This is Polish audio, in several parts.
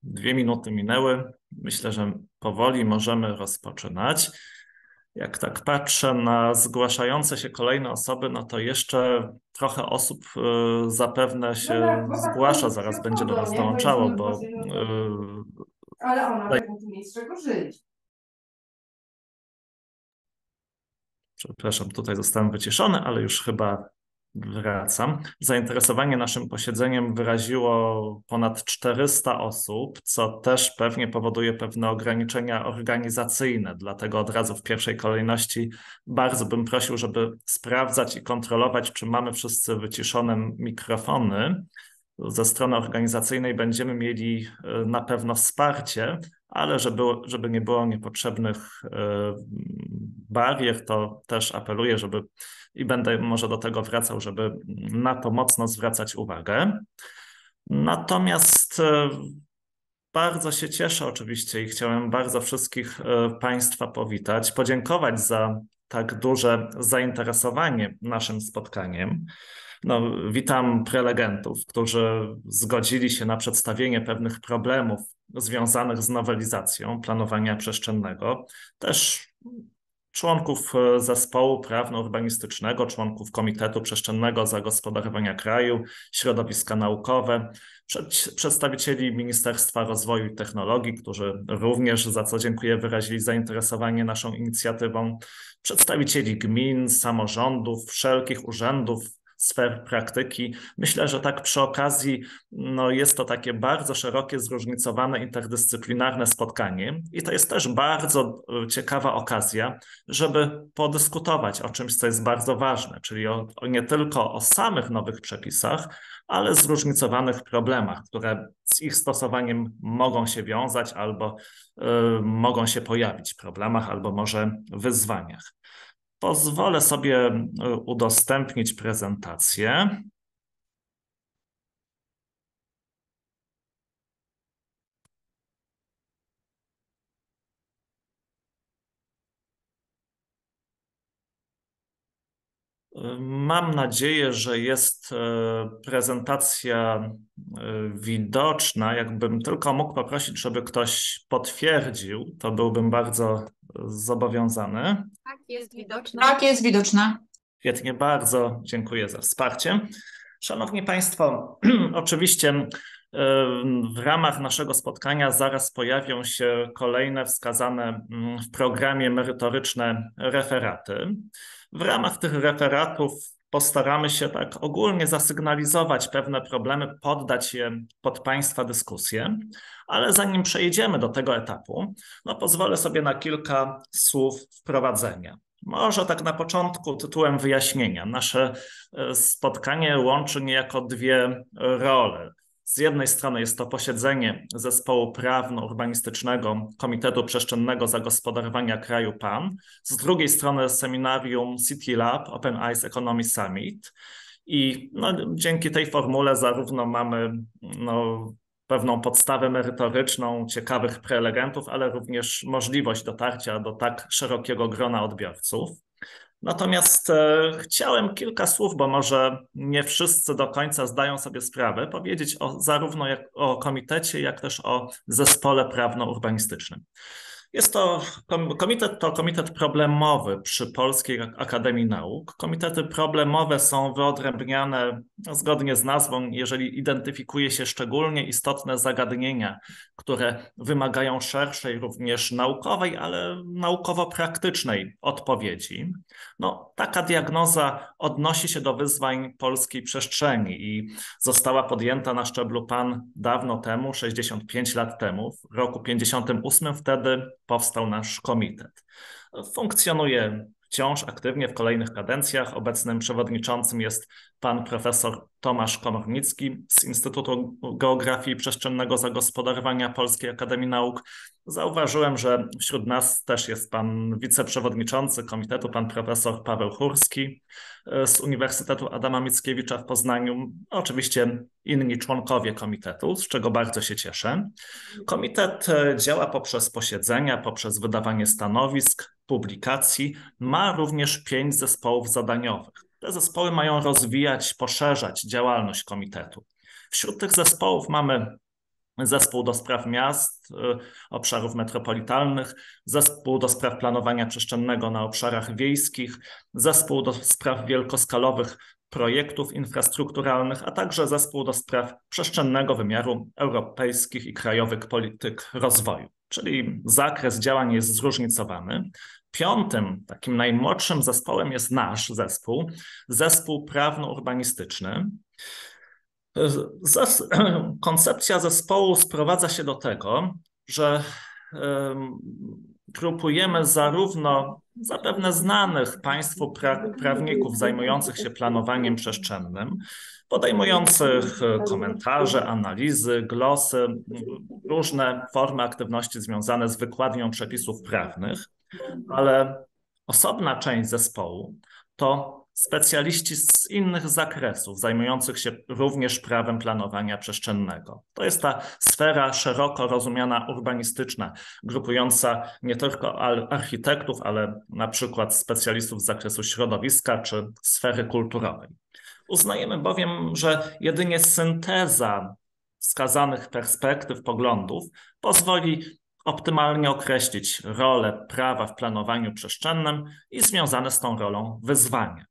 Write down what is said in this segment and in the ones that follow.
2 minuty minęły. Myślę, że powoli możemy rozpoczynać. Jak tak patrzę na zgłaszające się kolejne osoby, no to jeszcze trochę osób zapewne No się tak, bo tak zgłasza, oni zaraz się będzie do wchodzą, nas nie? Bo dołączało, jedziemy bo właśnie, no to... Ale ona też musi mieć z czego żyć. przepraszam, tutaj zostałem wyciszony, ale już chyba wracam. Zainteresowanie naszym posiedzeniem wyraziło ponad 400 osób, co też pewnie powoduje pewne ograniczenia organizacyjne. Dlatego od razu w pierwszej kolejności bardzo bym prosił, żeby sprawdzać i kontrolować, czy mamy wszyscy wyciszone mikrofony. Ze strony organizacyjnej będziemy mieli na pewno wsparcie, ale żeby nie było niepotrzebnych barier, to też apeluję, żeby i będę może do tego wracał, żeby na to mocno zwracać uwagę. Natomiast bardzo się cieszę oczywiście i chciałem bardzo wszystkich Państwa powitać, podziękować za tak duże zainteresowanie naszym spotkaniem. No, witam prelegentów, którzy zgodzili się na przedstawienie pewnych problemów związanych z nowelizacją planowania przestrzennego. Też członków zespołu prawno-urbanistycznego, członków Komitetu Przestrzennego Zagospodarowania Kraju, środowiska naukowe, przedstawicieli Ministerstwa Rozwoju i Technologii, którzy również, za co dziękuję, wyrazili zainteresowanie naszą inicjatywą, przedstawicieli gmin, samorządów, wszelkich urzędów, sfer praktyki. Myślę, że tak przy okazji jest to takie bardzo szerokie, zróżnicowane, interdyscyplinarne spotkanie i to jest też bardzo ciekawa okazja, żeby podyskutować o czymś, co jest bardzo ważne, czyli nie tylko o samych nowych przepisach, ale zróżnicowanych problemach, które z ich stosowaniem mogą się wiązać albo mogą się pojawić, problemach albo może wyzwaniach. Pozwolę sobie udostępnić prezentację. Mam nadzieję, że jest prezentacja widoczna. Jakbym tylko mógł poprosić, żeby ktoś potwierdził, to byłbym bardzo zobowiązany. Tak, jest widoczna. Tak, jest widoczna. Świetnie, bardzo dziękuję za wsparcie. Szanowni Państwo, oczywiście w ramach naszego spotkania zaraz pojawią się kolejne wskazane w programie merytoryczne referaty. W ramach tych referatów postaramy się tak ogólnie zasygnalizować pewne problemy, poddać je pod Państwa dyskusję, ale zanim przejdziemy do tego etapu, pozwolę sobie na kilka słów wprowadzenia. Może tak na początku tytułem wyjaśnienia. Nasze spotkanie łączy niejako dwie role. Z jednej strony jest to posiedzenie Zespołu Prawno-Urbanistycznego Komitetu Przestrzennego Zagospodarowania Kraju PAN, z drugiej strony seminarium City Lab Open Eyes Economy Summit. I dzięki tej formule zarówno mamy pewną podstawę merytoryczną, ciekawych prelegentów, ale również możliwość dotarcia do tak szerokiego grona odbiorców. Natomiast chciałem kilka słów, bo może nie wszyscy do końca zdają sobie sprawę, powiedzieć zarówno o komitecie, jak też o zespole prawno-urbanistycznym. Komitet problemowy przy Polskiej Akademii Nauk. Komitety problemowe są wyodrębniane zgodnie z nazwą, jeżeli identyfikuje się szczególnie istotne zagadnienia, które wymagają szerszej, również naukowej, ale naukowo-praktycznej odpowiedzi. Taka diagnoza odnosi się do wyzwań polskiej przestrzeni i została podjęta na szczeblu PAN dawno temu, 65 lat temu, w roku 58 wtedy powstał nasz komitet. Funkcjonuje wciąż aktywnie w kolejnych kadencjach. Obecnym przewodniczącym jest pan profesor Tomasz Komornicki z Instytutu Geografii i Przestrzennego Zagospodarowania Polskiej Akademii Nauk. Zauważyłem, że wśród nas też jest pan wiceprzewodniczący komitetu, pan profesor Paweł Chórski z Uniwersytetu Adama Mickiewicza w Poznaniu. Oczywiście inni członkowie komitetu, z czego bardzo się cieszę. Komitet działa poprzez posiedzenia, poprzez wydawanie stanowisk, publikacji. Ma również 5 zespołów zadaniowych. Te zespoły mają rozwijać, poszerzać działalność komitetu. Wśród tych zespołów mamy zespół do spraw miast, obszarów metropolitalnych, zespół do spraw planowania przestrzennego na obszarach wiejskich, zespół do spraw wielkoskalowych projektów infrastrukturalnych, a także zespół do spraw przestrzennego wymiaru europejskich i krajowych polityk rozwoju. Czyli zakres działań jest zróżnicowany. Piątym, takim najmłodszym zespołem jest nasz zespół, zespół prawno-urbanistyczny. Koncepcja zespołu sprowadza się do tego, że grupujemy zarówno zapewne znanych Państwu prawników zajmujących się planowaniem przestrzennym, podejmujących komentarze, analizy, glosy, różne formy aktywności związane z wykładnią przepisów prawnych, ale osobna część zespołu to specjaliści z innych zakresów, zajmujących się również prawem planowania przestrzennego. To jest ta sfera szeroko rozumiana urbanistyczna, grupująca nie tylko architektów, ale na przykład specjalistów z zakresu środowiska czy sfery kulturowej. Uznajemy bowiem, że jedynie synteza wskazanych perspektyw, poglądów pozwoli optymalnie określić rolę prawa w planowaniu przestrzennym i związane z tą rolą wyzwania.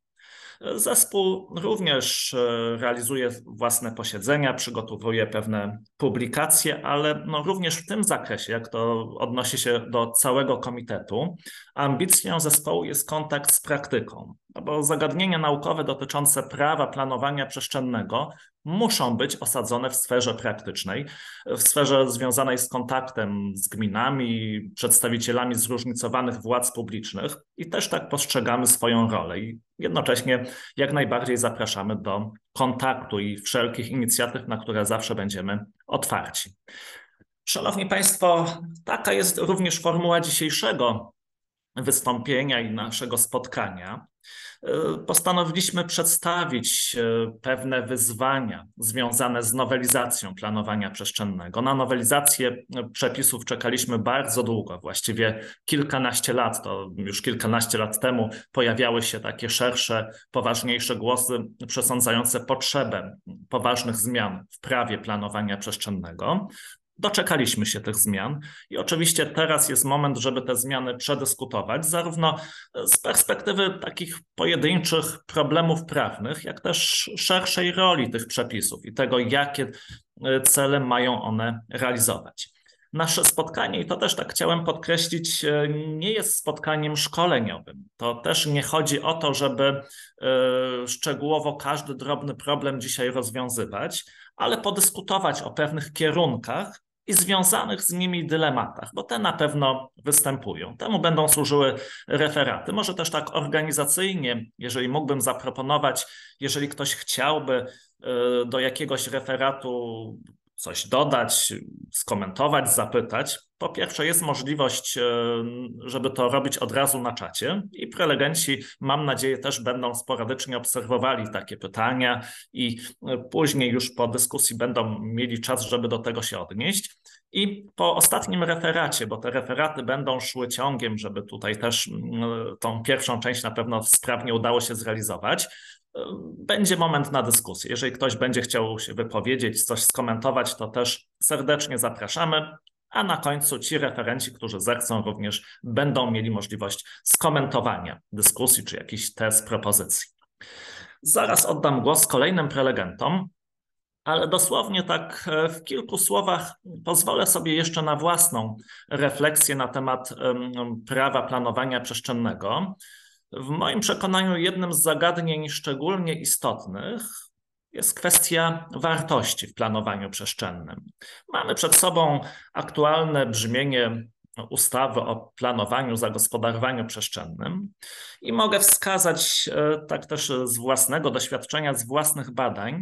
Zespół również realizuje własne posiedzenia, przygotowuje pewne publikacje, ale również w tym zakresie, jak to odnosi się do całego komitetu, ambicją zespołu jest kontakt z praktyką, bo zagadnienia naukowe dotyczące prawa planowania przestrzennego muszą być osadzone w sferze praktycznej, w sferze związanej z kontaktem z gminami, przedstawicielami zróżnicowanych władz publicznych i też tak postrzegamy swoją rolę i jednocześnie jak najbardziej zapraszamy do kontaktu i wszelkich inicjatyw, na które zawsze będziemy otwarci. Szanowni Państwo, taka jest również formuła dzisiejszego wystąpienia i naszego spotkania. Postanowiliśmy przedstawić pewne wyzwania związane z nowelizacją planowania przestrzennego. Na nowelizację przepisów czekaliśmy bardzo długo, właściwie kilkanaście lat. To już kilkanaście lat temu pojawiały się takie szersze, poważniejsze głosy przesądzające potrzebę poważnych zmian w prawie planowania przestrzennego. Doczekaliśmy się tych zmian i oczywiście teraz jest moment, żeby te zmiany przedyskutować, zarówno z perspektywy takich pojedynczych problemów prawnych, jak też szerszej roli tych przepisów i tego, jakie cele mają one realizować. Nasze spotkanie, i to też tak chciałem podkreślić, nie jest spotkaniem szkoleniowym. To też nie chodzi o to, żeby szczegółowo każdy drobny problem dzisiaj rozwiązywać, ale podyskutować o pewnych kierunkach i związanych z nimi dylematach, bo te na pewno występują. Temu będą służyły referaty. Może też tak organizacyjnie, jeżeli mógłbym zaproponować, jeżeli ktoś chciałby do jakiegoś referatu coś dodać, skomentować, zapytać. Po pierwsze jest możliwość, żeby to robić od razu na czacie i prelegenci, mam nadzieję, też będą sporadycznie obserwowali takie pytania i później już po dyskusji będą mieli czas, żeby do tego się odnieść. I po ostatnim referacie, bo te referaty będą szły ciągiem, żeby tutaj też tą pierwszą część na pewno sprawnie udało się zrealizować, będzie moment na dyskusję. Jeżeli ktoś będzie chciał się wypowiedzieć, coś skomentować, to też serdecznie zapraszamy, a na końcu ci referenci, którzy zechcą, również będą mieli możliwość skomentowania dyskusji czy jakichś tez, propozycji. Zaraz oddam głos kolejnym prelegentom, ale dosłownie tak w kilku słowach pozwolę sobie jeszcze na własną refleksję na temat prawa planowania przestrzennego. W moim przekonaniu jednym z zagadnień szczególnie istotnych jest kwestia wartości w planowaniu przestrzennym. Mamy przed sobą aktualne brzmienie ustawy o planowaniu, zagospodarowaniu przestrzennym i mogę wskazać tak też z własnego doświadczenia, z własnych badań,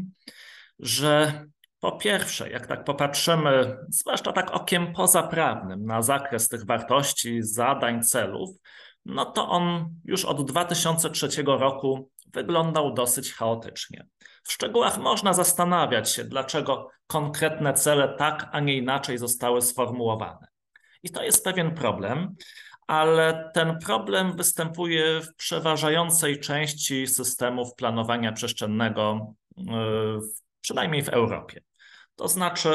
że po pierwsze, jak tak popatrzymy, zwłaszcza tak okiem pozaprawnym na zakres tych wartości, zadań, celów, no to on już od 2003 roku wyglądał dosyć chaotycznie. W szczegółach można zastanawiać się, dlaczego konkretne cele tak, a nie inaczej zostały sformułowane. I to jest pewien problem, ale ten problem występuje w przeważającej części systemów planowania przestrzennego, przynajmniej w Europie. To znaczy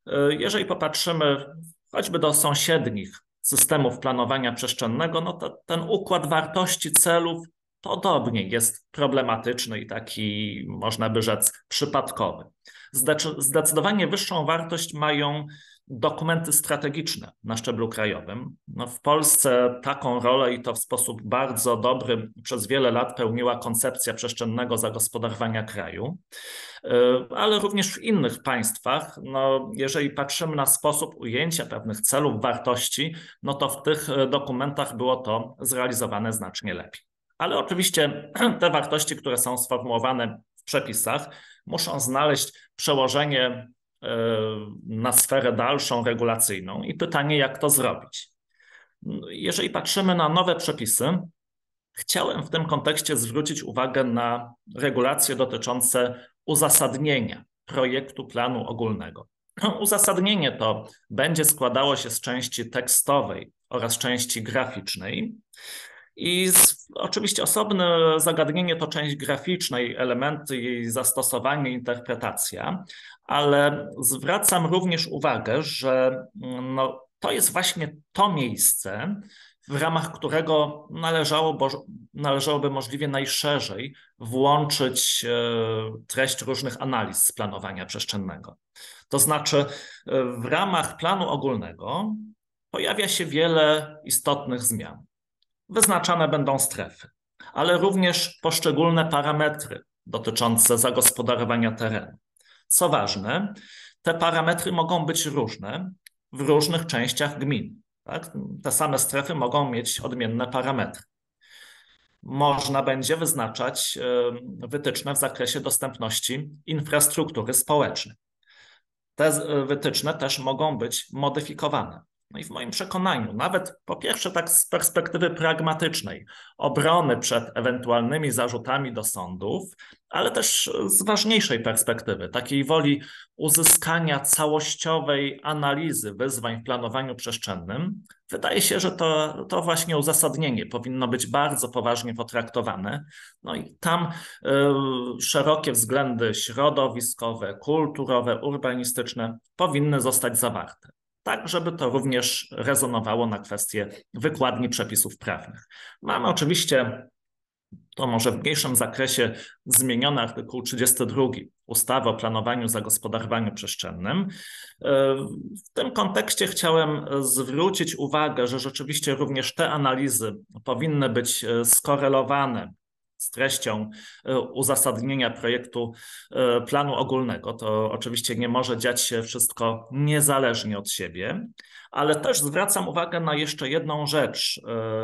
Jeżeli popatrzymy choćby do sąsiednich systemów planowania przestrzennego, no to ten układ wartości celów podobnie jest problematyczny i taki, można by rzec, przypadkowy. Zdecydowanie wyższą wartość mają dokumenty strategiczne na szczeblu krajowym. No w Polsce taką rolę i to w sposób bardzo dobry przez wiele lat pełniła koncepcja przestrzennego zagospodarowania kraju, ale również w innych państwach. No, jeżeli patrzymy na sposób ujęcia pewnych celów, wartości, no to w tych dokumentach było to zrealizowane znacznie lepiej. Ale oczywiście te wartości, które są sformułowane w przepisach, muszą znaleźć przełożenie na sferę dalszą, regulacyjną i pytanie, jak to zrobić. Jeżeli patrzymy na nowe przepisy, chciałem w tym kontekście zwrócić uwagę na regulacje dotyczące uzasadnienia projektu planu ogólnego. Uzasadnienie to będzie składało się z części tekstowej oraz części graficznej. I oczywiście osobne zagadnienie to część graficznej, elementy jej zastosowanie, interpretacja, ale zwracam również uwagę, że to jest właśnie to miejsce, w ramach którego należałoby możliwie najszerzej włączyć treść różnych analiz z planowania przestrzennego. To znaczy w ramach planu ogólnego pojawia się wiele istotnych zmian. Wyznaczane będą strefy, ale również poszczególne parametry dotyczące zagospodarowania terenu. Co ważne, te parametry mogą być różne w różnych częściach gmin. Tak? Te same strefy mogą mieć odmienne parametry. Można będzie wyznaczać wytyczne w zakresie dostępności infrastruktury społecznej. Te wytyczne też mogą być modyfikowane. No i w moim przekonaniu, nawet po pierwsze tak z perspektywy pragmatycznej, obrony przed ewentualnymi zarzutami do sądów, ale też z ważniejszej perspektywy, takiej woli uzyskania całościowej analizy wyzwań w planowaniu przestrzennym, wydaje się, że to właśnie uzasadnienie powinno być bardzo poważnie potraktowane. No i tam szerokie względy środowiskowe, kulturowe, urbanistyczne powinny zostać zawarte, tak żeby to również rezonowało na kwestie wykładni przepisów prawnych. Mamy oczywiście, to może w mniejszym zakresie, zmieniony artykuł 32 ustawy o planowaniu, zagospodarowaniu przestrzennym. W tym kontekście chciałem zwrócić uwagę, że rzeczywiście również te analizy powinny być skorelowane z treścią uzasadnienia projektu planu ogólnego. To oczywiście nie może dziać się wszystko niezależnie od siebie, ale też zwracam uwagę na jeszcze jedną rzecz.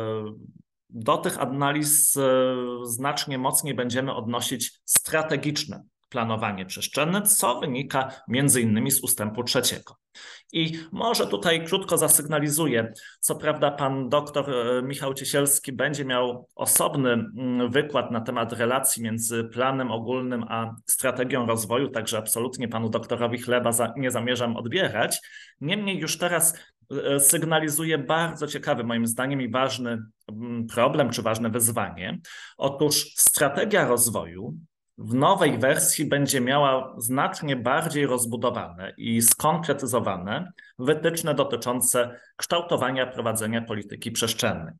Do tych analiz znacznie mocniej będziemy odnosić strategiczne planowanie przestrzenne, co wynika między innymi z ustępu 3. I może tutaj krótko zasygnalizuję, co prawda pan doktor Michał Ciesielski będzie miał osobny wykład na temat relacji między planem ogólnym a strategią rozwoju, także absolutnie panu doktorowi chleba nie zamierzam odbierać. Niemniej już teraz sygnalizuje bardzo ciekawy, moim zdaniem, i ważny problem czy ważne wyzwanie. Otóż strategia rozwoju w nowej wersji będzie miała znacznie bardziej rozbudowane i skonkretyzowane wytyczne dotyczące kształtowania, prowadzenia polityki przestrzennej.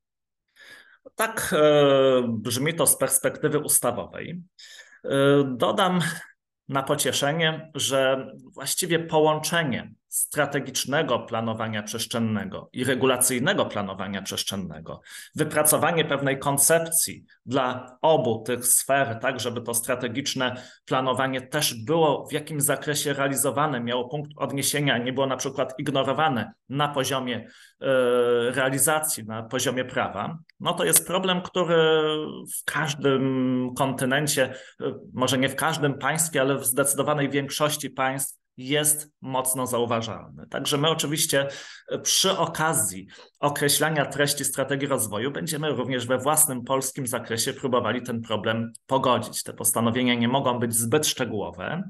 Tak brzmi to z perspektywy ustawowej. Dodam na pocieszenie, że właściwie połączenie strategicznego planowania przestrzennego i regulacyjnego planowania przestrzennego, wypracowanie pewnej koncepcji dla obu tych sfer, tak żeby to strategiczne planowanie też było w jakimś zakresie realizowane, miało punkt odniesienia, nie było na przykład ignorowane na poziomie realizacji, na poziomie prawa, no to jest problem, który w każdym kontynencie, może nie w każdym państwie, ale w zdecydowanej większości państw jest mocno zauważalny. Także my oczywiście przy okazji określania treści strategii rozwoju będziemy również we własnym polskim zakresie próbowali ten problem pogodzić. Te postanowienia nie mogą być zbyt szczegółowe,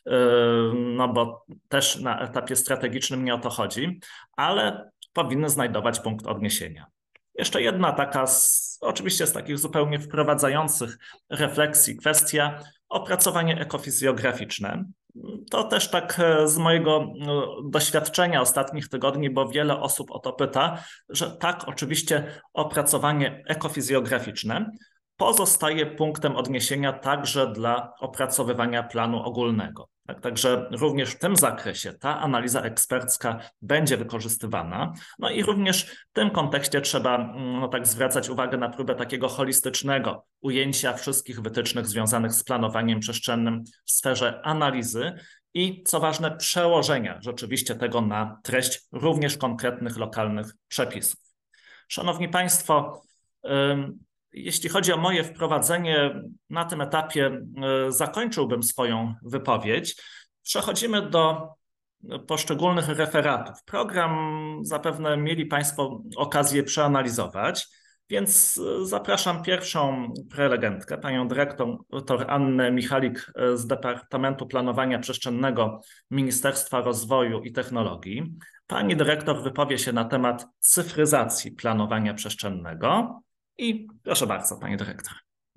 no bo też na etapie strategicznym nie o to chodzi, ale powinny znajdować punkt odniesienia. Jeszcze jedna taka, oczywiście z takich zupełnie wprowadzających refleksji, kwestia opracowanie ekofizjograficzne. To też tak z mojego doświadczenia ostatnich tygodni, bo wiele osób o to pyta, że tak, oczywiście opracowanie ekofizjograficzne pozostaje punktem odniesienia także dla opracowywania planu ogólnego. Także również w tym zakresie ta analiza ekspercka będzie wykorzystywana. No i również w tym kontekście trzeba tak zwracać uwagę na próbę takiego holistycznego ujęcia wszystkich wytycznych związanych z planowaniem przestrzennym w sferze analizy i, co ważne, przełożenia rzeczywiście tego na treść również konkretnych lokalnych przepisów. Szanowni Państwo, jeśli chodzi o moje wprowadzenie, na tym etapie zakończyłbym swoją wypowiedź. Przechodzimy do poszczególnych referatów. Program zapewne mieli Państwo okazję przeanalizować, więc zapraszam pierwszą prelegentkę, panią dyrektor Annę Michalik z Departamentu Planowania Przestrzennego Ministerstwa Rozwoju i Technologii. Pani dyrektor wypowie się na temat cyfryzacji planowania przestrzennego. I proszę bardzo, pani dyrektor.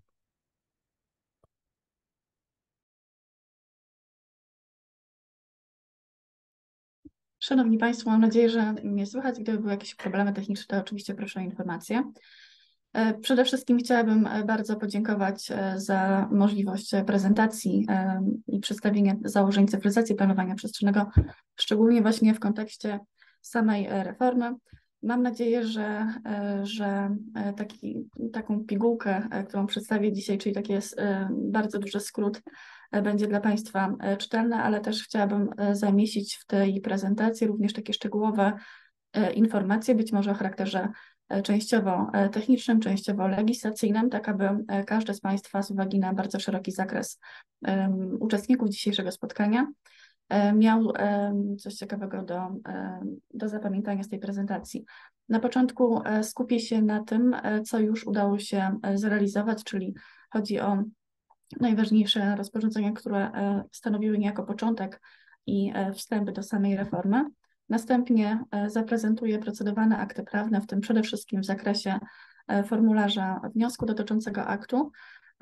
Szanowni Państwo, mam nadzieję, że mnie słychać. Gdyby były jakieś problemy techniczne, to oczywiście proszę o informację. Przede wszystkim chciałabym bardzo podziękować za możliwość prezentacji i przedstawienia założeń cyfryzacji planowania przestrzennego, szczególnie właśnie w kontekście samej reformy. Mam nadzieję, że taką pigułkę, którą przedstawię dzisiaj, czyli taki jest bardzo duży skrót, będzie dla Państwa czytelne, ale też chciałabym zamieścić w tej prezentacji również takie szczegółowe informacje, być może o charakterze częściowo technicznym, częściowo legislacyjnym, tak aby każdy z Państwa z uwagi na bardzo szeroki zakres uczestników dzisiejszego spotkania miał coś ciekawego do zapamiętania z tej prezentacji. Na początku skupię się na tym, co już udało się zrealizować, czyli chodzi o najważniejsze rozporządzenia, które stanowiły niejako początek i wstęp do samej reformy. Następnie zaprezentuję procedowane akty prawne, w tym przede wszystkim w zakresie formularza wniosku dotyczącego aktu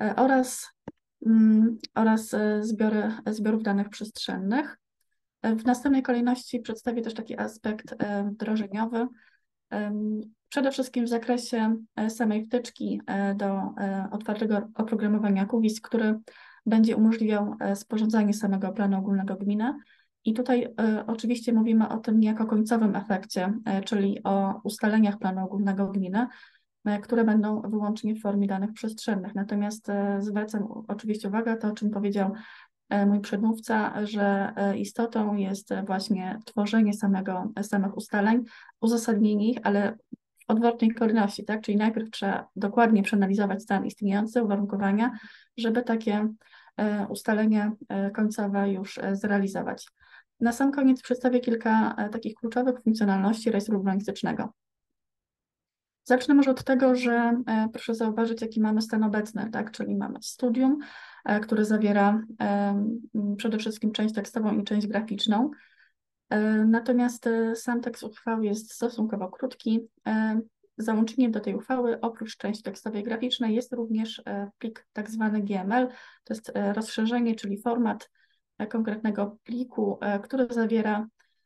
oraz zbiorów danych przestrzennych. W następnej kolejności przedstawię też taki aspekt wdrożeniowy, przede wszystkim w zakresie samej wtyczki do otwartego oprogramowania QGIS, który będzie umożliwiał sporządzanie samego planu ogólnego gminy. I tutaj oczywiście mówimy o tym niejako końcowym efekcie, czyli o ustaleniach planu ogólnego gminy, które będą wyłącznie w formie danych przestrzennych. Natomiast zwracam oczywiście uwagę, to o czym powiedział mój przedmówca, że istotą jest właśnie tworzenie samych ustaleń, uzasadnienie ich, ale w odwrotnej kolejności, tak? Czyli najpierw trzeba dokładnie przeanalizować stan istniejący, uwarunkowania, żeby takie ustalenia końcowe już zrealizować. Na sam koniec przedstawię kilka takich kluczowych funkcjonalności rejestru urbanistycznego. Zacznę może od tego, że proszę zauważyć, jaki mamy stan obecny, tak? Czyli mamy studium, które zawiera przede wszystkim część tekstową i część graficzną. Natomiast sam tekst uchwały jest stosunkowo krótki. Załączeniem do tej uchwały, oprócz części tekstowej i graficznej, jest również plik tak zwany GML. To jest rozszerzenie, czyli format konkretnego pliku, który zawiera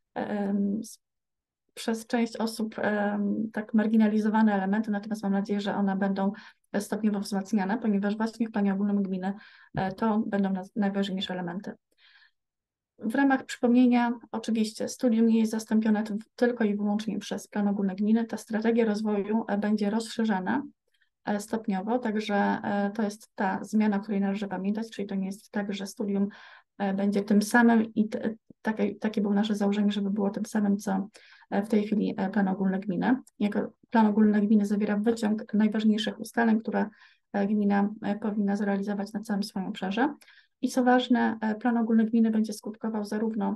przez część osób tak marginalizowane elementy, natomiast mam nadzieję, że one będą stopniowo wzmacniane, ponieważ właśnie w planie ogólnym gminy to będą najważniejsze elementy. W ramach przypomnienia, oczywiście studium nie jest zastąpione tylko i wyłącznie przez plan ogólny gminy. Ta strategia rozwoju będzie rozszerzana stopniowo, także to jest ta zmiana, o której należy pamiętać, czyli to nie jest tak, że studium będzie tym samym i takie było nasze założenie, żeby było tym samym, co w tej chwili plan ogólny gminy. Jako plan ogólny gminy zawiera wyciąg najważniejszych ustaleń, które gmina powinna zrealizować na całym swoim obszarze. I co ważne, plan ogólny gminy będzie skutkował zarówno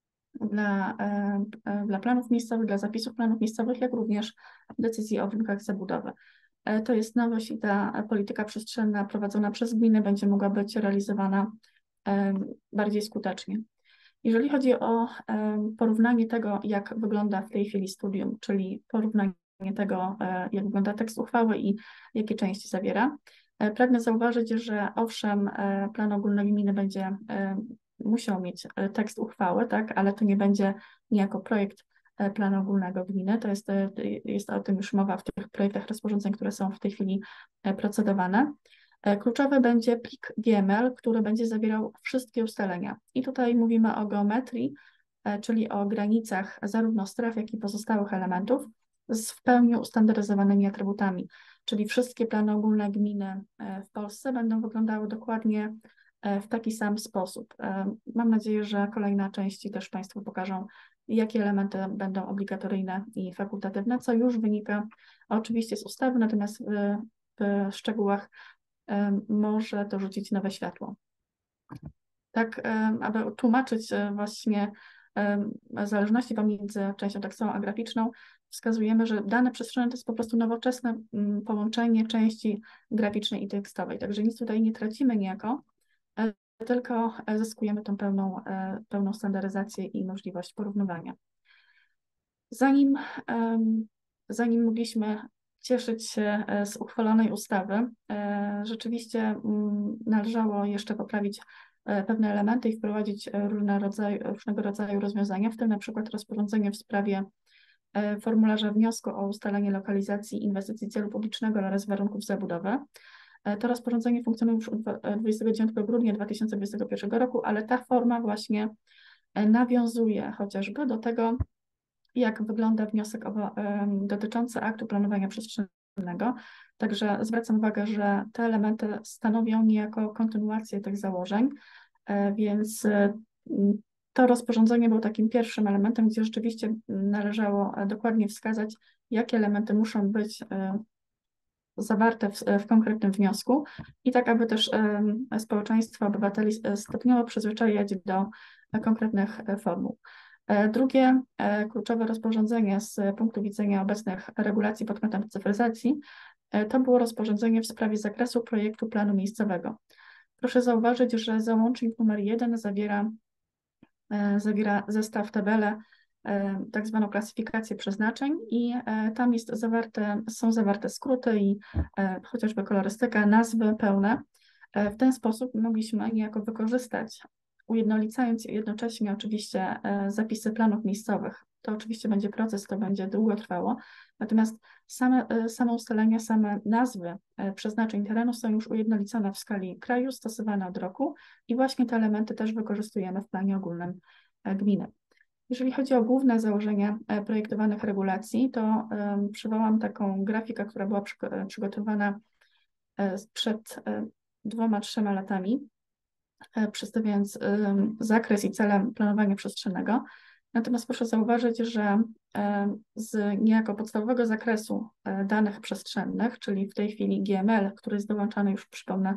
dla planów miejscowych, dla zapisów planów miejscowych, jak również decyzji o warunkach zabudowy. To jest nowość i ta polityka przestrzenna prowadzona przez gminy będzie mogła być realizowana bardziej skutecznie. Jeżeli chodzi o porównanie tego, jak wygląda w tej chwili studium, czyli porównanie tego, jak wygląda tekst uchwały i jakie części zawiera, pragnę zauważyć, że owszem, plan ogólny gminy będzie musiał mieć tekst uchwały, tak, ale to nie będzie niejako projekt planu ogólnego gminy. To jest o tym już mowa w tych projektach rozporządzeń, które są w tej chwili procedowane. Kluczowy będzie plik GML, który będzie zawierał wszystkie ustalenia. I tutaj mówimy o geometrii, czyli o granicach zarówno stref, jak i pozostałych elementów z w pełni ustandaryzowanymi atrybutami. Czyli wszystkie plany ogólne gminy w Polsce będą wyglądały dokładnie w taki sam sposób. Mam nadzieję, że kolejne części też Państwu pokażą, jakie elementy będą obligatoryjne i fakultatywne, co już wynika oczywiście z ustawy, natomiast w szczegółach może to rzucić nowe światło. Tak, aby tłumaczyć właśnie zależności pomiędzy częścią tekstową a graficzną, wskazujemy, że dane przestrzenne to jest po prostu nowoczesne połączenie części graficznej i tekstowej. Także nic tutaj nie tracimy niejako, tylko zyskujemy tą pełną standaryzację i możliwość porównywania. Zanim mogliśmy cieszyć się z uchwalonej ustawy, rzeczywiście należało jeszcze poprawić pewne elementy i wprowadzić różnego rodzaju rozwiązania, w tym na przykład rozporządzenie w sprawie formularza wniosku o ustalenie lokalizacji inwestycji celu publicznego oraz warunków zabudowy. To rozporządzenie funkcjonuje już od 29 grudnia 2021 roku, ale ta forma właśnie nawiązuje chociażby do tego, jak wygląda wniosek dotyczący aktu planowania przestrzennego. Także zwracam uwagę, że te elementy stanowią niejako kontynuację tych założeń, więc to rozporządzenie było takim pierwszym elementem, gdzie rzeczywiście należało dokładnie wskazać, jakie elementy muszą być zawarte w konkretnym wniosku i tak, aby też społeczeństwo, obywateli stopniowo przyzwyczajać do konkretnych formuł. Drugie kluczowe rozporządzenie z punktu widzenia obecnych regulacji pod kątem cyfryzacji to było rozporządzenie w sprawie zakresu projektu planu miejscowego. Proszę zauważyć, że załącznik numer 1 zawiera zestaw tabele, tak zwaną klasyfikację przeznaczeń i tam są zawarte skróty i chociażby kolorystyka, nazwy pełne. W ten sposób mogliśmy niejako wykorzystać, ujednolicając jednocześnie oczywiście zapisy planów miejscowych. To oczywiście będzie proces, to będzie długo trwało, natomiast same ustalenia, same nazwy przeznaczeń terenu są już ujednolicone w skali kraju, stosowane od roku i właśnie te elementy też wykorzystujemy w planie ogólnym gminy. Jeżeli chodzi o główne założenia projektowanych regulacji, to przywołam taką grafikę, która była przygotowana przed 2–3 latami, przedstawiając zakres i cele planowania przestrzennego. Natomiast proszę zauważyć, że z niejako podstawowego zakresu danych przestrzennych, czyli w tej chwili GML, który jest dołączany już, przypomnę,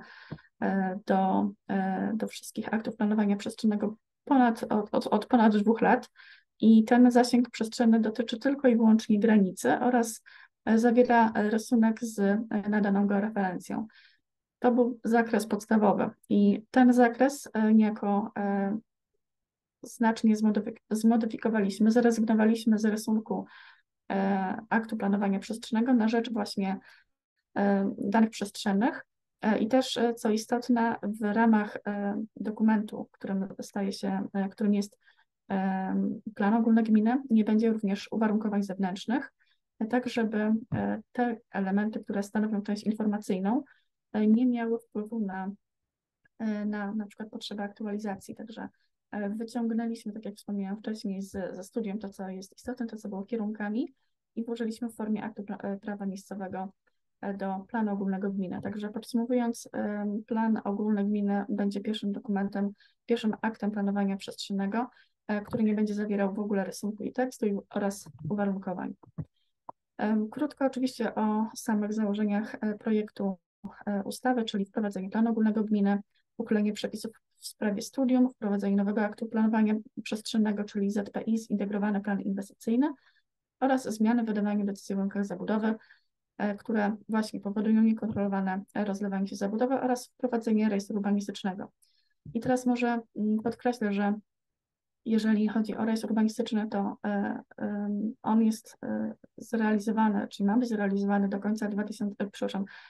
do wszystkich aktów planowania przestrzennego od ponad 2 lat i ten zasięg przestrzenny dotyczy tylko i wyłącznie granicy oraz zawiera rysunek z nadaną georeferencją. To był zakres podstawowy i ten zakres niejako znacznie zmodyfikowaliśmy, zrezygnowaliśmy z rysunku aktu planowania przestrzennego na rzecz właśnie danych przestrzennych i też, co istotne, w ramach dokumentu, którym jest plan ogólny gminy, nie będzie również uwarunkowań zewnętrznych, tak żeby te elementy, które stanowią część informacyjną, nie miały wpływu na przykład potrzeby aktualizacji. Także wyciągnęliśmy, tak jak wspomniałam wcześniej, ze studium to, co jest istotne, to, co było kierunkami i włożyliśmy w formie aktu prawa miejscowego do planu ogólnego gminy. Także podsumowując, plan ogólny gminy będzie pierwszym dokumentem, pierwszym aktem planowania przestrzennego, który nie będzie zawierał w ogóle rysunku i tekstu oraz uwarunkowań. Krótko oczywiście o samych założeniach projektu ustawy, czyli wprowadzenie planu ogólnego gminy, uchylenie przepisów w sprawie studium, wprowadzenie nowego aktu planowania przestrzennego, czyli ZPI, zintegrowany plan inwestycyjny oraz zmiany w wydawaniu decyzji o warunkach zabudowy, które właśnie powodują niekontrolowane rozlewanie się zabudowy oraz wprowadzenie rejestru urbanistycznego. I teraz może podkreślę, że jeżeli chodzi o rejestr urbanistyczny, to on jest zrealizowany, czyli ma być zrealizowany do końca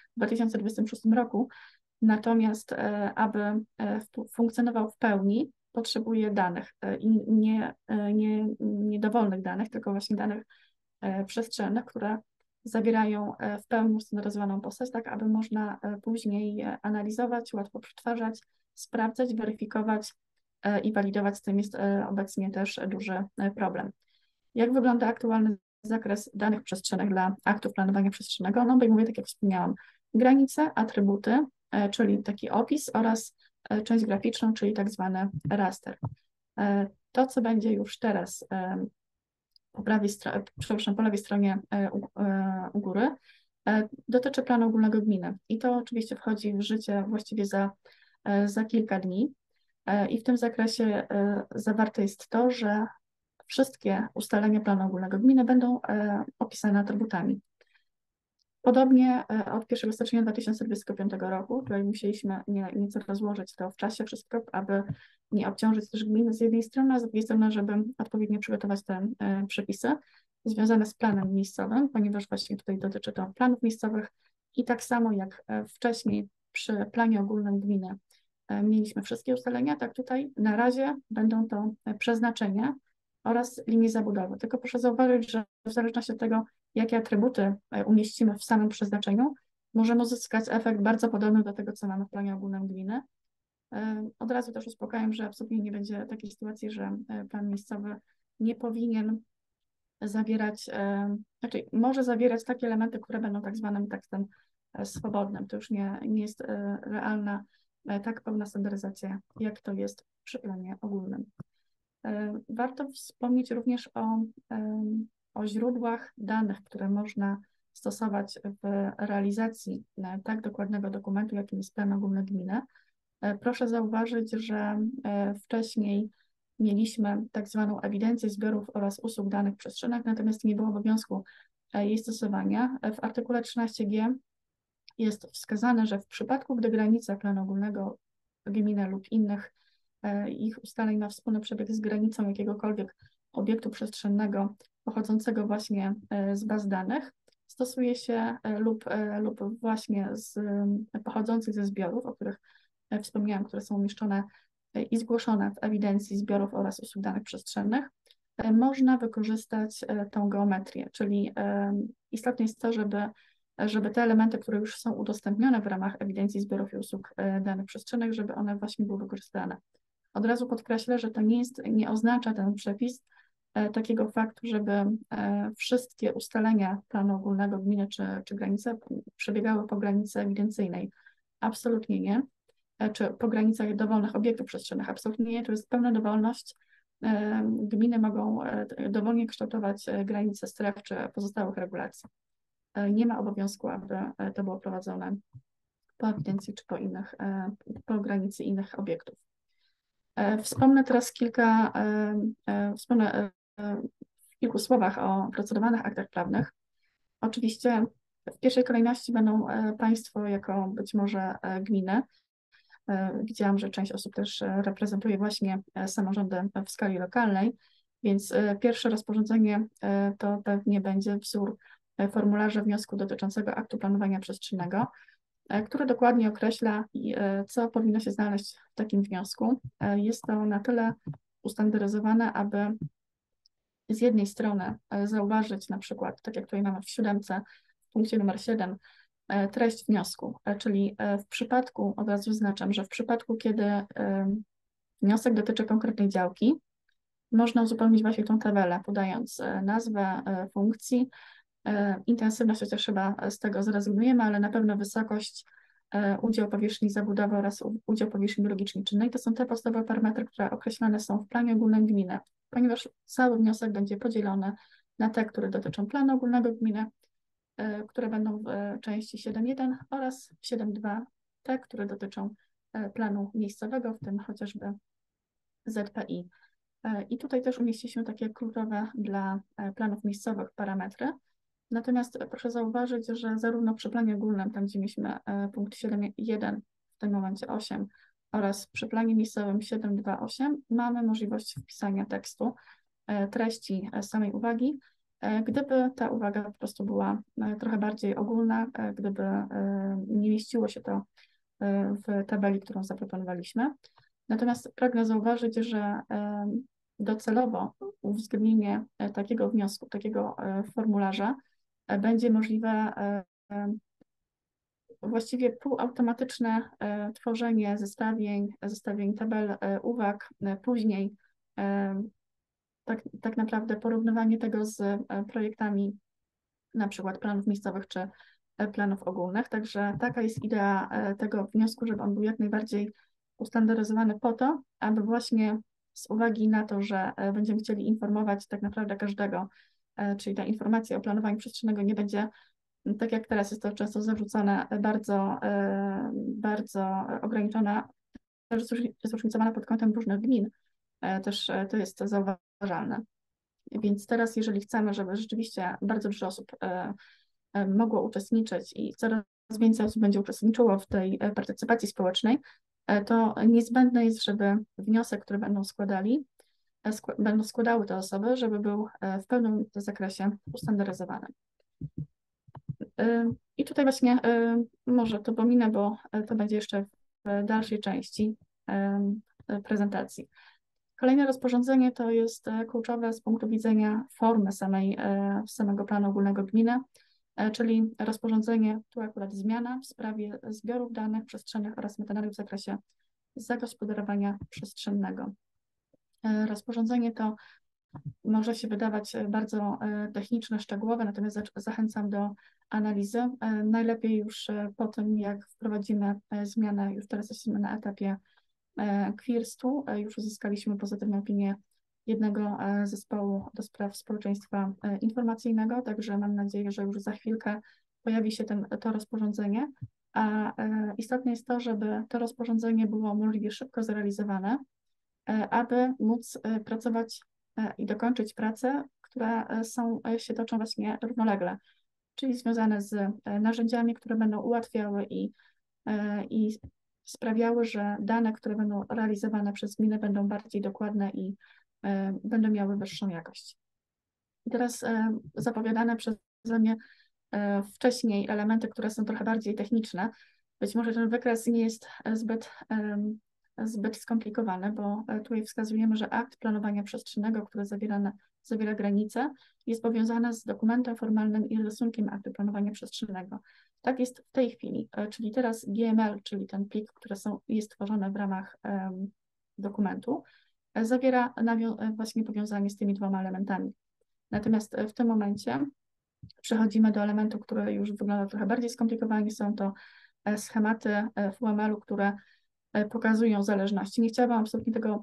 2026 roku. Natomiast aby funkcjonował w pełni, potrzebuje danych i nie dowolnych danych, tylko właśnie danych przestrzennych, które zawierają w pełni ustandaryzowaną postać, tak aby można później analizować, łatwo przetwarzać, sprawdzać, weryfikować i walidować. Z tym jest obecnie też duży problem. Jak wygląda aktualny zakres danych przestrzennych dla aktów planowania przestrzennego? No obejmuje, tak jak wspomniałam, granice, atrybuty, czyli taki opis oraz część graficzną, czyli tak zwany raster. To, co będzie już teraz po lewej stronie u góry, dotyczy planu ogólnego gminy i to oczywiście wchodzi w życie właściwie za kilka dni i w tym zakresie zawarte jest to, że wszystkie ustalenia planu ogólnego gminy będą opisane atrybutami. Podobnie od 1 stycznia 2025 roku, tutaj musieliśmy nieco rozłożyć to w czasie wszystko, aby nie obciążyć też gminy z jednej strony, a z drugiej strony, żeby odpowiednio przygotować te przepisy związane z planem miejscowym, ponieważ właśnie tutaj dotyczy to planów miejscowych i tak samo jak wcześniej przy planie ogólnym gminy mieliśmy wszystkie ustalenia, tak tutaj na razie będą to przeznaczenia oraz linie zabudowy. Tylko proszę zauważyć, że w zależności od tego, jakie atrybuty umieścimy w samym przeznaczeniu, możemy uzyskać efekt bardzo podobny do tego, co mamy w planie ogólnym gminy. Od razu też uspokajam, że absolutnie nie będzie takiej sytuacji, że plan miejscowy nie powinien zawierać, znaczy może zawierać takie elementy, które będą tak zwanym tekstem swobodnym. To już nie jest realna, tak pełna standaryzacja, jak to jest przy planie ogólnym. Warto wspomnieć również o źródłach danych, które można stosować w realizacji tak dokładnego dokumentu, jakim jest plan ogólny gminy. Proszę zauważyć, że wcześniej mieliśmy tak zwaną ewidencję zbiorów oraz usług danych przestrzennych, natomiast nie było obowiązku jej stosowania. W artykule 13g jest wskazane, że w przypadku, gdy granica planu ogólnego gminy lub innych ich ustaleń ma wspólny przebieg z granicą jakiegokolwiek obiektu przestrzennego pochodzącego właśnie z baz danych, stosuje się lub właśnie pochodzących ze zbiorów, o których wspomniałam, które są umieszczone i zgłoszone w ewidencji zbiorów oraz usług danych przestrzennych, można wykorzystać tą geometrię, czyli istotne jest to, żeby te elementy, które już są udostępnione w ramach ewidencji zbiorów i usług danych przestrzennych, żeby one właśnie były wykorzystane. Od razu podkreślę, że to nie oznacza ten przepis takiego faktu, żeby wszystkie ustalenia planu ogólnego gminy czy granice przebiegały po granicy ewidencyjnej. Absolutnie nie. Czy po granicach dowolnych obiektów przestrzennych. Absolutnie nie. To jest pełna dowolność. Gminy mogą dowolnie kształtować granice stref czy pozostałych regulacji. Nie ma obowiązku, aby to było prowadzone po ewidencji czy po granicy innych obiektów. Wspomnę teraz w kilku słowach o procedowanych aktach prawnych. Oczywiście w pierwszej kolejności będą Państwo jako być może gminy. Widziałam, że część osób też reprezentuje właśnie samorządy w skali lokalnej, więc pierwsze rozporządzenie to pewnie będzie wzór formularza wniosku dotyczącego aktu planowania przestrzennego, który dokładnie określa, co powinno się znaleźć w takim wniosku. Jest to na tyle ustandaryzowane, aby z jednej strony zauważyć na przykład, tak jak tutaj mamy w 7, w punkcie numer 7, treść wniosku, czyli w przypadku, od razu zaznaczam, że w przypadku, kiedy wniosek dotyczy konkretnej działki, można uzupełnić właśnie tą tabelę, podając nazwę funkcji, intensywność, chociaż chyba z tego zrezygnujemy, ale na pewno wysokość, udział powierzchni zabudowy oraz udział powierzchni logicznej. To są te podstawowe parametry, które określone są w planie ogólnym gminy, ponieważ cały wniosek będzie podzielony na te, które dotyczą planu ogólnego gminy, które będą w części 7.1 oraz 7.2, te, które dotyczą planu miejscowego, w tym chociażby ZPI. I tutaj też umieściliśmy takie kluczowe dla planów miejscowych parametry. Natomiast proszę zauważyć, że zarówno przy planie ogólnym, tam gdzie mieliśmy punkt 7.1, w tym momencie 8, oraz przy planie miejscowym 7.2.8 mamy możliwość wpisania tekstu, treści samej uwagi, gdyby ta uwaga po prostu była trochę bardziej ogólna, gdyby nie mieściło się to w tabeli, którą zaproponowaliśmy. Natomiast pragnę zauważyć, że docelowo uwzględnienie takiego wniosku, takiego formularza będzie możliwe właściwie półautomatyczne tworzenie zestawień tabel uwag, później tak naprawdę porównywanie tego z projektami na przykład planów miejscowych czy planów ogólnych. Także taka jest idea tego wniosku, żeby on był jak najbardziej ustandaryzowany po to, aby właśnie z uwagi na to, że będziemy chcieli informować tak naprawdę każdego, czyli ta informacja o planowaniu przestrzennego nie będzie, tak jak teraz jest to często zarzucone, bardzo ograniczona, zróżnicowana pod kątem różnych gmin. Też to jest zauważalne. Więc teraz, jeżeli chcemy, żeby rzeczywiście bardzo dużo osób mogło uczestniczyć i coraz więcej osób będzie uczestniczyło w tej partycypacji społecznej, to niezbędne jest, żeby wniosek, który będą składały te osoby, żeby był w pełnym zakresie ustandaryzowany. I tutaj właśnie może to pominę, bo to będzie jeszcze w dalszej części prezentacji. Kolejne rozporządzenie to jest kluczowe z punktu widzenia formy samego planu ogólnego gminy, czyli rozporządzenie, tu akurat zmiana w sprawie zbiorów danych przestrzennych oraz metaanaliz w zakresie zagospodarowania przestrzennego. Rozporządzenie to może się wydawać bardzo techniczne, szczegółowe, natomiast zachęcam do analizy. Najlepiej już po tym, jak wprowadzimy zmianę, już teraz jesteśmy na etapie KWIRS-u, już uzyskaliśmy pozytywną opinię jednego zespołu do spraw społeczeństwa informacyjnego, także mam nadzieję, że już za chwilkę pojawi się to rozporządzenie, a istotne jest to, żeby to rozporządzenie było możliwie szybko zrealizowane, aby móc pracować i dokończyć prace, które się toczą właśnie równolegle, czyli związane z narzędziami, które będą ułatwiały i sprawiały, że dane, które będą realizowane przez gminę, będą bardziej dokładne i będą miały wyższą jakość. I teraz zapowiadane przeze mnie wcześniej elementy, które są trochę bardziej techniczne. Być może ten wykres nie jest zbyt skomplikowany, bo tutaj wskazujemy, że akt planowania przestrzennego, który zawiera granice, jest powiązany z dokumentem formalnym i rysunkiem aktu planowania przestrzennego. Tak jest w tej chwili, czyli teraz GML, czyli ten plik, który jest tworzony w ramach dokumentu, zawiera właśnie powiązanie z tymi dwoma elementami. Natomiast w tym momencie przechodzimy do elementu, który już wygląda trochę bardziej skomplikowanie. Są to schematy w UML-u, które pokazują zależności. Nie chciałabym absolutnie tego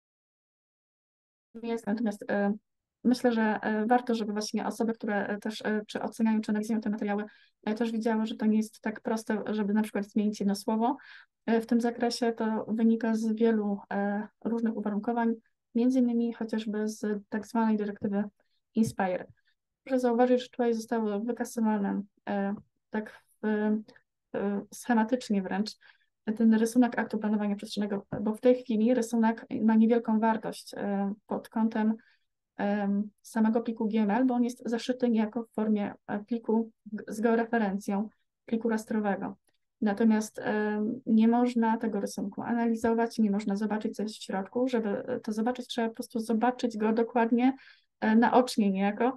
pomijać, natomiast myślę, że warto, żeby właśnie osoby, które też czy oceniają, czy analizują te materiały, też widziały, że to nie jest tak proste, żeby na przykład zmienić jedno słowo. W tym zakresie to wynika z wielu różnych uwarunkowań, między innymi chociażby z tak zwanej dyrektywy INSPIRE. Proszę zauważyć, że tutaj zostały wykasowane tak schematycznie wręcz ten rysunek aktu planowania przestrzennego, bo w tej chwili rysunek ma niewielką wartość pod kątem samego pliku GML, bo on jest zaszyty niejako w formie pliku z georeferencją, pliku rastrowego. Natomiast nie można tego rysunku analizować, nie można zobaczyć coś w środku. Żeby to zobaczyć, trzeba po prostu zobaczyć go dokładnie, naocznie niejako,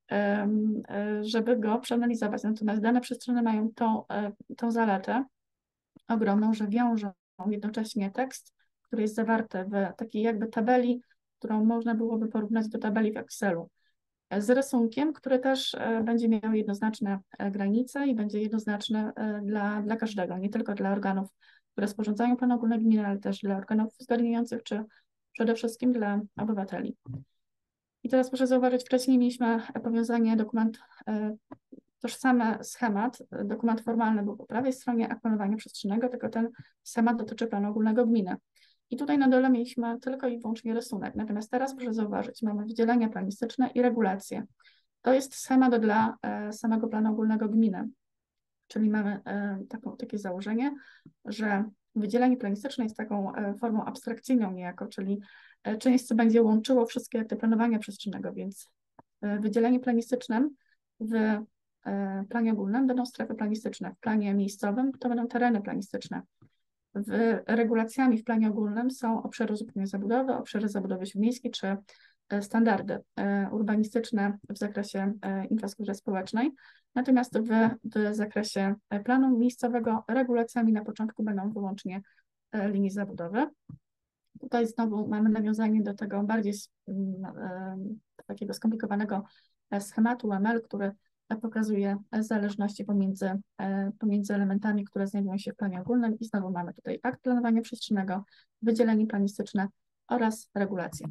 żeby go przeanalizować. Natomiast dane przestrzenne mają tą zaletę ogromną, że wiążą jednocześnie tekst, który jest zawarty w takiej jakby tabeli, którą można byłoby porównać do tabeli w Excelu, z rysunkiem, który też będzie miał jednoznaczne granice i będzie jednoznaczny dla każdego, nie tylko dla organów, które sporządzają plan ogólny gminy, ale też dla organów uzgadniających, czy przede wszystkim dla obywateli. I teraz proszę zauważyć, wcześniej mieliśmy powiązanie tożsamy schemat, dokument formalny był po prawej stronie, akt planowania przestrzennego, tylko ten schemat dotyczy planu ogólnego gminy. I tutaj na dole mieliśmy tylko i wyłącznie rysunek. Natomiast teraz proszę zauważyć, mamy wydzielenia planistyczne i regulacje. To jest schemat dla samego planu ogólnego gminy. Czyli mamy takie założenie, że wydzielenie planistyczne jest taką formą abstrakcyjną niejako, czyli czymś, co będzie łączyło wszystkie akty planowania przestrzennego, więc w wydzieleniu planistycznym w planie ogólnym będą strefy planistyczne, w planie miejscowym to będą tereny planistyczne. Regulacjami w planie ogólnym są obszary uzupełnienia zabudowy, obszary zabudowy śródmiejskiej czy standardy urbanistyczne w zakresie infrastruktury społecznej. Natomiast w zakresie planu miejscowego regulacjami na początku będą wyłącznie linie zabudowy. Tutaj znowu mamy nawiązanie do tego bardziej takiego skomplikowanego schematu UML, który pokazuje zależności pomiędzy elementami, które znajdują się w planie ogólnym i znowu mamy tutaj akt planowania przestrzennego, wydzielenie planistyczne oraz regulacje.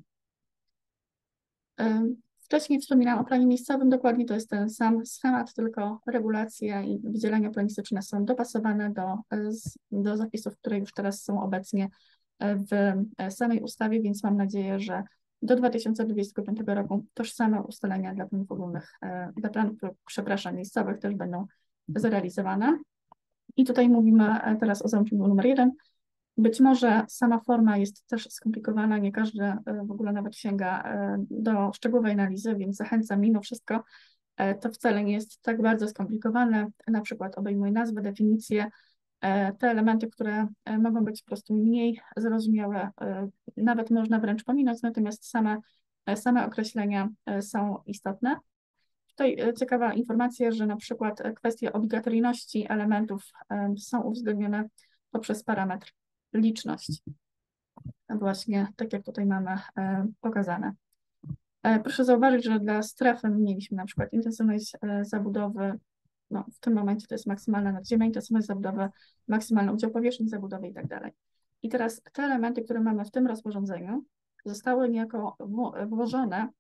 Wcześniej wspominałam o planie miejscowym, dokładnie to jest ten sam schemat, tylko regulacje i wydzielenia planistyczne są dopasowane do zapisów, które już teraz są obecnie w samej ustawie, więc mam nadzieję, że do 2025 roku tożsame ustalenia dla planów ogólnych, miejscowych też będą zrealizowane. I tutaj mówimy teraz o załączniku numer 1. Być może sama forma jest też skomplikowana, nie każdy w ogóle nawet sięga do szczegółowej analizy, więc zachęcam mimo wszystko. To wcale nie jest tak bardzo skomplikowane, na przykład obejmuje nazwę, definicję, te elementy, które mogą być po prostu mniej zrozumiałe, nawet można wręcz pominąć, natomiast same określenia są istotne. Tutaj ciekawa informacja, że na przykład kwestie obligatoryjności elementów są uwzględnione poprzez parametr liczność. Właśnie tak jak tutaj mamy pokazane. Proszę zauważyć, że dla strefy mieliśmy na przykład intensywność zabudowy, no, w tym momencie to jest maksymalna nadziemia, intensywność zabudowy, maksymalny udział powierzchni zabudowy i tak dalej. I teraz te elementy, które mamy w tym rozporządzeniu, zostały niejako włożone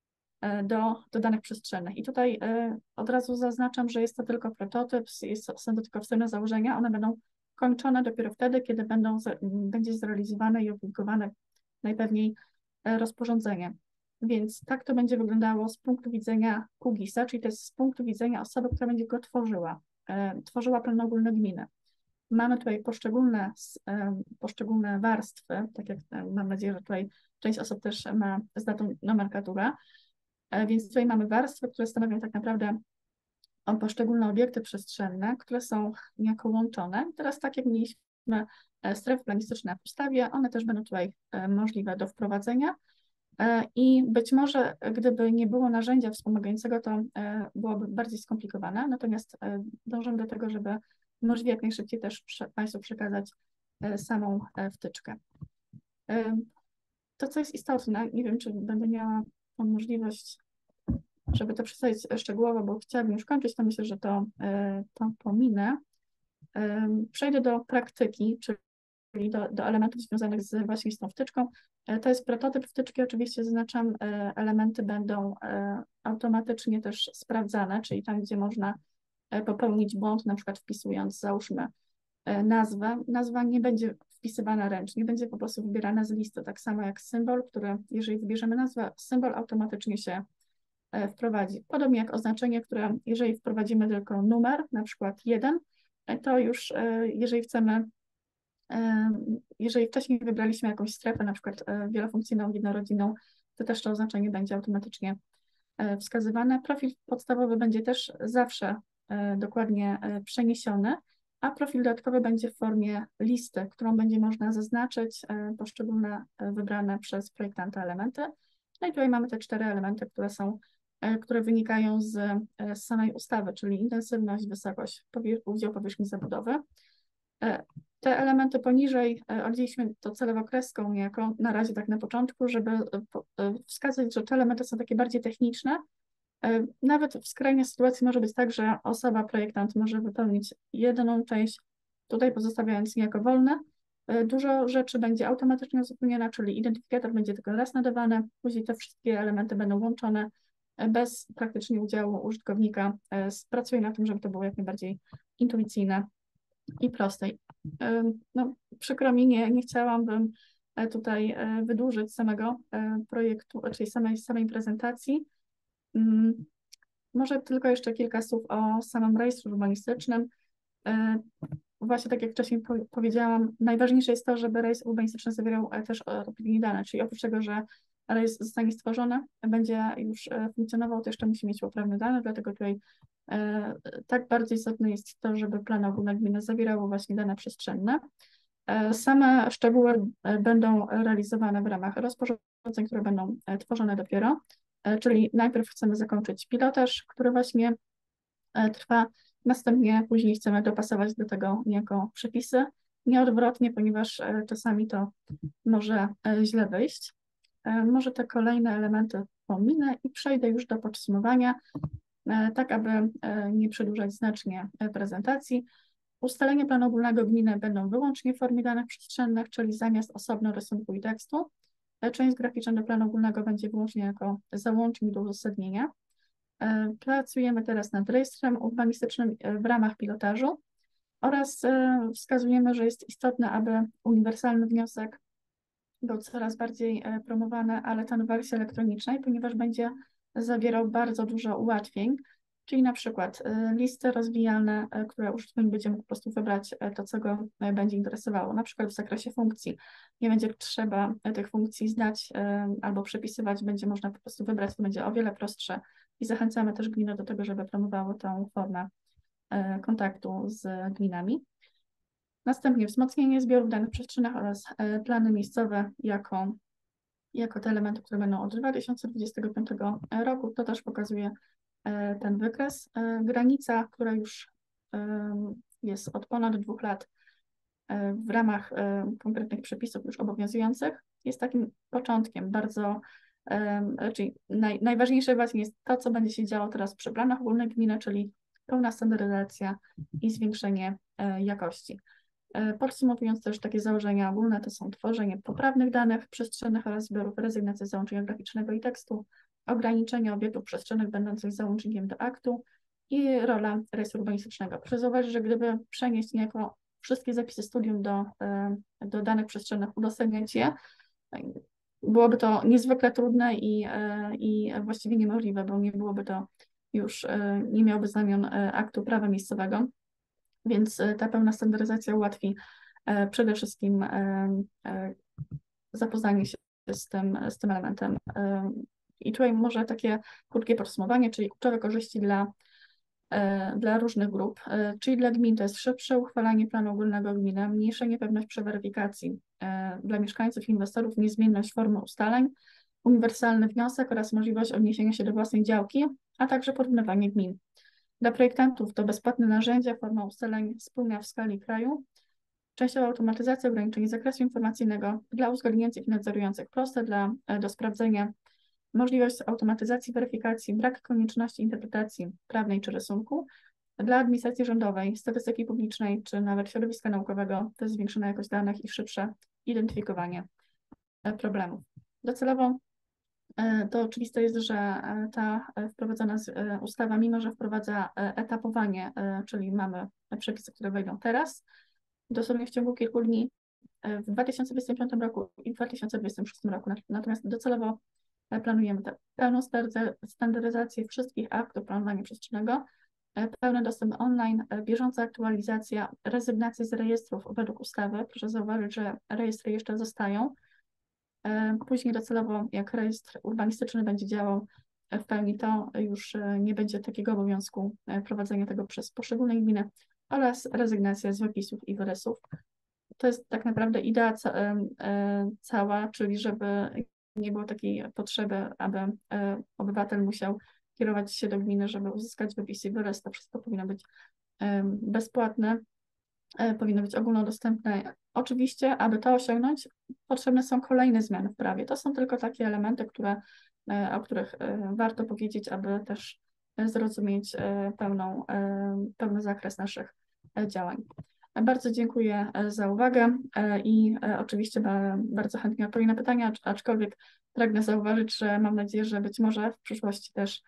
do danych przestrzennych. I tutaj od razu zaznaczam, że jest to tylko prototyp, są to tylko wstępne założenia, one będą kończone dopiero wtedy, kiedy będzie zrealizowane i opublikowane najpewniej rozporządzenie. Więc tak to będzie wyglądało z punktu widzenia QGIS-a, czyli to jest z punktu widzenia osoby, która będzie go tworzyła plan ogólny gminy. Mamy tutaj poszczególne warstwy, tak jak mam nadzieję, że tutaj część osób też ma znaną nomenklaturę, więc tutaj mamy warstwy, które stanowią tak naprawdę poszczególne obiekty przestrzenne, które są niejako łączone. Teraz tak jak mieliśmy strefy planistyczne w ustawie, one też będą tutaj możliwe do wprowadzenia i być może gdyby nie było narzędzia wspomagającego, to byłoby bardziej skomplikowane, natomiast dążymy do tego, żeby możliwie jak najszybciej też Państwu przekazać samą wtyczkę. To, co jest istotne, nie wiem, czy będę miała tą możliwość, żeby to przedstawić szczegółowo, bo chciałabym już kończyć, to myślę, że to pominę. Przejdę do praktyki, czyli do elementów związanych właśnie z tą wtyczką. To jest prototyp wtyczki, oczywiście zaznaczam, elementy będą automatycznie też sprawdzane, czyli tam, gdzie można popełnić błąd, na przykład wpisując, załóżmy, nazwę. Nazwa nie będzie wpisywana ręcznie, będzie po prostu wybierana z listy, tak samo jak symbol, który, jeżeli wybierzemy nazwę, symbol automatycznie się wprowadzi. Podobnie jak oznaczenie, które jeżeli wprowadzimy tylko numer, na przykład 1, to już jeżeli wcześniej wybraliśmy jakąś strefę, na przykład wielofunkcyjną, jednorodzinną, to też to oznaczenie będzie automatycznie wskazywane. Profil podstawowy będzie też zawsze dokładnie przeniesiony, a profil dodatkowy będzie w formie listy, którą będzie można zaznaczyć poszczególne wybrane przez projektanta elementy. No i tutaj mamy te 4 elementy, które wynikają z samej ustawy, czyli intensywność, wysokość, udział powierzchni zabudowy. Te elementy poniżej oddzieliliśmy to celowo kreską niejako na razie tak na początku, żeby wskazać, że te elementy są takie bardziej techniczne. Nawet w skrajnej sytuacji może być tak, że projektant może wypełnić jedną część, tutaj pozostawiając niejako wolne. Dużo rzeczy będzie automatycznie uzupełnione, czyli identyfikator będzie tylko raz nadawany, później te wszystkie elementy będą łączone bez praktycznie udziału użytkownika. Pracuję na tym, żeby to było jak najbardziej intuicyjne i proste. No, przykro mi, nie chciałabym tutaj wydłużyć samego projektu, czyli samej prezentacji. Może tylko jeszcze kilka słów o samym rejestrze urbanistycznym. Właśnie tak jak wcześniej powiedziałam, najważniejsze jest to, żeby rejestr urbanistyczny zawierał też odpowiednie dane, czyli oprócz tego, że rejestr zostanie stworzony, będzie już funkcjonował, to jeszcze musi mieć poprawne dane, dlatego tutaj tak bardzo istotne jest to, żeby plany ogólne gminy zawierały właśnie dane przestrzenne. Same szczegóły będą realizowane w ramach rozporządzeń, które będą tworzone dopiero, czyli najpierw chcemy zakończyć pilotaż, który właśnie trwa, następnie później chcemy dopasować do tego niejako przepisy, nieodwrotnie, ponieważ czasami to może źle wyjść. Może te kolejne elementy pominę i przejdę już do podsumowania, tak aby nie przedłużać znacznie prezentacji. Ustalenia planu ogólnego gminy będą wyłącznie w formie danych przestrzennych, czyli zamiast osobno rysunku i tekstu. Część graficzna do planu ogólnego będzie wyłącznie jako załącznik do uzasadnienia. Pracujemy teraz nad rejestrem urbanistycznym w ramach pilotażu oraz wskazujemy, że jest istotne, aby uniwersalny wniosek był coraz bardziej promowany, ale ten w wersji elektronicznej, ponieważ będzie zawierał bardzo dużo ułatwień, czyli na przykład listy rozwijane, które użytkownik będzie mógł po prostu wybrać to, co go będzie interesowało, na przykład w zakresie funkcji. Nie będzie trzeba tych funkcji znać albo przepisywać, będzie można po prostu wybrać, to będzie o wiele prostsze i zachęcamy też gminę do tego, żeby promowało tą formę kontaktu z gminami. Następnie wzmocnienie zbiorów danych przestrzennych oraz plany miejscowe jako te elementy, które będą od 2025 roku. To też pokazuje ten wykres. Granica, która już jest od ponad 2 lat w ramach konkretnych przepisów już obowiązujących, jest takim początkiem bardzo, czyli najważniejsze właśnie jest to, co będzie się działo teraz przy planach ogólnych gminy, czyli pełna standaryzacja i zwiększenie jakości. Podsumowując też takie założenia ogólne, to są tworzenie poprawnych danych przestrzennych oraz zbiorów, rezygnacja z załączenia graficznego i tekstu, ograniczenie obiektów przestrzennych będących załącznikiem do aktu i rola rejestru urbanistycznego. Proszę zauważyć, że gdyby przenieść niejako wszystkie zapisy studium do danych przestrzennych, udostępniać je, byłoby to niezwykle trudne i właściwie niemożliwe, bo nie byłoby to już, nie miałoby znamion aktu prawa miejscowego. Więc ta pełna standaryzacja ułatwi przede wszystkim zapoznanie się z tym elementem. I tutaj może takie krótkie podsumowanie, czyli kluczowe korzyści dla różnych grup, czyli dla gmin to jest szybsze uchwalanie planu ogólnego gminy, mniejsza niepewność przy weryfikacji, dla mieszkańców i inwestorów niezmienność formy ustaleń, uniwersalny wniosek oraz możliwość odniesienia się do własnej działki, a także porównywanie gmin. Dla projektantów to bezpłatne narzędzia, forma ustaleń wspólna w skali kraju, częściowa automatyzacja, ograniczenie zakresu informacyjnego, dla uzgodniających i nadzorujących proste, do sprawdzenia możliwość automatyzacji weryfikacji, brak konieczności interpretacji prawnej czy rysunku, dla administracji rządowej, statystyki publicznej czy nawet środowiska naukowego to jest zwiększona jakość danych i szybsze identyfikowanie problemów. Docelowo to oczywiste jest, że ta wprowadzona ustawa, mimo że wprowadza etapowanie, czyli mamy przepisy, które wejdą teraz, dosłownie w ciągu kilku dni, w 2025 roku i w 2026 roku. Natomiast docelowo planujemy pełną standaryzację wszystkich aktów planowania przestrzennego, pełny dostęp online, bieżąca aktualizacja, rezygnacja z rejestrów według ustawy. Proszę zauważyć, że rejestry jeszcze zostają. Później docelowo, jak rejestr urbanistyczny będzie działał w pełni, to już nie będzie takiego obowiązku prowadzenia tego przez poszczególne gminy oraz rezygnacja z wypisów i wyrysów. To jest tak naprawdę idea cała, czyli żeby nie było takiej potrzeby, aby obywatel musiał kierować się do gminy, żeby uzyskać wypisy i wyrys. To wszystko powinno być bezpłatne, powinno być ogólnodostępne. Oczywiście, aby to osiągnąć, potrzebne są kolejne zmiany w prawie. To są tylko takie elementy, o których warto powiedzieć, aby też zrozumieć pełny zakres naszych działań. Bardzo dziękuję za uwagę i oczywiście bardzo chętnie odpowiem na pytania, aczkolwiek pragnę zauważyć, że mam nadzieję, że być może w przyszłości też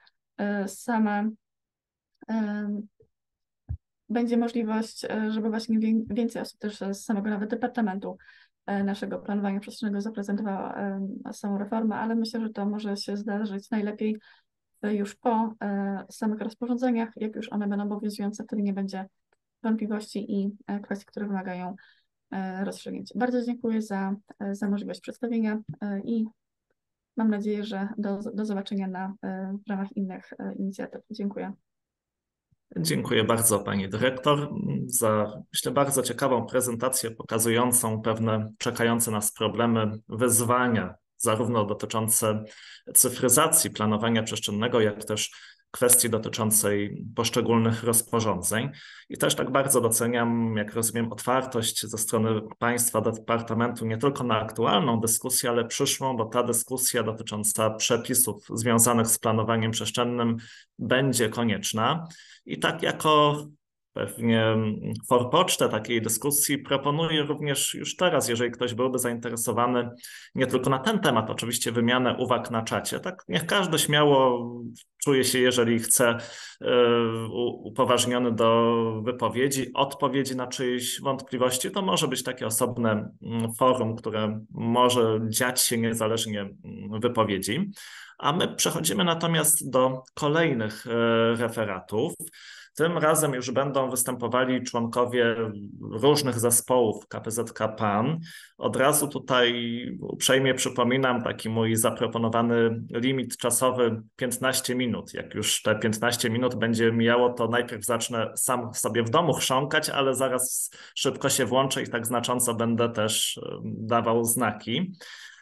będzie możliwość, żeby właśnie więcej osób też z samego nawet Departamentu naszego planowania przestrzennego zaprezentowało samą reformę, ale myślę, że to może się zdarzyć najlepiej już po samych rozporządzeniach, jak już one będą obowiązujące, wtedy nie będzie wątpliwości i kwestii, które wymagają rozstrzygnięcia. Bardzo dziękuję za możliwość przedstawienia i mam nadzieję, że do zobaczenia w ramach innych inicjatyw. Dziękuję. Dziękuję bardzo pani dyrektor za, myślę, bardzo ciekawą prezentację pokazującą pewne czekające nas problemy, wyzwania, zarówno dotyczące cyfryzacji planowania przestrzennego, jak też kwestii dotyczącej poszczególnych rozporządzeń. I też tak bardzo doceniam, jak rozumiem, otwartość ze strony państwa, departamentu nie tylko na aktualną dyskusję, ale przyszłą, bo ta dyskusja dotycząca przepisów związanych z planowaniem przestrzennym będzie konieczna. I tak jako pewnie forpocztę takiej dyskusji proponuję również już teraz, jeżeli ktoś byłby zainteresowany nie tylko na ten temat, oczywiście wymianę uwag na czacie, tak niech każdy śmiało czuje się, jeżeli chce, upoważniony do wypowiedzi, odpowiedzi na czyjeś wątpliwości. To może być takie osobne forum, które może dziać się niezależnie wypowiedzi. A my przechodzimy natomiast do kolejnych referatów. Tym razem już będą występowali członkowie różnych zespołów KPZK PAN. Od razu tutaj uprzejmie przypominam taki mój zaproponowany limit czasowy 15 minut. Jak już te 15 minut będzie mijało, to najpierw zacznę sam sobie w domu chrząkać, ale zaraz szybko się włączę i tak znacząco będę też dawał znaki.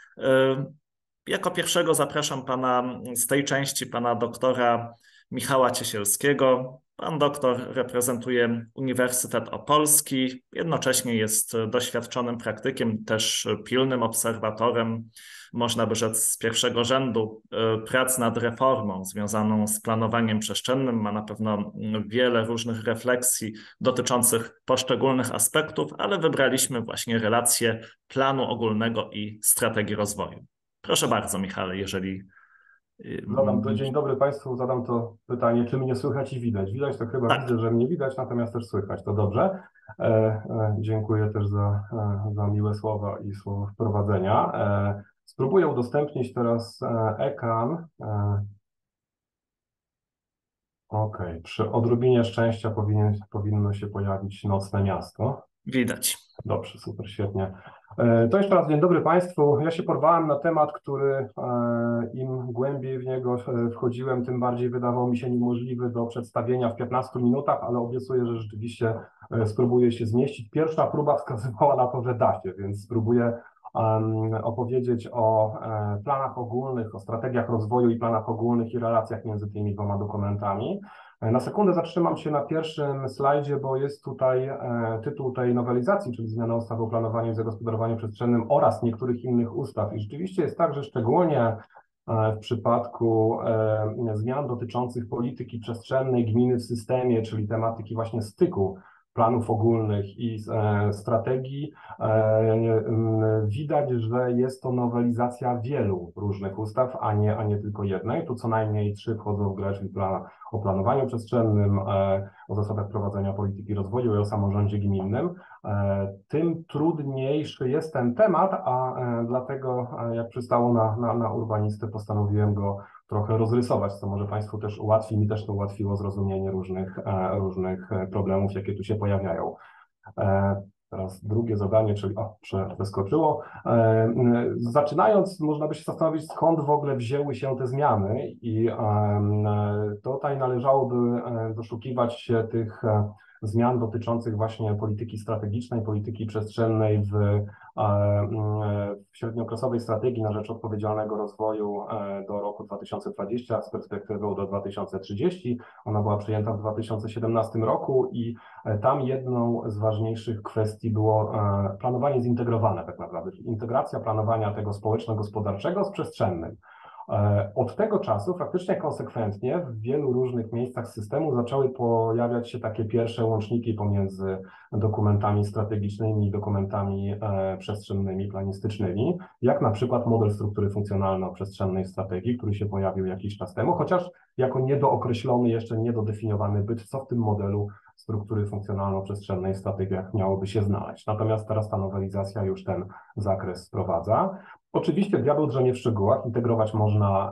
Jako pierwszego zapraszam z tej części pana doktora Michała Ciesielskiego. Pan doktor reprezentuje Uniwersytet Opolski, jednocześnie jest doświadczonym praktykiem, też pilnym obserwatorem, można by rzec z pierwszego rzędu, prac nad reformą związaną z planowaniem przestrzennym. Ma na pewno wiele różnych refleksji dotyczących poszczególnych aspektów, ale wybraliśmy właśnie relacje planu ogólnego i strategii rozwoju. Proszę bardzo, Michale, jeżeli... Dzień dobry Państwu, zadam to pytanie, czy mnie słychać i widać. Widać to chyba, tak. Widzę, że mnie widać, natomiast też słychać, to dobrze. Dziękuję też za miłe słowa i słowo wprowadzenia. Spróbuję udostępnić teraz ekran. OK, przy odrobinie szczęścia powinno się pojawić nocne miasto. Widać. Dobrze, super, świetnie. To jeszcze raz dzień dobry Państwu. Ja się porwałem na temat, który im głębiej w niego wchodziłem, tym bardziej wydawał mi się niemożliwy do przedstawienia w 15 minutach, ale obiecuję, że rzeczywiście spróbuję się zmieścić. Pierwsza próba wskazywała na to, że da się, więc spróbuję opowiedzieć o planach ogólnych, o strategiach rozwoju i planach ogólnych i relacjach między tymi dwoma dokumentami. Na sekundę zatrzymam się na pierwszym slajdzie, bo jest tutaj tytuł tej nowelizacji, czyli zmiana ustawy o planowaniu i zagospodarowaniu przestrzennym oraz niektórych innych ustaw. I rzeczywiście jest tak, że szczególnie w przypadku zmian dotyczących polityki przestrzennej gminy w systemie, czyli tematyki właśnie styku planów ogólnych i strategii, widać, że jest to nowelizacja wielu różnych ustaw, a nie tylko jednej. Tu co najmniej 3 wchodzą w grę, czyli plan o planowaniu przestrzennym, o zasadach prowadzenia polityki rozwoju i o samorządzie gminnym. Tym trudniejszy jest ten temat, a dlatego jak przystało na urbanistę, postanowiłem go trochę rozrysować, co może Państwu też ułatwi, mi też to ułatwiło zrozumienie różnych problemów, jakie tu się pojawiają. Teraz drugie zadanie, czyli przeskoczyło. Zaczynając, można by się zastanowić, skąd w ogóle wzięły się te zmiany i tutaj należałoby doszukiwać się tych zmian dotyczących właśnie polityki strategicznej, polityki przestrzennej w średniookresowej strategii na rzecz odpowiedzialnego rozwoju do roku 2020 z perspektywą do 2030. Ona była przyjęta w 2017 roku i tam jedną z ważniejszych kwestii było planowanie zintegrowane tak naprawdę, czyli integracja planowania tego społeczno-gospodarczego z przestrzennym. Od tego czasu faktycznie konsekwentnie w wielu różnych miejscach systemu zaczęły pojawiać się takie pierwsze łączniki pomiędzy dokumentami strategicznymi i dokumentami przestrzennymi, planistycznymi, jak na przykład model struktury funkcjonalno-przestrzennej strategii, który się pojawił jakiś czas temu, chociaż jako niedookreślony, jeszcze niedodefiniowany byt, co w tym modelu struktury funkcjonalno-przestrzennej strategiach miałoby się znaleźć. Natomiast teraz ta nowelizacja już ten zakres wprowadza. Oczywiście diabeł drzemie w szczegółach, integrować można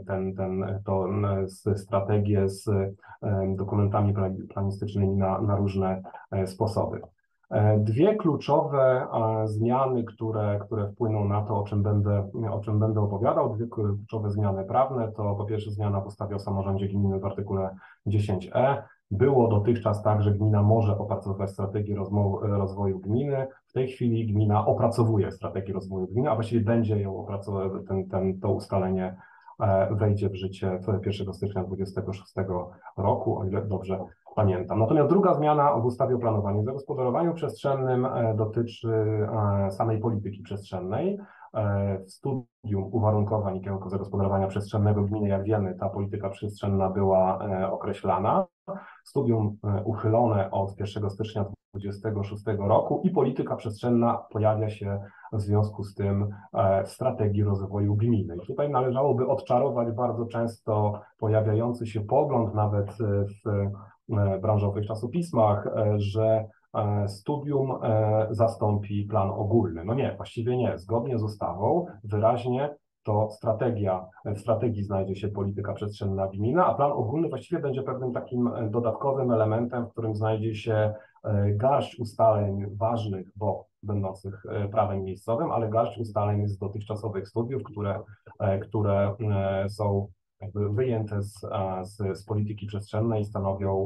strategię z dokumentami planistycznymi na różne sposoby. Dwie kluczowe zmiany, które wpłyną na to, o czym będę opowiadał, dwie kluczowe zmiany prawne, to po pierwsze zmiana w ustawie o samorządzie gminnym w artykule 10e, Było dotychczas tak, że gmina może opracowywać strategię rozwoju gminy. W tej chwili gmina opracowuje strategię rozwoju gminy, a właściwie będzie ją opracowywać, to ustalenie wejdzie w życie 1 stycznia 2026 roku, o ile dobrze pamiętam. Natomiast druga zmiana w ustawie o planowaniu i zagospodarowaniu przestrzennym dotyczy samej polityki przestrzennej. W studium uwarunkowań i kierunków zagospodarowania przestrzennego gminy, jak wiemy, ta polityka przestrzenna była określana. Studium uchylone od 1 stycznia 2026 roku i polityka przestrzenna pojawia się w związku z tym w strategii rozwoju gminy. I tutaj należałoby odczarować bardzo często pojawiający się pogląd nawet w branżowych czasopismach, że studium zastąpi plan ogólny. No nie, właściwie nie. Zgodnie z ustawą wyraźnie to w strategii znajdzie się polityka przestrzenna gmina, a plan ogólny właściwie będzie pewnym takim dodatkowym elementem, w którym znajdzie się garść ustaleń ważnych, bo będących prawem miejscowym, ale garść ustaleń z dotychczasowych studiów, które są jakby wyjęte z polityki przestrzennej i stanowią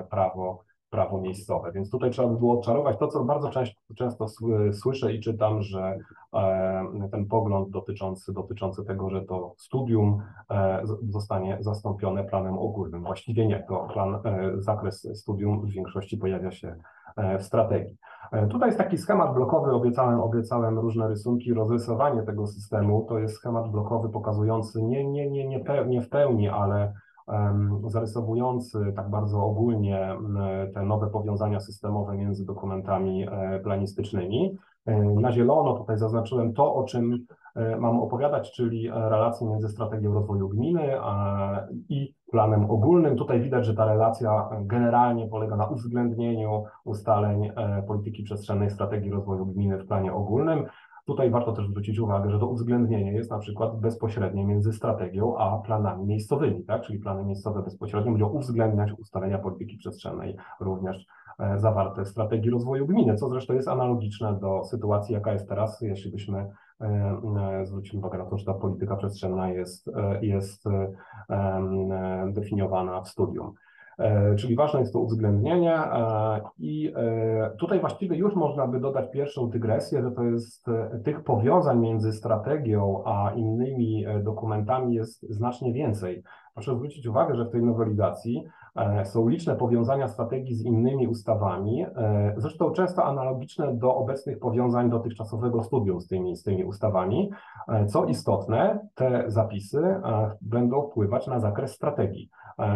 prawo miejscowe. Więc tutaj trzeba by było odczarować to, co bardzo często słyszę i czytam, że ten pogląd dotyczący tego, że to studium zostanie zastąpione planem ogólnym. Właściwie nie, to zakres studium w większości pojawia się w strategii. Tutaj jest taki schemat blokowy, obiecałem różne rysunki, rozrysowanie tego systemu. To jest schemat blokowy pokazujący nie w pełni, ale zarysowujący tak bardzo ogólnie te nowe powiązania systemowe między dokumentami planistycznymi. Na zielono tutaj zaznaczyłem to, o czym mam opowiadać, czyli relacje między strategią rozwoju gminy i planem ogólnym. Tutaj widać, że ta relacja generalnie polega na uwzględnieniu ustaleń polityki przestrzennej strategii rozwoju gminy w planie ogólnym. Tutaj warto też zwrócić uwagę, że to uwzględnienie jest na przykład bezpośrednie między strategią a planami miejscowymi, tak? Czyli plany miejscowe bezpośrednio będą uwzględniać ustalenia polityki przestrzennej również zawarte w strategii rozwoju gminy, co zresztą jest analogiczne do sytuacji, jaka jest teraz, jeśli byśmy zwrócili uwagę na to, że ta polityka przestrzenna jest definiowana w studium. Czyli ważne jest to uwzględnienie i tutaj właściwie już można by dodać pierwszą dygresję, że to jest tych powiązań między strategią a innymi dokumentami jest znacznie więcej. Proszę zwrócić uwagę, że w tej nowelizacji są liczne powiązania strategii z innymi ustawami, zresztą często analogiczne do obecnych powiązań dotychczasowego studium z tymi ustawami. Co istotne, te zapisy będą wpływać na zakres strategii.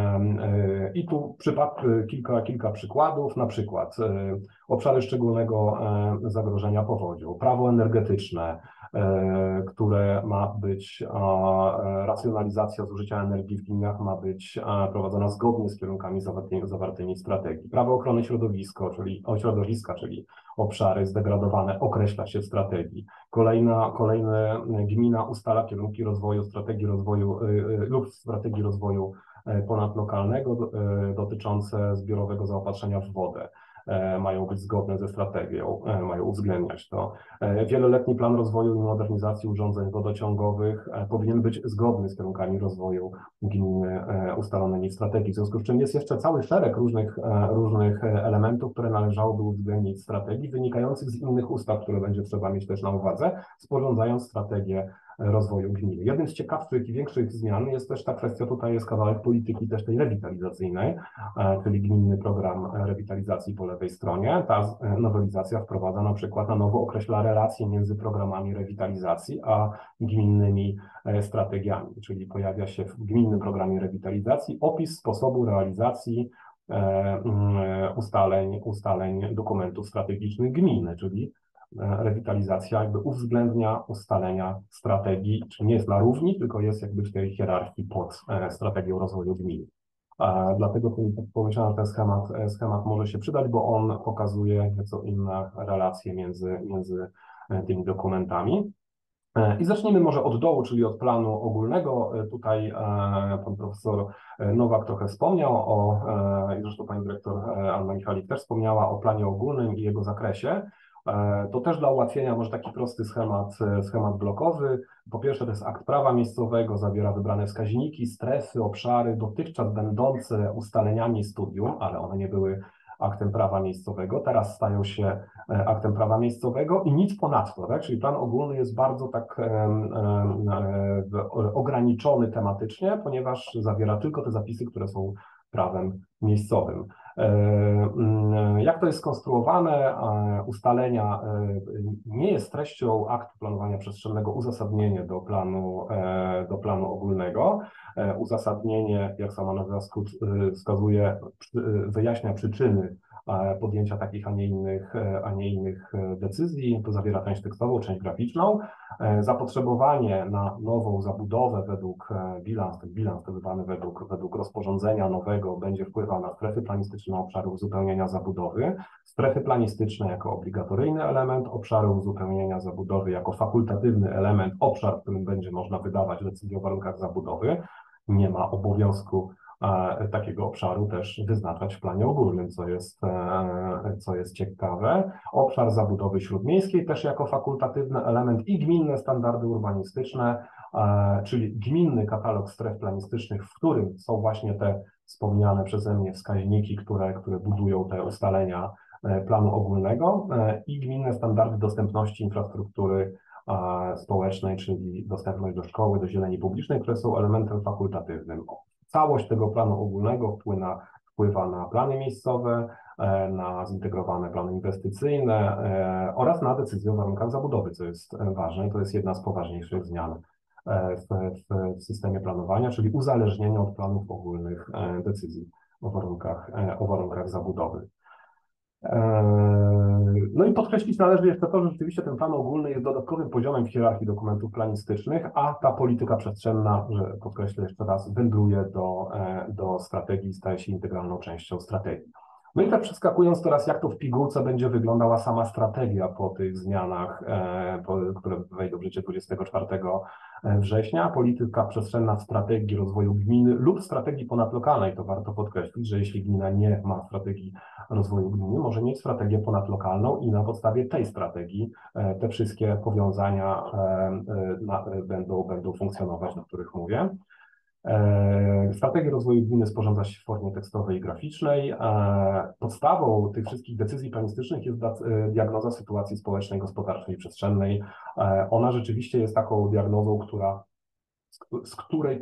I tu kilka przykładów, na przykład obszary szczególnego zagrożenia powodzią, prawo energetyczne, które ma być, racjonalizacja zużycia energii w gminach ma być prowadzona zgodnie z kierunkami zawartymi w strategii. Prawo ochrony środowiska, czyli obszary zdegradowane określa się w strategii. Kolejna gmina ustala kierunki rozwoju, strategii rozwoju ponadlokalnego dotyczące zbiorowego zaopatrzenia w wodę. Mają być zgodne ze strategią, mają uwzględniać to. Wieloletni plan rozwoju i modernizacji urządzeń wodociągowych powinien być zgodny z kierunkami rozwoju gminy ustalonymi w strategii. W związku z czym jest jeszcze cały szereg różnych elementów, które należałoby uwzględnić w strategii, wynikających z innych ustaw, które będzie trzeba mieć też na uwadze, sporządzając strategię rozwoju gminy. Jednym z ciekawszych i większych zmian jest też ta kwestia, tutaj jest kawałek polityki też tej rewitalizacyjnej, czyli gminny program rewitalizacji po lewej stronie. Ta nowelizacja wprowadza na przykład na nowo określa relacje między programami rewitalizacji a gminnymi strategiami, czyli pojawia się w gminnym programie rewitalizacji opis sposobu realizacji ustaleń dokumentów strategicznych gminy, czyli rewitalizacja jakby uwzględnia ustalenia strategii, czyli nie jest na równi, tylko jest jakby w tej hierarchii pod strategią rozwoju gminy. Dlatego pomyślałem, że ten schemat może się przydać, bo on pokazuje nieco inne relacje między tymi dokumentami. I zacznijmy może od dołu, czyli od planu ogólnego. Tutaj pan profesor Nowak trochę wspomniał i zresztą pani dyrektor Anna Michalik też wspomniała o planie ogólnym i jego zakresie. To też dla ułatwienia może taki prosty schemat blokowy. Po pierwsze to jest akt prawa miejscowego, zawiera wybrane wskaźniki, strefy, obszary dotychczas będące ustaleniami studium, ale one nie były aktem prawa miejscowego, teraz stają się aktem prawa miejscowego i nic ponadto, tak? Czyli plan ogólny jest bardzo tak ograniczony tematycznie, ponieważ zawiera tylko te zapisy, które są prawem miejscowym. Jak to jest skonstruowane? Ustalenia nie jest treścią aktu planowania przestrzennego uzasadnienie do planu ogólnego. Uzasadnienie, jak sama nazwa wskazuje, wyjaśnia przyczyny podjęcia takich, a nie innych decyzji. To zawiera część tekstową, część graficzną. Zapotrzebowanie na nową zabudowę według bilans to wydany według rozporządzenia nowego będzie wpływał na strefy planistyczne, obszary uzupełnienia zabudowy. Strefy planistyczne jako obligatoryjny element, obszary uzupełnienia zabudowy jako fakultatywny element, obszar, w którym będzie można wydawać decyzję o warunkach zabudowy. Nie ma obowiązku takiego obszaru też wyznaczać w planie ogólnym, co jest ciekawe. Obszar zabudowy śródmiejskiej też jako fakultatywny element i gminne standardy urbanistyczne, czyli gminny katalog stref planistycznych, w którym są właśnie te wspomniane przeze mnie wskaźniki, które budują te ustalenia planu ogólnego i gminne standardy dostępności infrastruktury społecznej, czyli dostępność do szkoły, do zieleni publicznej, które są elementem fakultatywnym. Całość tego planu ogólnego wpływa na plany miejscowe, na zintegrowane plany inwestycyjne oraz na decyzję o warunkach zabudowy, co jest ważne. To jest jedna z poważniejszych zmian w systemie planowania, czyli uzależnienie od planów ogólnych decyzji o warunkach zabudowy. No i podkreślić należy jeszcze to, że rzeczywiście ten plan ogólny jest dodatkowym poziomem w hierarchii dokumentów planistycznych, a ta polityka przestrzenna, że podkreślę jeszcze raz, wędruje do strategii i staje się integralną częścią strategii. No i tak przeskakując teraz, jak to w pigułce będzie wyglądała sama strategia po tych zmianach, które wejdą w życie 24 września, polityka przestrzenna w strategii rozwoju gminy lub strategii ponadlokalnej. To warto podkreślić, że jeśli gmina nie ma strategii rozwoju gminy, może mieć strategię ponadlokalną i na podstawie tej strategii te wszystkie powiązania będą funkcjonować, o których mówię. Strategię rozwoju gminy sporządza się w formie tekstowej i graficznej. Podstawą tych wszystkich decyzji planistycznych jest diagnoza sytuacji społecznej, gospodarczej i przestrzennej. Ona rzeczywiście jest taką diagnozą, z której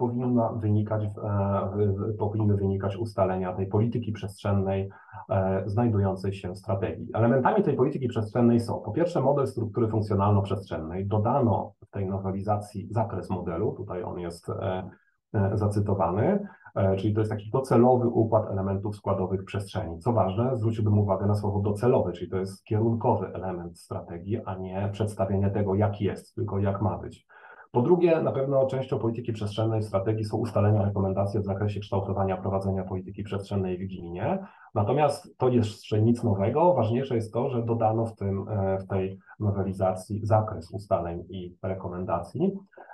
powinny wynikać ustalenia tej polityki przestrzennej znajdującej się w strategii. Elementami tej polityki przestrzennej są po pierwsze model struktury funkcjonalno-przestrzennej. Dodano w tej nowelizacji zakres modelu, tutaj on jest zacytowany, czyli to jest taki docelowy układ elementów składowych przestrzeni. Co ważne, zwróciłbym uwagę na słowo docelowy, czyli to jest kierunkowy element strategii, a nie przedstawienie tego, jak jest, tylko jak ma być. Po drugie, na pewno częścią polityki przestrzennej w strategii są ustalenia rekomendacji w zakresie kształtowania, prowadzenia polityki przestrzennej w gminie. Natomiast to jeszcze nic nowego. Ważniejsze jest to, że dodano w tej nowelizacji zakres ustaleń i rekomendacji.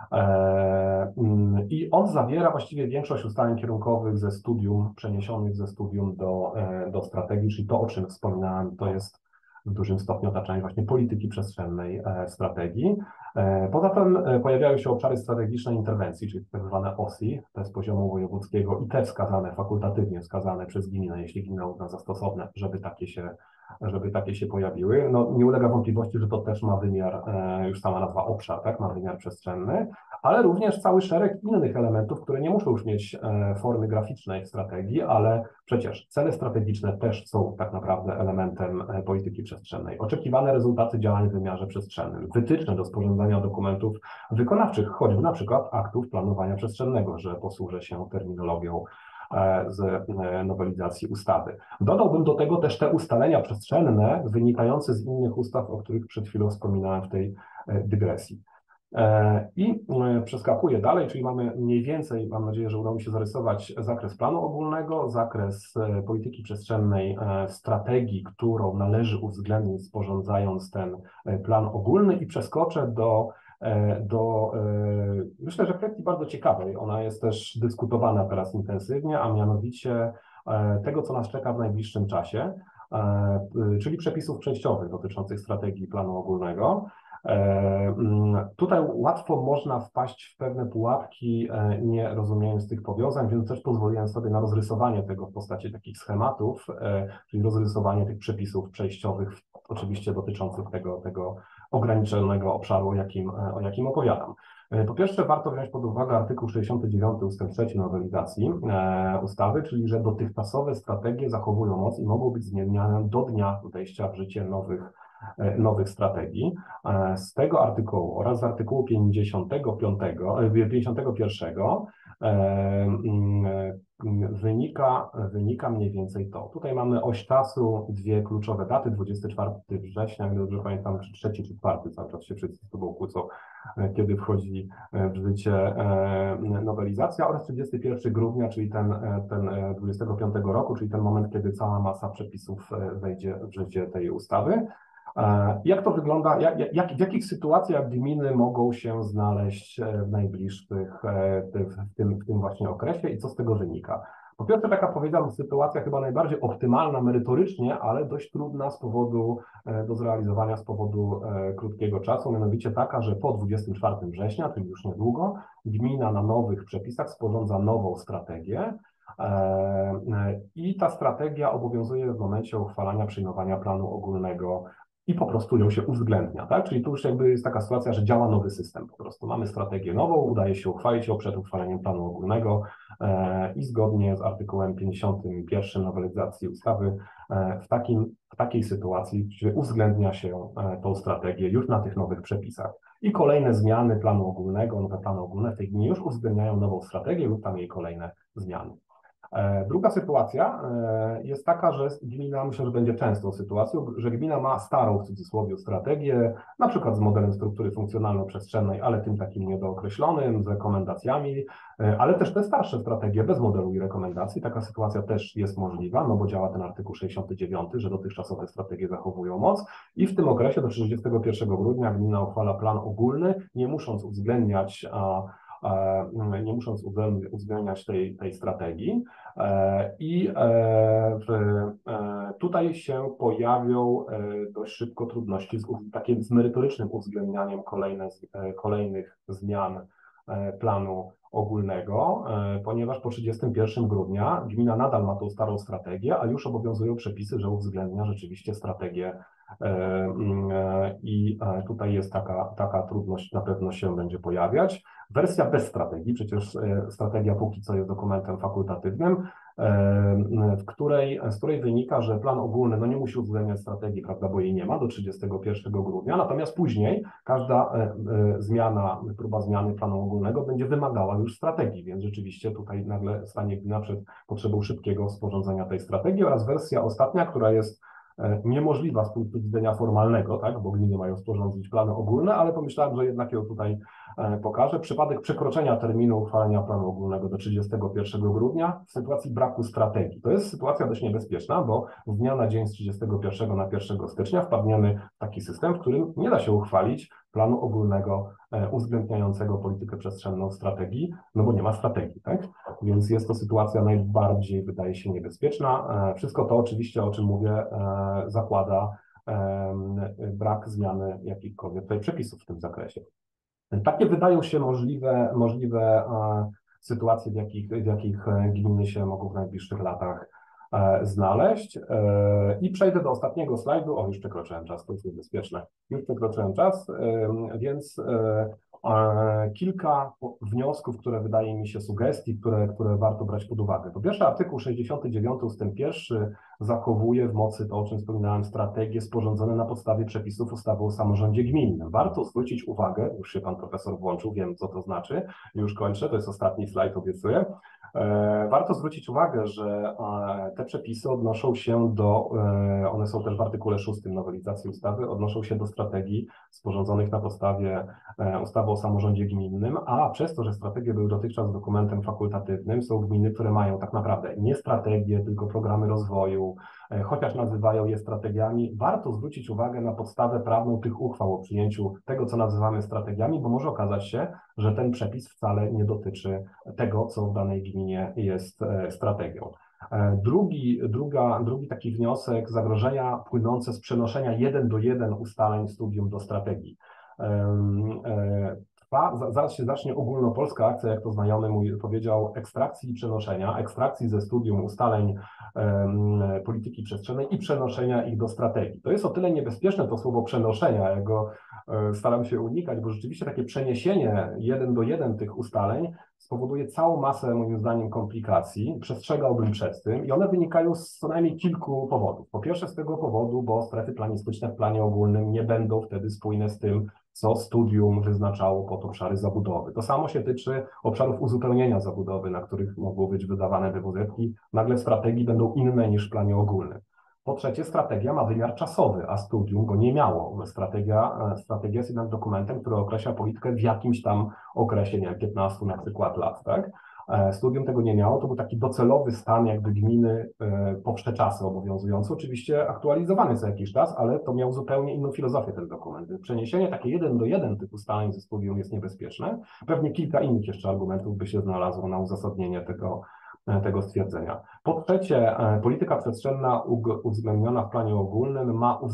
I on zawiera właściwie większość ustaleń kierunkowych ze studium, przeniesionych ze studium do strategii, czyli to, o czym wspominałem, to jest w dużym stopniu ta część właśnie polityki przestrzennej w strategii. Poza tym pojawiają się obszary strategicznej interwencji, czyli tak zwane OSI, te z poziomu wojewódzkiego i te wskazane, fakultatywnie wskazane przez gminę, jeśli gmina uzna za stosowne, żeby takie się pojawiły. No, nie ulega wątpliwości, że to też ma wymiar, już sama nazwa obszar, tak, ma wymiar przestrzenny, ale również cały szereg innych elementów, które nie muszą już mieć formy graficznej w strategii, ale przecież cele strategiczne też są tak naprawdę elementem polityki przestrzennej. Oczekiwane rezultaty działań w wymiarze przestrzennym, wytyczne do sporządzania dokumentów wykonawczych, choćby na przykład aktów planowania przestrzennego, że posłużę się terminologią z nowelizacji ustawy. Dodałbym do tego też te ustalenia przestrzenne wynikające z innych ustaw, o których przed chwilą wspominałem w tej dygresji. I przeskakuję dalej, czyli mamy mniej więcej, mam nadzieję, że udało mi się zarysować zakres planu ogólnego, zakres polityki przestrzennej, strategii, którą należy uwzględnić, sporządzając ten plan ogólny, i przeskoczę do myślę, że kwestii bardzo ciekawej. Ona jest też dyskutowana teraz intensywnie, a mianowicie tego, co nas czeka w najbliższym czasie. czyli przepisów przejściowych dotyczących strategii planu ogólnego. Tutaj łatwo można wpaść w pewne pułapki, nie rozumiejąc tych powiązań, więc też pozwoliłem sobie na rozrysowanie tego w postaci takich schematów, czyli rozrysowanie tych przepisów przejściowych, oczywiście dotyczących tego ograniczonego obszaru, o jakim opowiadam. Po pierwsze, warto wziąć pod uwagę artykuł 69 ustęp 3 nowelizacji ustawy, czyli że dotychczasowe strategie zachowują moc i mogą być zmieniane do dnia wejścia w życie nowych strategii. Z tego artykułu oraz z artykułu 51 wynika mniej więcej to. Tutaj mamy oś czasu, dwie kluczowe daty, 24 września, jak dobrze pamiętam, czy 3 czy 4, cały czas się wszyscy z tobą kłócą, kiedy wchodzi w życie nowelizacja, oraz 31 grudnia, czyli ten 25 roku, czyli ten moment, kiedy cała masa przepisów wejdzie w życie tej ustawy. Jak to wygląda, w jakich sytuacjach gminy mogą się znaleźć w najbliższych, w tym właśnie okresie i co z tego wynika? Po pierwsze, taka powiedziałam, sytuacja chyba najbardziej optymalna merytorycznie, ale dość trudna do zrealizowania z powodu krótkiego czasu, mianowicie taka, że po 24 września, czyli już niedługo, gmina na nowych przepisach sporządza nową strategię, i ta strategia obowiązuje w momencie uchwalania, przyjmowania planu ogólnego i po prostu ją się uwzględnia, tak? Czyli tu już jakby jest taka sytuacja, że działa nowy system po prostu. Mamy strategię nową, udaje się uchwalić ją przed uchwaleniem planu ogólnego i zgodnie z artykułem 51 nowelizacji ustawy w takiej sytuacji uwzględnia się tą strategię już na tych nowych przepisach. I kolejne zmiany planu ogólnego, nowe plany ogólne w tej gminie już uwzględniają nową strategię lub tam jej kolejne zmiany. Druga sytuacja jest taka, że gmina, myślę, że będzie częstą sytuacją, że gmina ma starą, w cudzysłowie, strategię, na przykład z modelem struktury funkcjonalno-przestrzennej, ale tym takim niedookreślonym, z rekomendacjami, ale też te starsze strategie bez modelu i rekomendacji. Taka sytuacja też jest możliwa, no bo działa ten artykuł 69, że dotychczasowe strategie zachowują moc i w tym okresie do 31 grudnia gmina uchwala plan ogólny, nie musząc uwzględniać tej strategii. I tutaj się pojawią dość szybko trudności z merytorycznym uwzględnianiem kolejnych zmian planu ogólnego, ponieważ po 31 grudnia gmina nadal ma tą starą strategię, a już obowiązują przepisy, że uwzględnia rzeczywiście strategię i tutaj jest taka trudność, na pewno się będzie pojawiać. Wersja bez strategii, przecież strategia póki co jest dokumentem fakultatywnym, z której wynika, że plan ogólny no nie musi uwzględniać strategii, prawda, bo jej nie ma do 31 grudnia, natomiast później każda próba zmiany planu ogólnego będzie wymagała już strategii, więc rzeczywiście tutaj nagle stanie gmina przed potrzebą szybkiego sporządzenia tej strategii oraz wersja ostatnia, która jest niemożliwa z punktu widzenia formalnego, tak, bo gminy mają sporządzić plany ogólne, ale pomyślałem, że jednak ją tutaj pokażę. Przypadek przekroczenia terminu uchwalenia planu ogólnego do 31 grudnia w sytuacji braku strategii. To jest sytuacja dość niebezpieczna, bo z dnia na dzień z 31 na 1 stycznia wpadniemy w taki system, w którym nie da się uchwalić planu ogólnego uwzględniającego politykę przestrzenną strategii, no bo nie ma strategii, tak? Więc jest to sytuacja najbardziej, wydaje się, niebezpieczna. Wszystko to oczywiście, o czym mówię, zakłada brak zmiany jakichkolwiek tutaj przepisów w tym zakresie. Takie wydają się możliwe sytuacje, w jakich gminy się mogą w najbliższych latach znaleźć. I przejdę do ostatniego slajdu. O, już przekroczyłem czas, to jest niebezpieczne. Już przekroczyłem czas, więc kilka wniosków, które wydaje mi się sugestii, które warto brać pod uwagę. Po pierwsze, artykuł 69 ustęp 1 zachowuje w mocy to, o czym wspominałem, strategie sporządzone na podstawie przepisów ustawy o samorządzie gminnym. Warto zwrócić uwagę, już się pan profesor włączył, wiem, co to znaczy, już kończę, to jest ostatni slajd, obiecuję. Warto zwrócić uwagę, że te przepisy odnoszą się one są też w artykule 6 nowelizacji ustawy, odnoszą się do strategii sporządzonych na podstawie ustawy o samorządzie gminnym, a przez to, że strategie były dotychczas dokumentem fakultatywnym, są gminy, które mają tak naprawdę nie strategie, tylko programy rozwoju, chociaż nazywają je strategiami. Warto zwrócić uwagę na podstawę prawną tych uchwał o przyjęciu tego, co nazywamy strategiami, bo może okazać się, że ten przepis wcale nie dotyczy tego, co w danej gminie jest strategią. Drugi taki wniosek, zagrożenia płynące z przenoszenia 1:1 ustaleń studium do strategii. Zaraz się zacznie ogólnopolska akcja, jak to znajomy mój powiedział, ekstrakcji i przenoszenia, ekstrakcji ze studium ustaleń polityki przestrzennej i przenoszenia ich do strategii. To jest o tyle niebezpieczne to słowo przenoszenia, ja go staram się unikać, bo rzeczywiście takie przeniesienie 1:1 tych ustaleń spowoduje całą masę, moim zdaniem, komplikacji. Przestrzegałbym przed tym i one wynikają z co najmniej kilku powodów. Po pierwsze z tego powodu, bo strefy planistyczne w planie ogólnym nie będą wtedy spójne z tym, co studium wyznaczało pod obszary zabudowy. To samo się tyczy obszarów uzupełnienia zabudowy, na których mogą być wydawane WWZ-ki. Nagle w strategii będą inne niż w planie ogólnym. Po trzecie, strategia ma wymiar czasowy, a studium go nie miało. Strategia jest jednak dokumentem, który określa politykę w jakimś tam okresie, nie wiem, 15 na przykład lat, tak? Studium tego nie miało, to był taki docelowy stan jakby gminy po wsze czasy obowiązujący, oczywiście aktualizowany co jakiś czas, ale to miał zupełnie inną filozofię ten dokument. Przeniesienie takie 1:1 tych ustaleń ze studium jest niebezpieczne. Pewnie kilka innych jeszcze argumentów by się znalazło na uzasadnienie tego stwierdzenia. Po trzecie, polityka przestrzenna uwzględniona w planie ogólnym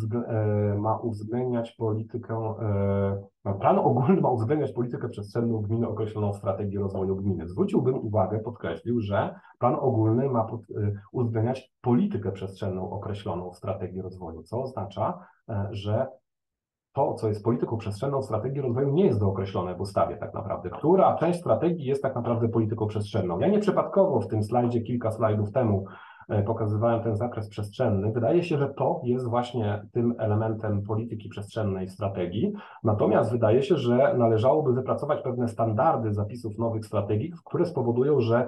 ma uwzględniać politykę, plan ogólny ma uwzględniać politykę przestrzenną gminy określoną w strategii rozwoju gminy. Zwróciłbym uwagę, podkreślił, że plan ogólny ma uwzględniać politykę przestrzenną określoną w strategii rozwoju, co oznacza, że to, co jest polityką przestrzenną w strategii rozwoju, nie jest dookreślone w ustawie tak naprawdę. Która część strategii jest tak naprawdę polityką przestrzenną? Ja nieprzypadkowo w tym slajdzie, kilka slajdów temu pokazywałem ten zakres przestrzenny. Wydaje się, że to jest właśnie tym elementem polityki przestrzennej strategii. Natomiast wydaje się, że należałoby wypracować pewne standardy zapisów nowych strategii, które spowodują, że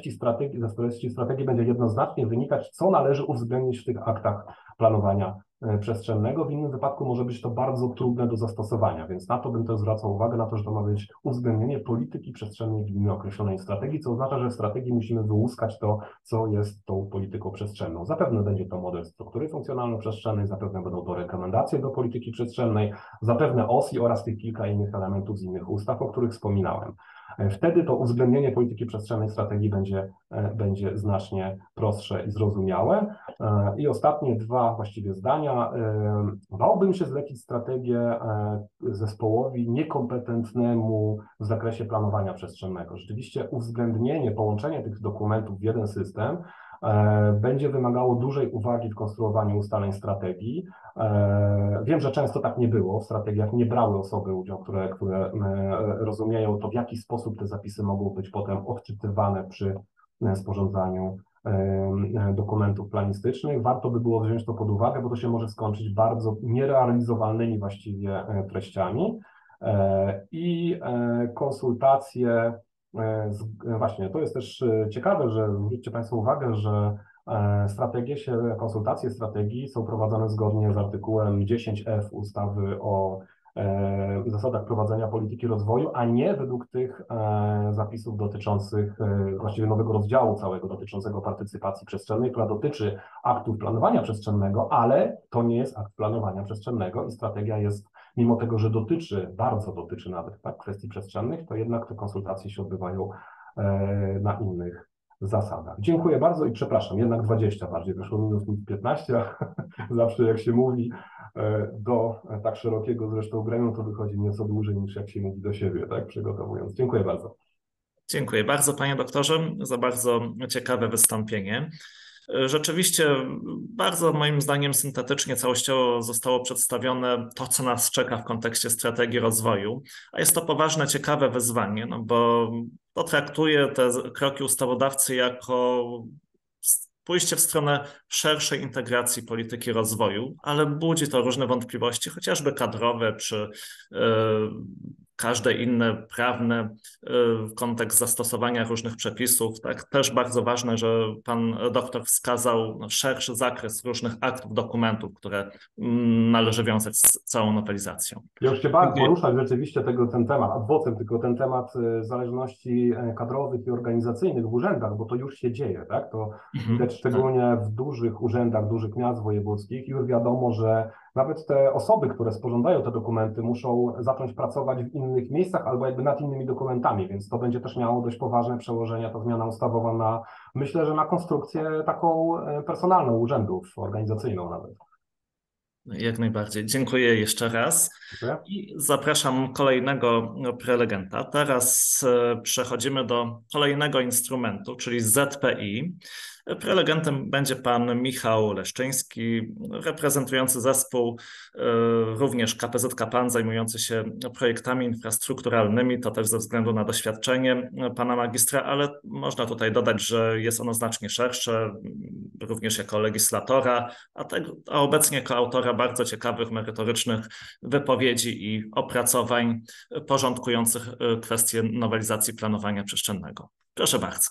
ze treści strategii będzie jednoznacznie wynikać, co należy uwzględnić w tych aktach planowania przestrzennego. W innym wypadku może być to bardzo trudne do zastosowania, więc na to bym też zwracał uwagę, na to, że to ma być uwzględnienie polityki przestrzennej gminy określonej w strategii, co oznacza, że w strategii musimy wyłuskać to, co jest tą polityką przestrzenną. Zapewne będzie to model struktury funkcjonalno-przestrzennej, zapewne będą to rekomendacje do polityki przestrzennej, zapewne OSI oraz tych kilka innych elementów z innych ustaw, o których wspominałem. Wtedy to uwzględnienie polityki przestrzennej strategii będzie znacznie prostsze i zrozumiałe. I ostatnie dwa właściwie zdania. Bałbym się zlecić strategię zespołowi niekompetentnemu w zakresie planowania przestrzennego. Rzeczywiście uwzględnienie, połączenie tych dokumentów w jeden system będzie wymagało dużej uwagi w konstruowaniu ustaleń strategii. Wiem, że często tak nie było. W strategiach nie brały osoby udział, które rozumieją to, w jaki sposób te zapisy mogą być potem odczytywane przy sporządzaniu dokumentów planistycznych. Warto by było wziąć to pod uwagę, bo to się może skończyć bardzo nierealizowalnymi właściwie treściami. I konsultacje, właśnie to jest też ciekawe, że zwróćcie Państwo uwagę, że konsultacje strategii są prowadzone zgodnie z artykułem 10F ustawy o zasadach prowadzenia polityki rozwoju, a nie według tych zapisów dotyczących właściwie nowego rozdziału całego dotyczącego partycypacji przestrzennej, która dotyczy aktów planowania przestrzennego, ale to nie jest akt planowania przestrzennego i strategia jest, mimo tego, że bardzo dotyczy nawet kwestii przestrzennych, to jednak te konsultacje się odbywają na innych zasadach. Dziękuję bardzo i przepraszam, jednak 20 bardziej, wyszło minut 15, a zawsze jak się mówi do tak szerokiego zresztą gremium, to wychodzi nieco dłużej niż jak się mówi do siebie, tak, przygotowując. Dziękuję bardzo. Dziękuję bardzo, panie doktorze, za bardzo ciekawe wystąpienie. Rzeczywiście bardzo moim zdaniem syntetycznie, całościowo zostało przedstawione to, co nas czeka w kontekście strategii rozwoju, a jest to poważne, ciekawe wyzwanie, no bo to traktuje te kroki ustawodawcy jako pójście w stronę szerszej integracji polityki rozwoju, ale budzi to różne wątpliwości, chociażby kadrowe czy każde inne prawne kontekst zastosowania różnych przepisów. Tak, też bardzo ważne, że pan doktor wskazał szerszy zakres różnych aktów, dokumentów, które należy wiązać z całą nowelizacją. Ja już się bałem poruszać rzeczywiście ten temat, adwocem, tylko ten temat zależności kadrowych i organizacyjnych w urzędach, bo to już się dzieje, tak? To widać szczególnie w dużych urzędach, dużych miast wojewódzkich. Już wiadomo, że nawet te osoby, które sporządzają te dokumenty, muszą zacząć pracować w innych innych miejscach albo jakby nad innymi dokumentami, więc to będzie też miało dość poważne przełożenie, ta zmiana ustawowa na, myślę, że na konstrukcję taką personalną urzędów, organizacyjną nawet. Jak najbardziej. Dziękuję jeszcze raz. Dziękuję. I zapraszam kolejnego prelegenta. Teraz przechodzimy do kolejnego instrumentu, czyli ZPI. Prelegentem będzie pan Michał Leszczyński, reprezentujący zespół również KPZK PAN, zajmujący się projektami infrastrukturalnymi, to też ze względu na doświadczenie pana magistra, ale można tutaj dodać, że jest ono znacznie szersze, również jako legislatora, a obecnie jako autora bardzo ciekawych, merytorycznych wypowiedzi i opracowań porządkujących kwestie nowelizacji planowania przestrzennego. Proszę bardzo.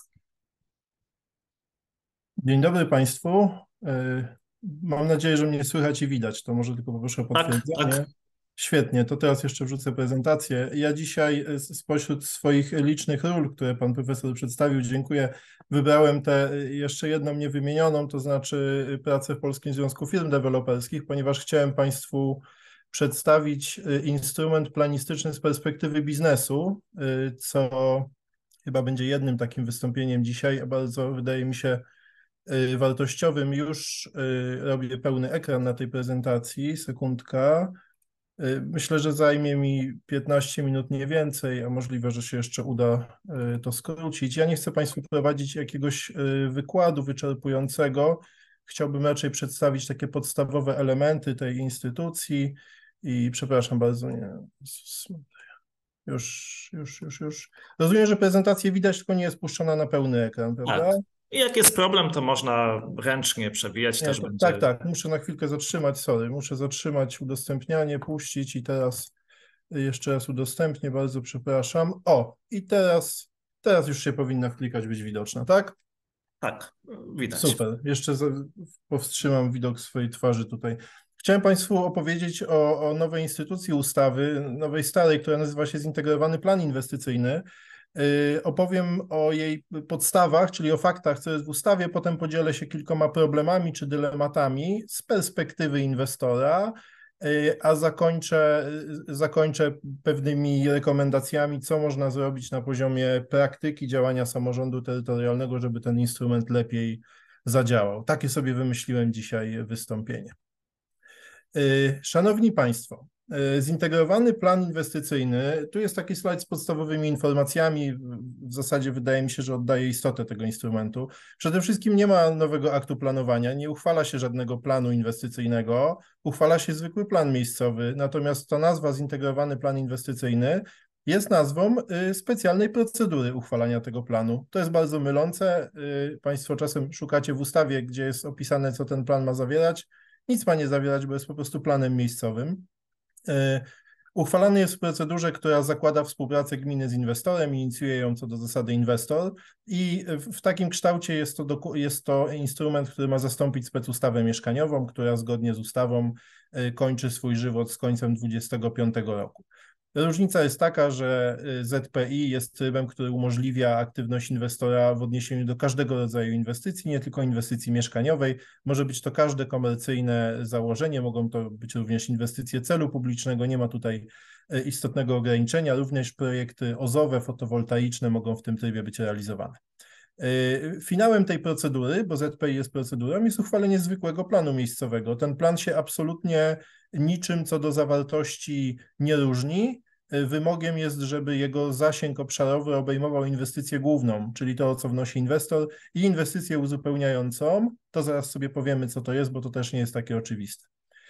Dzień dobry Państwu. Mam nadzieję, że mnie słychać i widać. To może tylko poproszę o potwierdzenie. Tak. Świetnie, to teraz jeszcze wrzucę prezentację. Ja dzisiaj spośród swoich licznych ról, które Pan Profesor przedstawił, dziękuję, wybrałem tę jeszcze jedną niewymienioną, to znaczy pracę w Polskim Związku Firm Deweloperskich, ponieważ chciałem Państwu przedstawić instrument planistyczny z perspektywy biznesu, co chyba będzie jednym takim wystąpieniem dzisiaj, a bardzo wydaje mi się wartościowym. Już robię pełny ekran na tej prezentacji, sekundka. Myślę, że zajmie mi 15 minut, nie więcej, a możliwe, że się jeszcze uda to skrócić. Ja nie chcę Państwu prowadzić jakiegoś wykładu wyczerpującego. Chciałbym raczej przedstawić takie podstawowe elementy tej instytucji i przepraszam bardzo, nie, już. Rozumiem, że prezentację widać, tylko nie jest puszczona na pełny ekran, prawda? Tak. I jak jest problem, to można ręcznie przewijać, też będzie... Tak, muszę na chwilkę zatrzymać, muszę zatrzymać udostępnianie, puścić i teraz jeszcze raz udostępnię, bardzo przepraszam. O, i teraz już się powinna klikać, być widoczna, tak? Tak, widać. Super, jeszcze powstrzymam widok swojej twarzy tutaj. Chciałem Państwu opowiedzieć o nowej instytucji ustawy, nowej starej, która nazywa się Zintegrowany Plan Inwestycyjny. Opowiem o jej podstawach, czyli o faktach, co jest w ustawie, potem podzielę się kilkoma problemami czy dylematami z perspektywy inwestora, a zakończę pewnymi rekomendacjami, co można zrobić na poziomie praktyki działania samorządu terytorialnego, żeby ten instrument lepiej zadziałał. Takie sobie wymyśliłem dzisiaj wystąpienie. Szanowni Państwo, zintegrowany plan inwestycyjny, tu jest taki slajd z podstawowymi informacjami, w zasadzie wydaje mi się, że oddaje istotę tego instrumentu. Przede wszystkim nie ma nowego aktu planowania, nie uchwala się żadnego planu inwestycyjnego, uchwala się zwykły plan miejscowy, natomiast ta nazwa zintegrowany plan inwestycyjny jest nazwą specjalnej procedury uchwalania tego planu. To jest bardzo mylące, Państwo czasem szukacie w ustawie, gdzie jest opisane, co ten plan ma zawierać, nic ma nie zawierać, bo jest po prostu planem miejscowym. Uchwalany jest w procedurze, która zakłada współpracę gminy z inwestorem, inicjuje ją co do zasady inwestor i w takim kształcie jest to instrument, który ma zastąpić specustawę mieszkaniową, która zgodnie z ustawą kończy swój żywot z końcem 2025 roku. Różnica jest taka, że ZPI jest trybem, który umożliwia aktywność inwestora w odniesieniu do każdego rodzaju inwestycji, nie tylko inwestycji mieszkaniowej. Może być to każde komercyjne założenie, mogą to być również inwestycje celu publicznego, nie ma tutaj istotnego ograniczenia. Również projekty OZE-owe, fotowoltaiczne mogą w tym trybie być realizowane. Finałem tej procedury, bo ZPI jest procedurą, jest uchwalenie zwykłego planu miejscowego. Ten plan się absolutnie niczym co do zawartości nie różni. Wymogiem jest, żeby jego zasięg obszarowy obejmował inwestycję główną, czyli to, o co wnosi inwestor, i inwestycję uzupełniającą. To zaraz sobie powiemy, co to jest, bo to też nie jest takie oczywiste.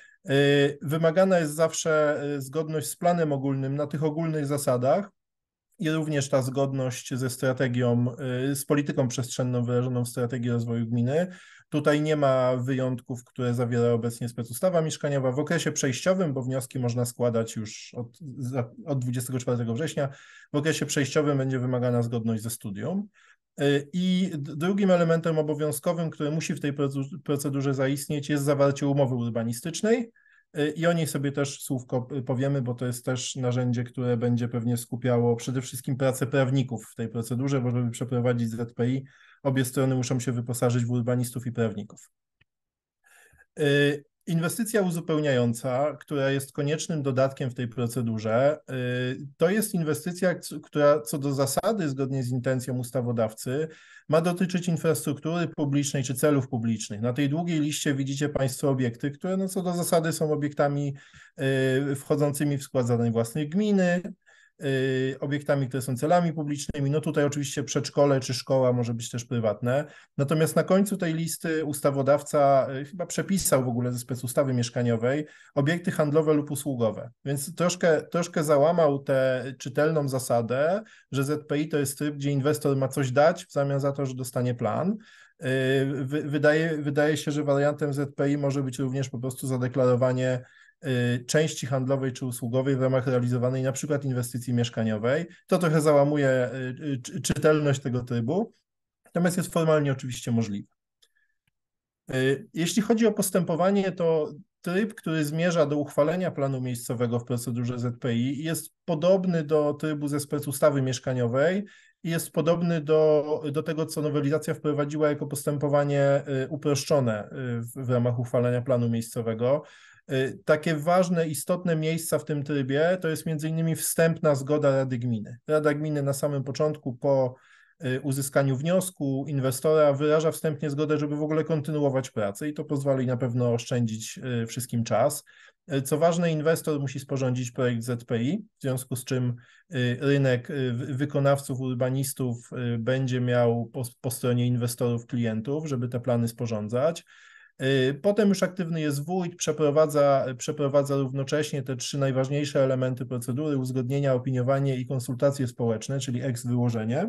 Wymagana jest zawsze zgodność z planem ogólnym na tych ogólnych zasadach i również ta zgodność ze strategią, z polityką przestrzenną wyrażoną w strategii rozwoju gminy. Tutaj nie ma wyjątków, które zawiera obecnie specustawa mieszkaniowa. W okresie przejściowym, bo wnioski można składać już od 24 września, w okresie przejściowym będzie wymagana zgodność ze studium. I drugim elementem obowiązkowym, który musi w tej procedurze zaistnieć, jest zawarcie umowy urbanistycznej. I o niej sobie też słówko powiemy, bo to jest też narzędzie, które będzie pewnie skupiało przede wszystkim pracę prawników w tej procedurze, bo żeby przeprowadzić ZPI, obie strony muszą się wyposażyć w urbanistów i prawników. Inwestycja uzupełniająca, która jest koniecznym dodatkiem w tej procedurze, to jest inwestycja, która co do zasady, zgodnie z intencją ustawodawcy, ma dotyczyć infrastruktury publicznej czy celów publicznych. Na tej długiej liście widzicie Państwo obiekty, które no co do zasady są obiektami wchodzącymi w skład zadań własnych gminy, obiektami, które są celami publicznymi. No tutaj oczywiście przedszkole czy szkoła może być też prywatne. Natomiast na końcu tej listy ustawodawca chyba przepisał w ogóle ze specustawy mieszkaniowej obiekty handlowe lub usługowe. Więc troszkę załamał tę czytelną zasadę, że ZPI to jest tryb, gdzie inwestor ma coś dać w zamian za to, że dostanie plan. Wydaje się, że wariantem ZPI może być również po prostu zadeklarowanie części handlowej czy usługowej w ramach realizowanej na przykład inwestycji mieszkaniowej. To trochę załamuje czytelność tego trybu, natomiast jest formalnie oczywiście możliwe. Jeśli chodzi o postępowanie, to tryb, który zmierza do uchwalenia planu miejscowego w procedurze ZPI, jest podobny do trybu ze specustawy mieszkaniowej i jest podobny do tego, co nowelizacja wprowadziła jako postępowanie uproszczone w ramach uchwalenia planu miejscowego. Takie ważne, istotne miejsca w tym trybie to jest m.in. wstępna zgoda Rady Gminy. Rada Gminy na samym początku po uzyskaniu wniosku inwestora wyraża wstępnie zgodę, żeby w ogóle kontynuować pracę i to pozwoli na pewno oszczędzić wszystkim czas. Co ważne, inwestor musi sporządzić projekt ZPI, w związku z czym rynek wykonawców, urbanistów będzie miał po stronie inwestorów klientów, żeby te plany sporządzać. Potem już aktywny jest wójt, przeprowadza równocześnie te 3 najważniejsze elementy procedury: uzgodnienia, opiniowanie i konsultacje społeczne, czyli wyłożenie.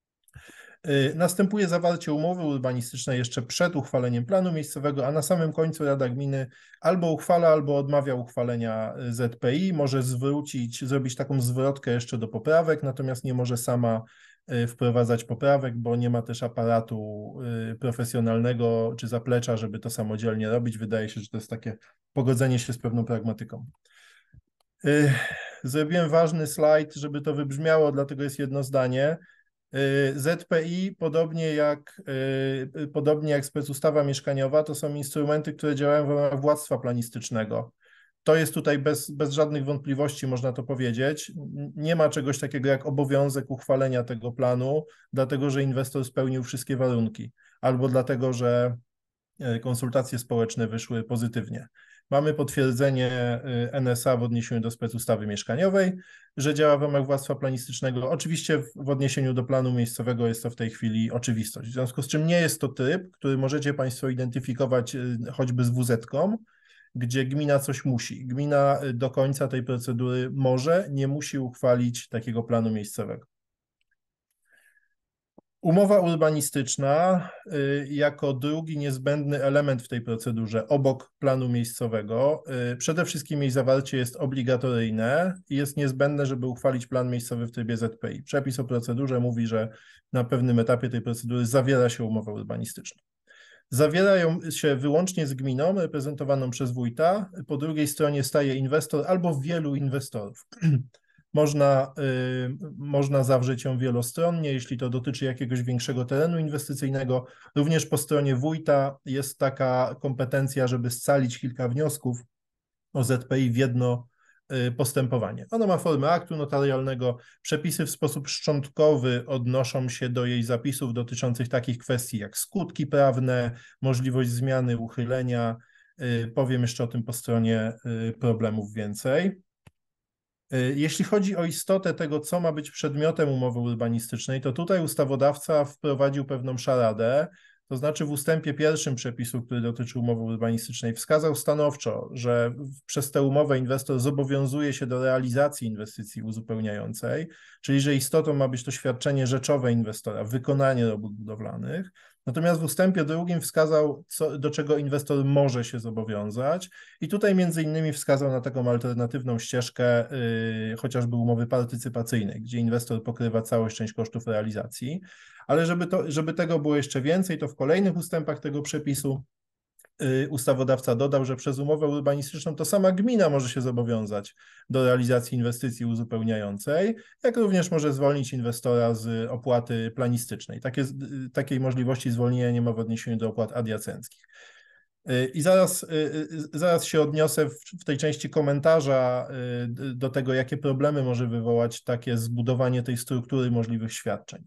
Następuje zawarcie umowy urbanistycznej jeszcze przed uchwaleniem planu miejscowego, a na samym końcu Rada Gminy albo uchwala, albo odmawia uchwalenia ZPI. Może zrobić taką zwrotkę jeszcze do poprawek, natomiast nie może sama wprowadzać poprawek, bo nie ma też aparatu profesjonalnego czy zaplecza, żeby to samodzielnie robić. Wydaje się, że to jest takie pogodzenie się z pewną pragmatyką. Zrobiłem ważny slajd, żeby to wybrzmiało, dlatego jest jedno zdanie. ZPI, podobnie jak specustawa mieszkaniowa, to są instrumenty, które działają w ramach władztwa planistycznego. To jest tutaj bez żadnych wątpliwości, można to powiedzieć. Nie ma czegoś takiego jak obowiązek uchwalenia tego planu, dlatego że inwestor spełnił wszystkie warunki, albo dlatego że konsultacje społeczne wyszły pozytywnie. Mamy potwierdzenie NSA w odniesieniu do specustawy mieszkaniowej, że działa w ramach władztwa planistycznego. Oczywiście w odniesieniu do planu miejscowego jest to w tej chwili oczywistość, w związku z czym nie jest to tryb, który możecie Państwo identyfikować choćby z WZ-ką, gdzie gmina coś musi. Gmina do końca tej procedury nie musi uchwalić takiego planu miejscowego. Umowa urbanistyczna jako drugi niezbędny element w tej procedurze obok planu miejscowego. Przede wszystkim jej zawarcie jest obligatoryjne i jest niezbędne, żeby uchwalić plan miejscowy w trybie ZPI. Przepis o procedurze mówi, że na pewnym etapie tej procedury zawiera się umowę urbanistyczną. Zawierają się wyłącznie z gminą reprezentowaną przez wójta. Po drugiej stronie staje inwestor albo wielu inwestorów. Można zawrzeć ją wielostronnie, jeśli to dotyczy jakiegoś większego terenu inwestycyjnego. Również po stronie wójta jest taka kompetencja, żeby scalić kilka wniosków o ZPI w jedno postępowanie. Ono ma formę aktu notarialnego. Przepisy w sposób szczątkowy odnoszą się do jej zapisów dotyczących takich kwestii jak skutki prawne, możliwość zmiany, uchylenia. Powiem jeszcze o tym po stronie problemów więcej. Jeśli chodzi o istotę tego, co ma być przedmiotem umowy urbanistycznej, to tutaj ustawodawca wprowadził pewną szaradę, to znaczy w ustępie 1 przepisu, który dotyczy umowy urbanistycznej, wskazał stanowczo, że przez tę umowę inwestor zobowiązuje się do realizacji inwestycji uzupełniającej, czyli że istotą ma być to świadczenie rzeczowe inwestora, wykonanie robót budowlanych. Natomiast w ustępie 2 wskazał, do czego inwestor może się zobowiązać i tutaj między innymi wskazał na taką alternatywną ścieżkę chociażby umowy partycypacyjnej, gdzie inwestor pokrywa całość, część kosztów realizacji, ale żeby tego było jeszcze więcej, to w kolejnych ustępach tego przepisu ustawodawca dodał, że przez umowę urbanistyczną to sama gmina może się zobowiązać do realizacji inwestycji uzupełniającej, jak również może zwolnić inwestora z opłaty planistycznej. Takiej możliwości zwolnienia nie ma w odniesieniu do opłat adiacenckich. I zaraz się odniosę w tej części komentarza do tego, jakie problemy może wywołać takie zbudowanie tej struktury możliwych świadczeń.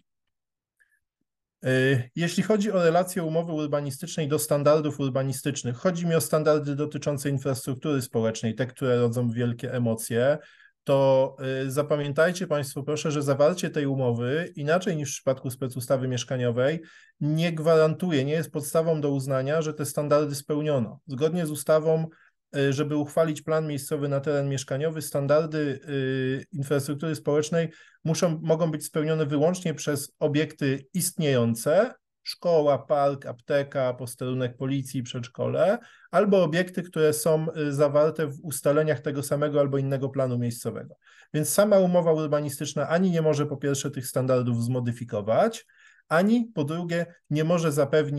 Jeśli chodzi o relację umowy urbanistycznej do standardów urbanistycznych, chodzi mi o standardy dotyczące infrastruktury społecznej, te, które rodzą wielkie emocje, to zapamiętajcie Państwo proszę, że zawarcie tej umowy, inaczej niż w przypadku specustawy mieszkaniowej, nie gwarantuje, nie jest podstawą do uznania, że te standardy spełniono. Zgodnie z ustawą, żeby uchwalić plan miejscowy na teren mieszkaniowy, standardy infrastruktury społecznej mogą być spełnione wyłącznie przez obiekty istniejące, szkoła, park, apteka, posterunek policji, przedszkole, albo obiekty, które są zawarte w ustaleniach tego samego albo innego planu miejscowego. Więc sama umowa urbanistyczna ani nie może po pierwsze tych standardów zmodyfikować, ani po drugie nie może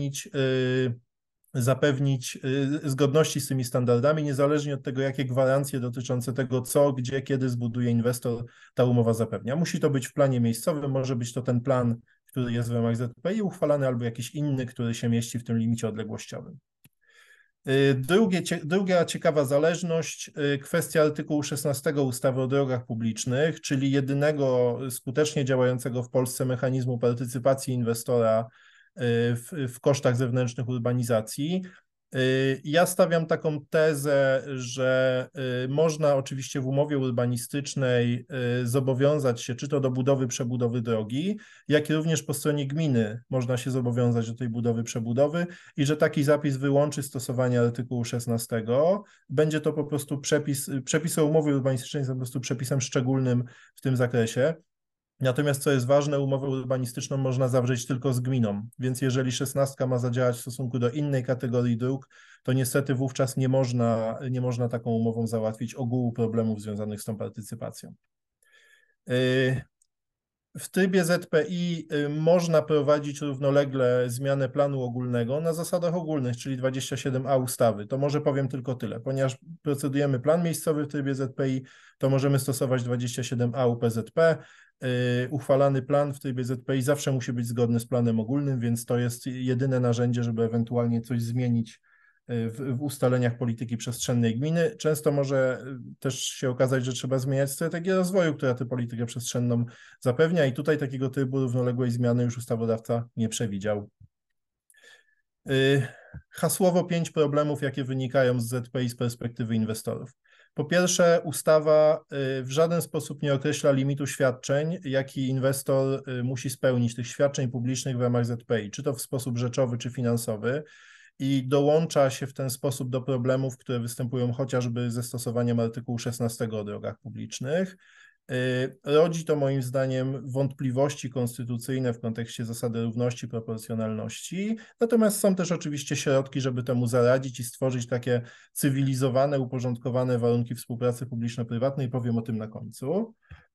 zapewnić zgodności z tymi standardami, niezależnie od tego, jakie gwarancje dotyczące tego, co, gdzie, kiedy zbuduje inwestor, ta umowa zapewnia. Musi to być w planie miejscowym, może być to ten plan, który jest w ramach ZPI uchwalany, albo jakiś inny, który się mieści w tym limicie odległościowym. Druga ciekawa zależność, kwestia artykułu 16 ustawy o drogach publicznych, czyli jedynego skutecznie działającego w Polsce mechanizmu partycypacji inwestora w kosztach zewnętrznych urbanizacji. Ja stawiam taką tezę, że można oczywiście w umowie urbanistycznej zobowiązać się czy to do budowy, przebudowy drogi, jak i również po stronie gminy można się zobowiązać do tej budowy, przebudowy i że taki zapis wyłączy stosowanie artykułu 16. Będzie to po prostu przepisy umowy urbanistycznej są po prostu przepisem szczególnym w tym zakresie. Natomiast co jest ważne, umowę urbanistyczną można zawrzeć tylko z gminą, więc jeżeli 16 ma zadziałać w stosunku do innej kategorii dróg, to niestety wówczas nie można taką umową załatwić ogółu problemów związanych z tą partycypacją. W trybie ZPI można prowadzić równolegle zmianę planu ogólnego na zasadach ogólnych, czyli 27a ustawy. To może powiem tylko tyle. Ponieważ procedujemy plan miejscowy w trybie ZPI, to możemy stosować 27a UPZP. Uchwalany plan w trybie ZPI zawsze musi być zgodny z planem ogólnym, więc to jest jedyne narzędzie, żeby ewentualnie coś zmienić w ustaleniach polityki przestrzennej gminy. Często może też się okazać, że trzeba zmieniać strategię rozwoju, która tę politykę przestrzenną zapewnia i tutaj takiego trybu równoległej zmiany już ustawodawca nie przewidział. Hasłowo 5 problemów, jakie wynikają z ZPI z perspektywy inwestorów. Po pierwsze, ustawa w żaden sposób nie określa limitu świadczeń, jaki inwestor musi spełnić, tych świadczeń publicznych w ramach ZPI, czy to w sposób rzeczowy, czy finansowy, i dołącza się w ten sposób do problemów, które występują chociażby ze stosowaniem artykułu 16 o drogach publicznych. Rodzi to moim zdaniem wątpliwości konstytucyjne w kontekście zasady równości, proporcjonalności, natomiast są też oczywiście środki, żeby temu zaradzić i stworzyć takie cywilizowane, uporządkowane warunki współpracy publiczno-prywatnej. Powiem o tym na końcu.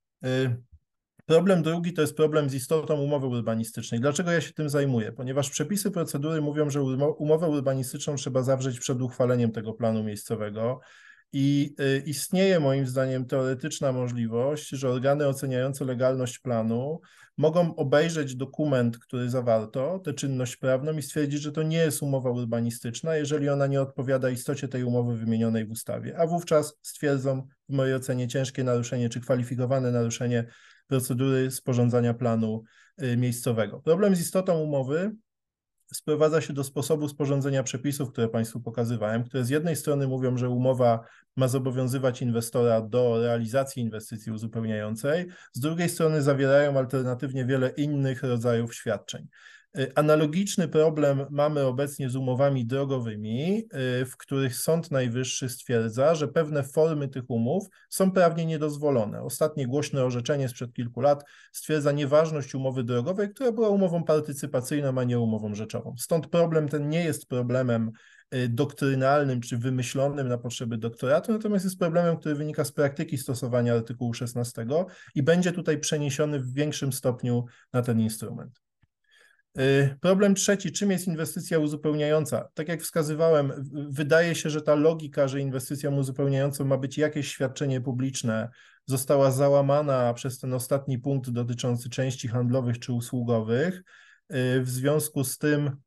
Problem drugi to jest problem z istotą umowy urbanistycznej. Dlaczego ja się tym zajmuję? Ponieważ przepisy procedury mówią, że umowę urbanistyczną trzeba zawrzeć przed uchwaleniem tego planu miejscowego i istnieje moim zdaniem teoretyczna możliwość, że organy oceniające legalność planu mogą obejrzeć dokument, który zawarto, tę czynność prawną i stwierdzić, że to nie jest umowa urbanistyczna, jeżeli ona nie odpowiada istocie tej umowy wymienionej w ustawie, a wówczas stwierdzą w mojej ocenie ciężkie naruszenie czy kwalifikowane naruszenie procedury sporządzania planu miejscowego. Problem z istotą umowy sprowadza się do sposobu sporządzenia przepisów, które Państwu pokazywałem, które z jednej strony mówią, że umowa ma zobowiązywać inwestora do realizacji inwestycji uzupełniającej, z drugiej strony zawierają alternatywnie wiele innych rodzajów świadczeń. Analogiczny problem mamy obecnie z umowami drogowymi, w których Sąd Najwyższy stwierdza, że pewne formy tych umów są prawnie niedozwolone. Ostatnie głośne orzeczenie sprzed kilku lat stwierdza nieważność umowy drogowej, która była umową partycypacyjną, a nie umową rzeczową. Stąd problem ten nie jest problemem doktrynalnym czy wymyślonym na potrzeby doktoratu, natomiast jest problemem, który wynika z praktyki stosowania artykułu 16 i będzie tutaj przeniesiony w większym stopniu na ten instrument. Problem trzeci, czym jest inwestycja uzupełniająca? Tak jak wskazywałem, wydaje się, że ta logika, że inwestycją uzupełniającą ma być jakieś świadczenie publiczne, została załamana przez ten ostatni punkt dotyczący części handlowych czy usługowych. W związku z tym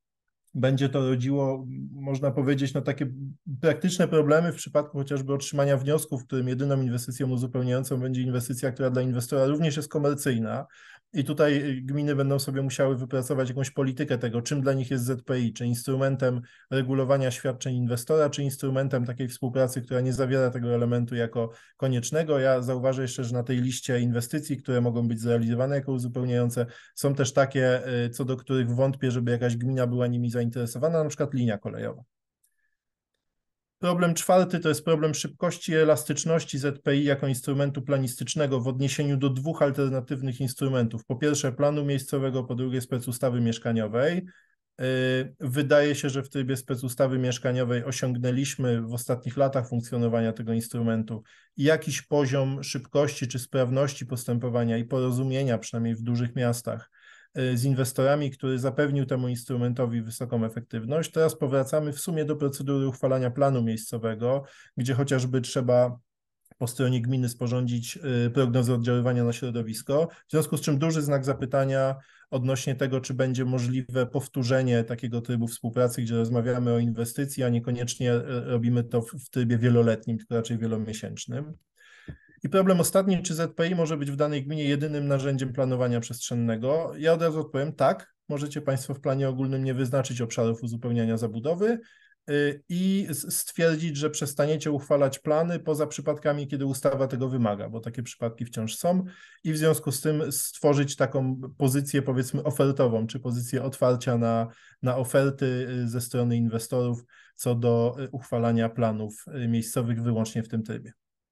będzie to rodziło, można powiedzieć, no takie praktyczne problemy w przypadku chociażby otrzymania wniosków, w którym jedyną inwestycją uzupełniającą będzie inwestycja, która dla inwestora również jest komercyjna. I tutaj gminy będą sobie musiały wypracować jakąś politykę tego, czym dla nich jest ZPI, czy instrumentem regulowania świadczeń inwestora, czy instrumentem takiej współpracy, która nie zawiera tego elementu jako koniecznego. Ja zauważę jeszcze, że na tej liście inwestycji, które mogą być zrealizowane jako uzupełniające, są też takie, co do których wątpię, żeby jakaś gmina była nimi zainteresowana, na przykład linia kolejowa. Problem czwarty to jest problem szybkości i elastyczności ZPI jako instrumentu planistycznego w odniesieniu do dwóch alternatywnych instrumentów. Po pierwsze planu miejscowego, po drugie specustawy mieszkaniowej. Wydaje się, że w trybie specustawy mieszkaniowej osiągnęliśmy w ostatnich latach funkcjonowania tego instrumentu jakiś poziom szybkości czy sprawności postępowania i porozumienia, przynajmniej w dużych miastach, z inwestorami, który zapewnił temu instrumentowi wysoką efektywność. Teraz powracamy w sumie do procedury uchwalania planu miejscowego, gdzie chociażby trzeba po stronie gminy sporządzić prognozę oddziaływania na środowisko, w związku z czym duży znak zapytania odnośnie tego, czy będzie możliwe powtórzenie takiego trybu współpracy, gdzie rozmawiamy o inwestycji, a niekoniecznie robimy to w trybie wieloletnim, tylko raczej wielomiesięcznym. I problem ostatni, czy ZPI może być w danej gminie jedynym narzędziem planowania przestrzennego? Ja od razu odpowiem tak. Możecie Państwo w planie ogólnym nie wyznaczyć obszarów uzupełniania zabudowy i stwierdzić, że przestaniecie uchwalać plany poza przypadkami, kiedy ustawa tego wymaga, bo takie przypadki wciąż są i w związku z tym stworzyć taką pozycję, powiedzmy, ofertową, czy pozycję otwarcia na oferty ze strony inwestorów co do uchwalania planów miejscowych wyłącznie w tym trybie.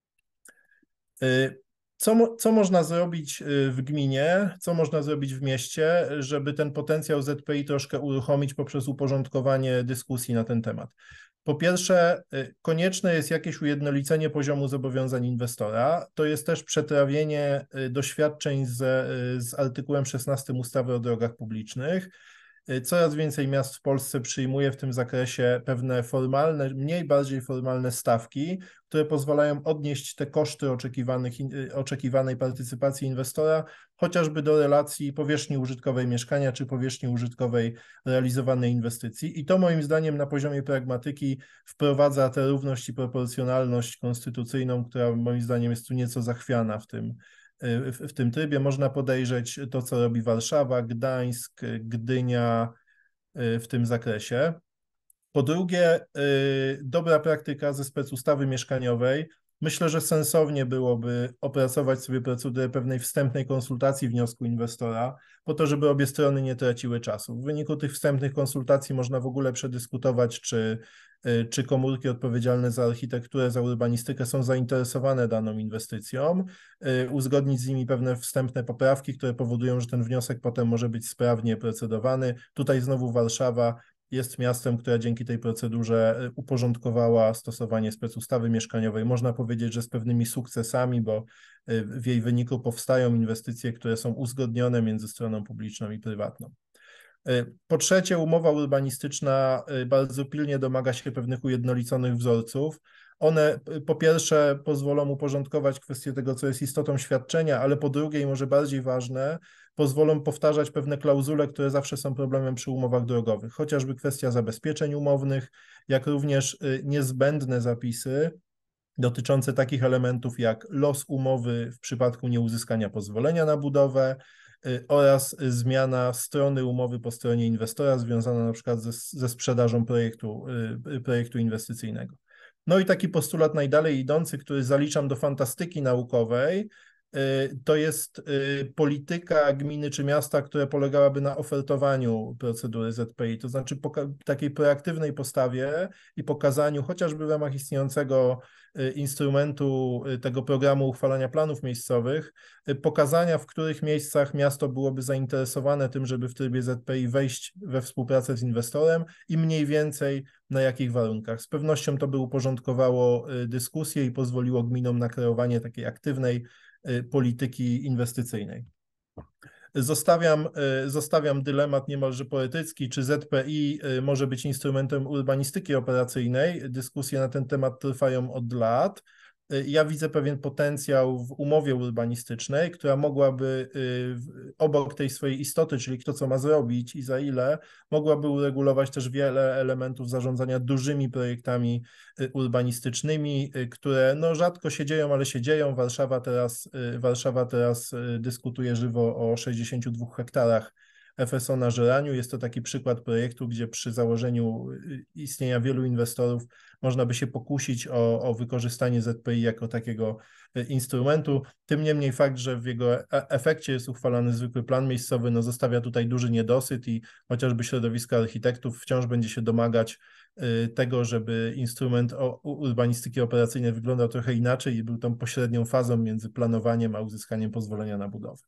Co można zrobić w gminie, co można zrobić w mieście, żeby ten potencjał ZPI troszkę uruchomić poprzez uporządkowanie dyskusji na ten temat? Po pierwsze, konieczne jest jakieś ujednolicenie poziomu zobowiązań inwestora. To jest też przetrawienie doświadczeń z artykułem 16 ustawy o drogach publicznych. Coraz więcej miast w Polsce przyjmuje w tym zakresie pewne formalne, bardziej formalne stawki, które pozwalają odnieść te koszty oczekiwanej partycypacji inwestora chociażby do relacji powierzchni użytkowej mieszkania czy powierzchni użytkowej realizowanej inwestycji. I to moim zdaniem na poziomie pragmatyki wprowadza tę równość i proporcjonalność konstytucyjną, która moim zdaniem jest tu nieco zachwiana w tym trybie. Można podejrzeć to, co robi Warszawa, Gdańsk, Gdynia w tym zakresie. Po drugie, dobra praktyka ze specustawy mieszkaniowej. Myślę, że sensownie byłoby opracować sobie procedurę pewnej wstępnej konsultacji wniosku inwestora, po to, żeby obie strony nie traciły czasu. W wyniku tych wstępnych konsultacji można w ogóle przedyskutować, czy komórki odpowiedzialne za architekturę, za urbanistykę są zainteresowane daną inwestycją, uzgodnić z nimi pewne wstępne poprawki, które powodują, że ten wniosek potem może być sprawnie procedowany. Tutaj znowu Warszawa jest miastem, która dzięki tej procedurze uporządkowała stosowanie specustawy mieszkaniowej. Można powiedzieć, że z pewnymi sukcesami, bo w jej wyniku powstają inwestycje, które są uzgodnione między stroną publiczną i prywatną. Po trzecie, umowa urbanistyczna bardzo pilnie domaga się pewnych ujednoliconych wzorców. One po pierwsze pozwolą uporządkować kwestię tego, co jest istotą świadczenia, ale po drugie i może bardziej ważne, pozwolą powtarzać pewne klauzule, które zawsze są problemem przy umowach drogowych, chociażby kwestia zabezpieczeń umownych, jak również niezbędne zapisy dotyczące takich elementów jak los umowy w przypadku nieuzyskania pozwolenia na budowę oraz zmiana strony umowy po stronie inwestora związana na przykład ze sprzedażą projektu inwestycyjnego. No i taki postulat najdalej idący, który zaliczam do fantastyki naukowej, to jest polityka gminy czy miasta, która polegałaby na ofertowaniu procedury ZPI, to znaczy takiej proaktywnej postawie i pokazaniu chociażby w ramach istniejącego instrumentu tego programu uchwalania planów miejscowych, pokazania, w których miejscach miasto byłoby zainteresowane tym, żeby w trybie ZPI wejść we współpracę z inwestorem i mniej więcej na jakich warunkach. Z pewnością to by uporządkowało dyskusję i pozwoliło gminom na kreowanie takiej aktywnej polityki inwestycyjnej. Zostawiam dylemat niemalże poetycki, czy ZPI może być instrumentem urbanistyki operacyjnej. Dyskusje na ten temat trwają od lat. ja widzę pewien potencjał w umowie urbanistycznej, która mogłaby obok tej swojej istoty, czyli kto co ma zrobić i za ile, mogłaby uregulować też wiele elementów zarządzania dużymi projektami urbanistycznymi, które no rzadko się dzieją, ale się dzieją. Warszawa teraz dyskutuje żywo o 62 hektarach FSO na Żeraniu. Jest to taki przykład projektu, gdzie przy założeniu istnienia wielu inwestorów można by się pokusić o wykorzystanie ZPI jako takiego instrumentu. Tym niemniej fakt, że w jego efekcie jest uchwalany zwykły plan miejscowy, no zostawia tutaj duży niedosyt i chociażby środowisko architektów wciąż będzie się domagać tego, żeby instrument urbanistyki operacyjnej wyglądał trochę inaczej i był tą pośrednią fazą między planowaniem a uzyskaniem pozwolenia na budowę.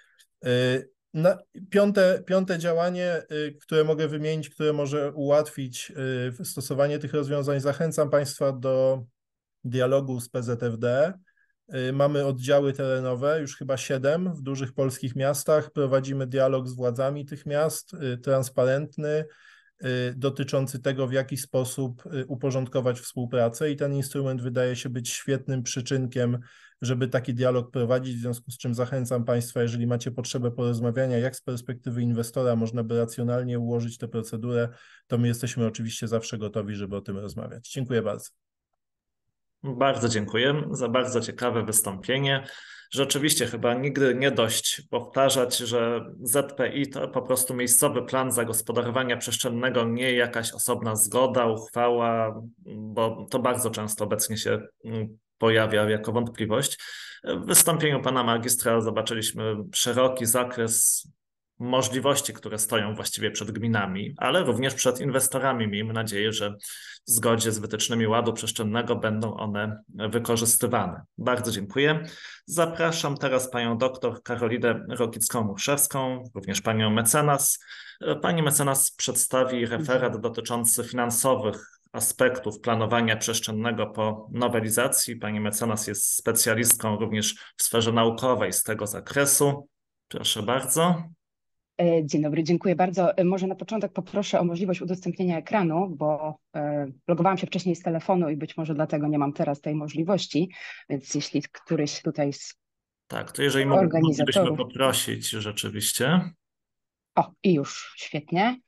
Piąte działanie, które mogę wymienić, które może ułatwić stosowanie tych rozwiązań, zachęcam Państwa do dialogu z PZFD. Mamy oddziały terenowe, już chyba 7 w dużych polskich miastach. Prowadzimy dialog z władzami tych miast, transparentny, dotyczący tego, w jaki sposób uporządkować współpracę i ten instrument wydaje się być świetnym przyczynkiem, żeby taki dialog prowadzić, w związku z czym zachęcam Państwa, jeżeli macie potrzebę porozmawiania, jak z perspektywy inwestora można by racjonalnie ułożyć tę procedurę, to my jesteśmy oczywiście zawsze gotowi, żeby o tym rozmawiać. Dziękuję bardzo. Bardzo dziękuję za bardzo ciekawe wystąpienie. Rzeczywiście chyba nigdy nie dość powtarzać, że ZPI to po prostu miejscowy plan zagospodarowania przestrzennego, nie jakaś osobna zgoda, uchwała, bo to bardzo często obecnie się pojawia jako wątpliwość. W wystąpieniu pana magistra zobaczyliśmy szeroki zakres możliwości, które stoją właściwie przed gminami, ale również przed inwestorami. Miejmy nadzieję, że w zgodzie z wytycznymi ładu przestrzennego będą one wykorzystywane. Bardzo dziękuję. Zapraszam teraz panią doktor Karolinę Rokicką-Murszewską, również panią mecenas. Pani mecenas przedstawi referat dotyczący finansowych aspektów planowania przestrzennego po nowelizacji. Pani mecenas jest specjalistką również w sferze naukowej z tego zakresu. Proszę bardzo. Dzień dobry, dziękuję bardzo. Może na początek poproszę o możliwość udostępnienia ekranu, bo logowałam się wcześniej z telefonu i być może dlatego nie mam teraz tej możliwości, więc jeśli któryś tutaj z tak, to jeżeli organizatorów... moglibyśmy poprosić rzeczywiście. O, i już, świetnie.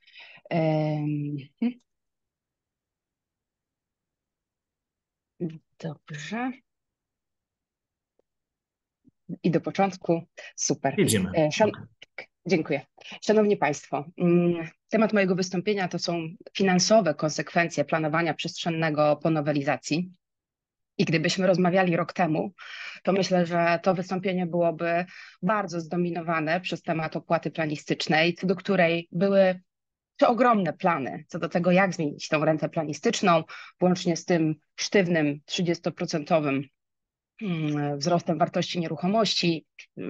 Dobrze. I do początku, super. Widzimy. Dziękuję. Szanowni Państwo, temat mojego wystąpienia to są finansowe konsekwencje planowania przestrzennego po nowelizacji. I gdybyśmy rozmawiali rok temu, to myślę, że to wystąpienie byłoby bardzo zdominowane przez temat opłaty planistycznej, co do której były ogromne plany co do tego, jak zmienić tą rentę planistyczną, włącznie z tym sztywnym 30% wzrostem wartości nieruchomości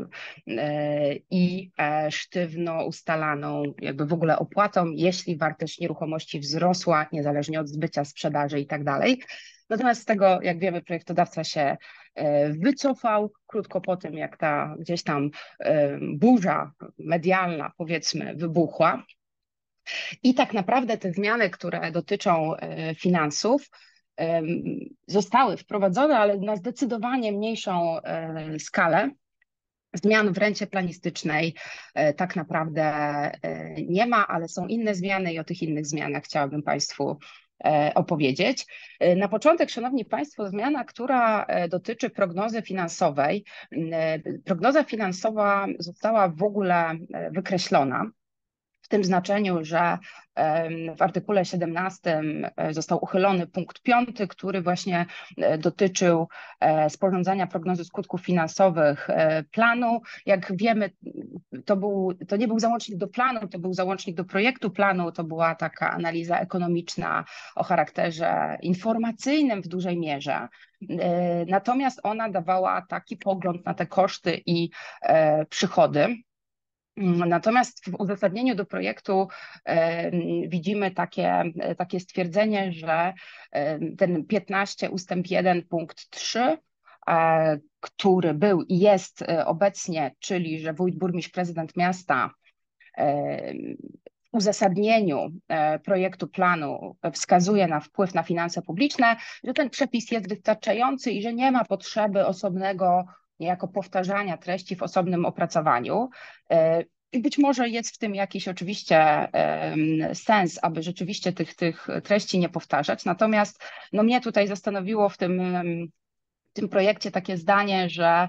i sztywno ustalaną jakby w ogóle opłatą, jeśli wartość nieruchomości wzrosła, niezależnie od zbycia, sprzedaży i tak dalej. Natomiast z tego, jak wiemy, projektodawca się wycofał krótko po tym, jak ta gdzieś tam burza medialna, powiedzmy, wybuchła. I tak naprawdę te zmiany, które dotyczą finansów, zostały wprowadzone, ale na zdecydowanie mniejszą skalę. Zmian w rencie planistycznej tak naprawdę nie ma, ale są inne zmiany i o tych innych zmianach chciałabym Państwu opowiedzieć. Na początek, Szanowni Państwo, zmiana, która dotyczy prognozy finansowej. Prognoza finansowa została w ogóle wykreślona. W tym znaczeniu, że w artykule 17 został uchylony punkt 5, który właśnie dotyczył sporządzania prognozy skutków finansowych planu. Jak wiemy, to nie był załącznik do planu, to był załącznik do projektu planu, to była taka analiza ekonomiczna o charakterze informacyjnym w dużej mierze. Natomiast ona dawała taki pogląd na te koszty i przychody. Natomiast w uzasadnieniu do projektu widzimy takie stwierdzenie, że ten 15 ustęp 1 punkt 3, który był i jest obecnie, czyli że wójt, burmistrz, prezydent miasta uzasadnieniu projektu planu wskazuje na wpływ na finanse publiczne, że ten przepis jest wystarczający i że nie ma potrzeby osobnego niejako powtarzania treści w osobnym opracowaniu. I być może jest w tym jakiś oczywiście sens, aby rzeczywiście tych treści nie powtarzać. Natomiast no, mnie tutaj zastanowiło w tym projekcie takie zdanie, że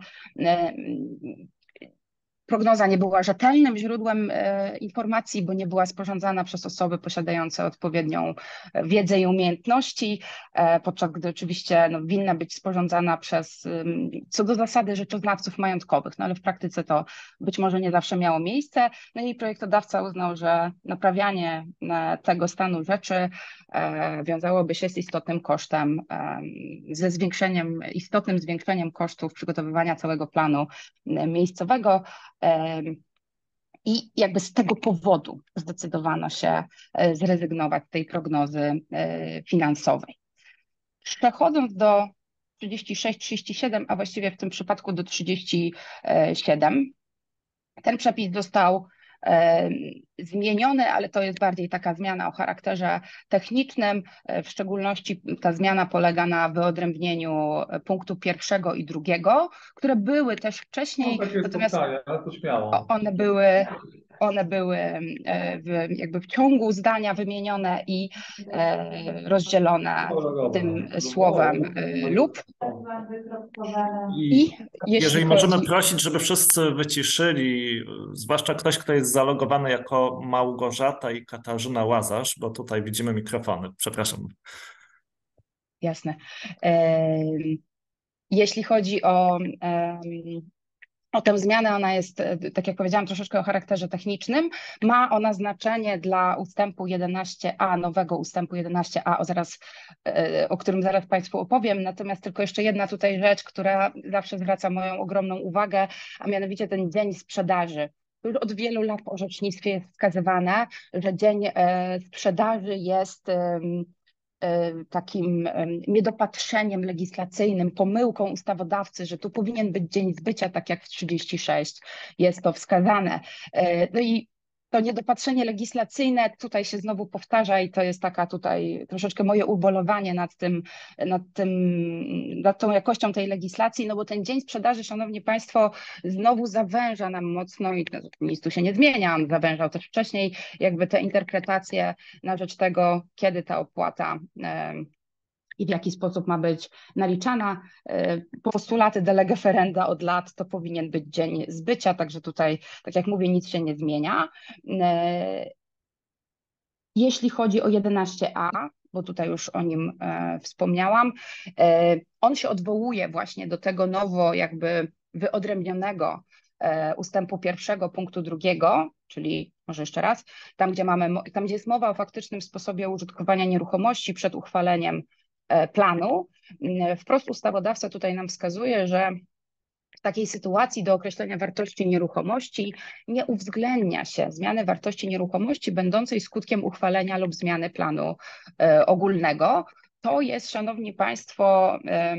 prognoza nie była rzetelnym źródłem informacji, bo nie była sporządzana przez osoby posiadające odpowiednią wiedzę i umiejętności, podczas gdy oczywiście no, winna być sporządzana przez, co do zasady, rzeczoznawców majątkowych, no ale w praktyce to być może nie zawsze miało miejsce. No i projektodawca uznał, że naprawianie tego stanu rzeczy wiązałoby się z istotnym kosztem, istotnym zwiększeniem kosztów przygotowywania całego planu miejscowego. I jakby z tego powodu zdecydowano się zrezygnować z tej prognozy finansowej. Przechodząc do 36, 37, a właściwie w tym przypadku do 37, ten przepis został zmieniony, ale to jest bardziej taka zmiana o charakterze technicznym. W szczególności ta zmiana polega na wyodrębnieniu punktu 1. i 2, które były też wcześniej, natomiast one były jakby w ciągu zdania wymienione i rozdzielone tym słowem lub. I jeżeli możemy prosić, żeby wszyscy wyciszyli, zwłaszcza ktoś, kto jest zalogowany jako Małgorzata i Katarzyna Łazarz, bo tutaj widzimy mikrofony. Przepraszam. Jasne. Jeśli chodzi o tę zmianę, ona jest, tak jak powiedziałam, troszeczkę o charakterze technicznym. Ma ona znaczenie dla ustępu 11a, nowego ustępu 11a, o którym zaraz Państwu opowiem. Natomiast tylko jeszcze jedna tutaj rzecz, która zawsze zwraca moją ogromną uwagę, a mianowicie ten dzień sprzedaży. Już od wielu lat w orzecznictwie jest wskazywane, że dzień sprzedaży jest takim niedopatrzeniem legislacyjnym, pomyłką ustawodawcy, że tu powinien być dzień zbycia, tak jak w 36 jest to wskazane. No i to niedopatrzenie legislacyjne tutaj się znowu powtarza i to jest taka tutaj troszeczkę moje ubolowanie nad tą jakością tej legislacji, no bo ten dzień sprzedaży, szanowni Państwo, znowu zawęża nam mocno i nic tu się nie zmienia, on zawężał też wcześniej jakby te interpretacje na rzecz tego, kiedy ta opłata i w jaki sposób ma być naliczana. Postulaty de lege ferenda od lat to powinien być dzień zbycia, także tutaj, tak jak mówię, nic się nie zmienia. Jeśli chodzi o 11a, bo tutaj już o nim wspomniałam, on się odwołuje właśnie do tego nowo jakby wyodrębnionego ustępu 1 punktu 2, czyli może jeszcze raz, tam gdzie jest mowa o faktycznym sposobie użytkowania nieruchomości przed uchwaleniem planu. Wprost ustawodawca tutaj nam wskazuje, że w takiej sytuacji do określenia wartości nieruchomości nie uwzględnia się zmiany wartości nieruchomości będącej skutkiem uchwalenia lub zmiany planu ogólnego. To jest, szanowni Państwo,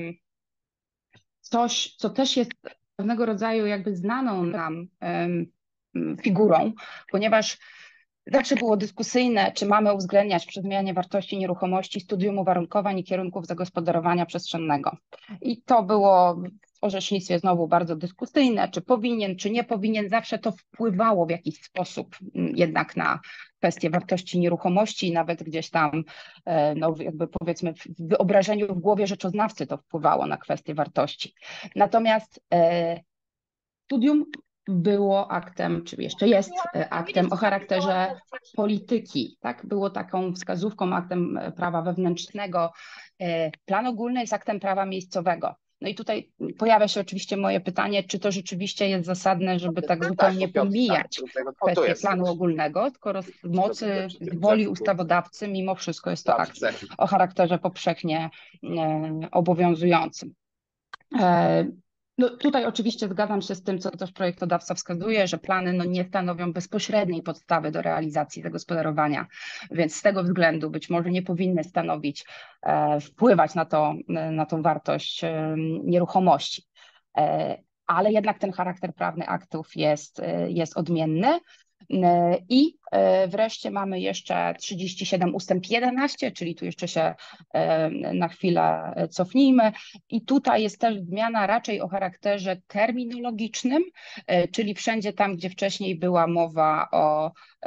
coś, co też jest pewnego rodzaju jakby znaną nam figurą, ponieważ zawsze było dyskusyjne, czy mamy uwzględniać przy zmianie wartości nieruchomości studium uwarunkowań i kierunków zagospodarowania przestrzennego. I to było w orzecznictwie znowu bardzo dyskusyjne, czy powinien, czy nie powinien. Zawsze to wpływało w jakiś sposób jednak na kwestię wartości nieruchomości, nawet gdzieś tam, no jakby powiedzmy w wyobrażeniu w głowie rzeczoznawcy to wpływało na kwestię wartości. Natomiast studium było aktem, czy jeszcze jest aktem o charakterze polityki, tak? Było taką wskazówką, aktem prawa wewnętrznego. Plan ogólny jest aktem prawa miejscowego. No i tutaj pojawia się oczywiście moje pytanie, czy to rzeczywiście jest zasadne, żeby tak zupełnie pomijać kwestię planu ogólnego, skoro z mocy, z woli ustawodawcy mimo wszystko jest to akt o charakterze powszechnie obowiązującym. No tutaj oczywiście zgadzam się z tym, co też projektodawca wskazuje, że plany no, nie stanowią bezpośredniej podstawy do realizacji zagospodarowania, więc z tego względu być może nie powinny stanowić, wpływać na tą wartość nieruchomości. Ale jednak ten charakter prawny aktów jest odmienny. I wreszcie mamy jeszcze 37 ustęp 11, czyli tu jeszcze się na chwilę cofnijmy. I tutaj jest też zmiana raczej o charakterze terminologicznym, czyli wszędzie tam, gdzie wcześniej była mowa o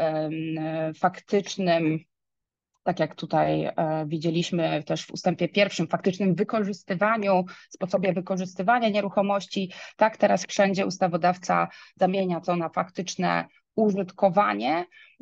faktycznym, tak jak tutaj widzieliśmy też w ustępie pierwszym, faktycznym wykorzystywaniu, sposobie wykorzystywania nieruchomości, tak teraz wszędzie ustawodawca zamienia to na faktyczne użytkowanie,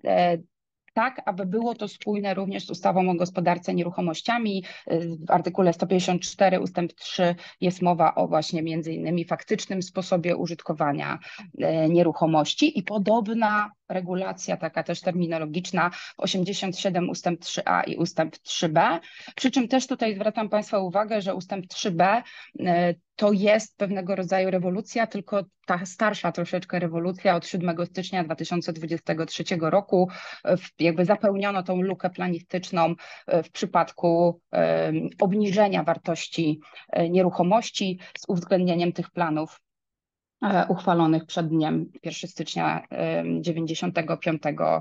tak aby było to spójne również z ustawą o gospodarce nieruchomościami. W artykule 154 ustęp 3 jest mowa o właśnie między innymi faktycznym sposobie użytkowania nieruchomości i podobna regulacja, taka też terminologiczna, 87 ustęp 3a i ustęp 3b, przy czym też tutaj zwracam Państwa uwagę, że ustęp 3b to jest pewnego rodzaju rewolucja, tylko ta starsza troszeczkę rewolucja od 7 stycznia 2023 roku, jakby zapełniono tą lukę planistyczną w przypadku obniżenia wartości nieruchomości z uwzględnieniem tych planów uchwalonych przed dniem 1 stycznia 1995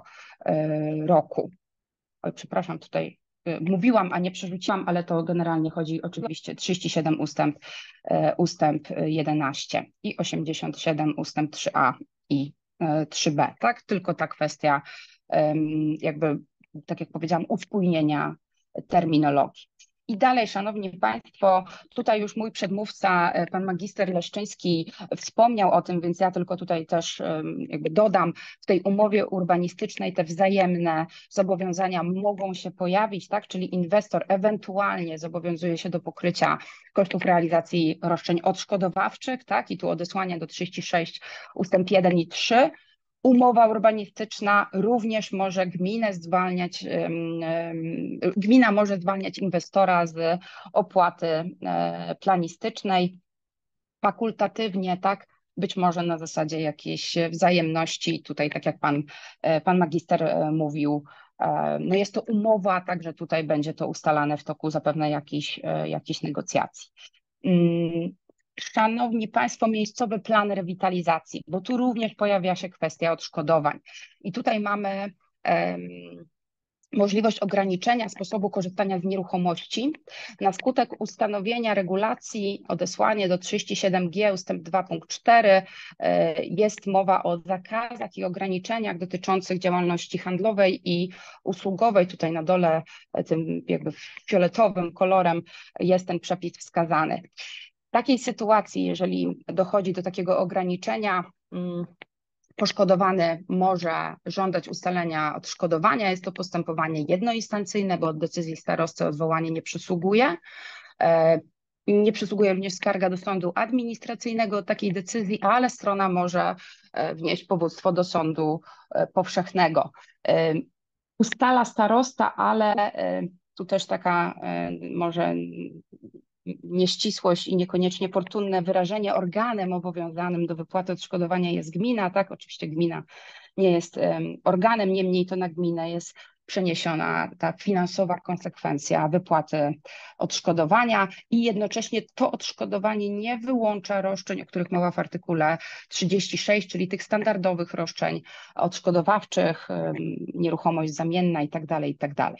roku. Oj, przepraszam, tutaj mówiłam, a nie przerzuciłam, ale to generalnie chodzi oczywiście 37 ustęp 11 i 87 ustęp 3a i 3b, tak? Tylko ta kwestia jakby, tak jak powiedziałam, uspójnienia terminologii. I dalej, Szanowni Państwo, tutaj już mój przedmówca, pan magister Leszczyński wspomniał o tym, więc ja tylko tutaj też jakby dodam, w tej umowie urbanistycznej te wzajemne zobowiązania mogą się pojawić, tak? Czyli inwestor ewentualnie zobowiązuje się do pokrycia kosztów realizacji roszczeń odszkodowawczych, tak? I tu odesłanie do 36 ustęp 1 i 3. Umowa urbanistyczna również może gmina może zwalniać inwestora z opłaty planistycznej fakultatywnie, tak? Być może na zasadzie jakiejś wzajemności. Tutaj, tak jak pan magister mówił, no jest to umowa, także tutaj będzie to ustalane w toku zapewne jakichś negocjacji. Szanowni Państwo, miejscowy plan rewitalizacji, bo tu również pojawia się kwestia odszkodowań. I tutaj mamy możliwość ograniczenia sposobu korzystania z nieruchomości na skutek ustanowienia regulacji, odesłanie do 37g ustęp 2 punkt 4 jest mowa o zakazach i ograniczeniach dotyczących działalności handlowej i usługowej. Tutaj na dole tym jakby fioletowym kolorem jest ten przepis wskazany. W takiej sytuacji, jeżeli dochodzi do takiego ograniczenia, poszkodowany może żądać ustalenia odszkodowania. Jest to postępowanie jednoinstancyjne, bo od decyzji starosty odwołanie nie przysługuje. Nie przysługuje również skarga do sądu administracyjnego od takiej decyzji, ale strona może wnieść powództwo do sądu powszechnego. Ustala starosta, ale tu też taka może nieścisłość i niekoniecznie fortunne wyrażenie, organem obowiązanym do wypłaty odszkodowania jest gmina, tak? Oczywiście gmina nie jest organem, niemniej to na gminę jest przeniesiona ta finansowa konsekwencja wypłaty odszkodowania i jednocześnie to odszkodowanie nie wyłącza roszczeń, o których mowa w artykule 36, czyli tych standardowych roszczeń odszkodowawczych, nieruchomość zamienna itd., itd.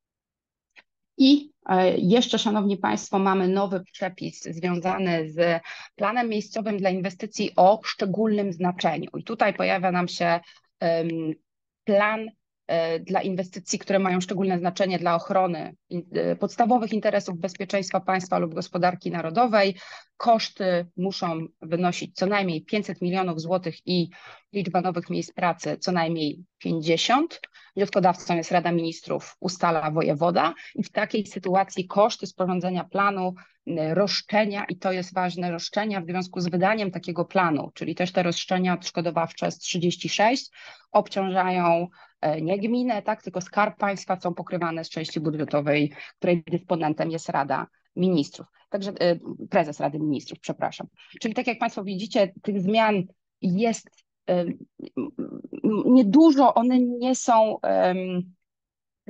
I jeszcze, Szanowni Państwo, mamy nowy przepis związany z planem miejscowym dla inwestycji o szczególnym znaczeniu. I tutaj pojawia nam się plan dla inwestycji, które mają szczególne znaczenie dla ochrony podstawowych interesów bezpieczeństwa państwa lub gospodarki narodowej. Koszty muszą wynosić co najmniej 500 milionów złotych i liczba nowych miejsc pracy co najmniej 50. Wnioskodawcą jest Rada Ministrów, ustala wojewoda i w takiej sytuacji koszty sporządzenia planu, roszczenia, i to jest ważne, roszczenia w związku z wydaniem takiego planu, czyli też te roszczenia odszkodowawcze z 36 obciążają nie gminę, tak, tylko Skarb Państwa, są pokrywane z części budżetowej, której dysponentem jest Rada Ministrów. Także prezes Rady Ministrów, przepraszam. Czyli tak jak Państwo widzicie, tych zmian jest niedużo, one nie są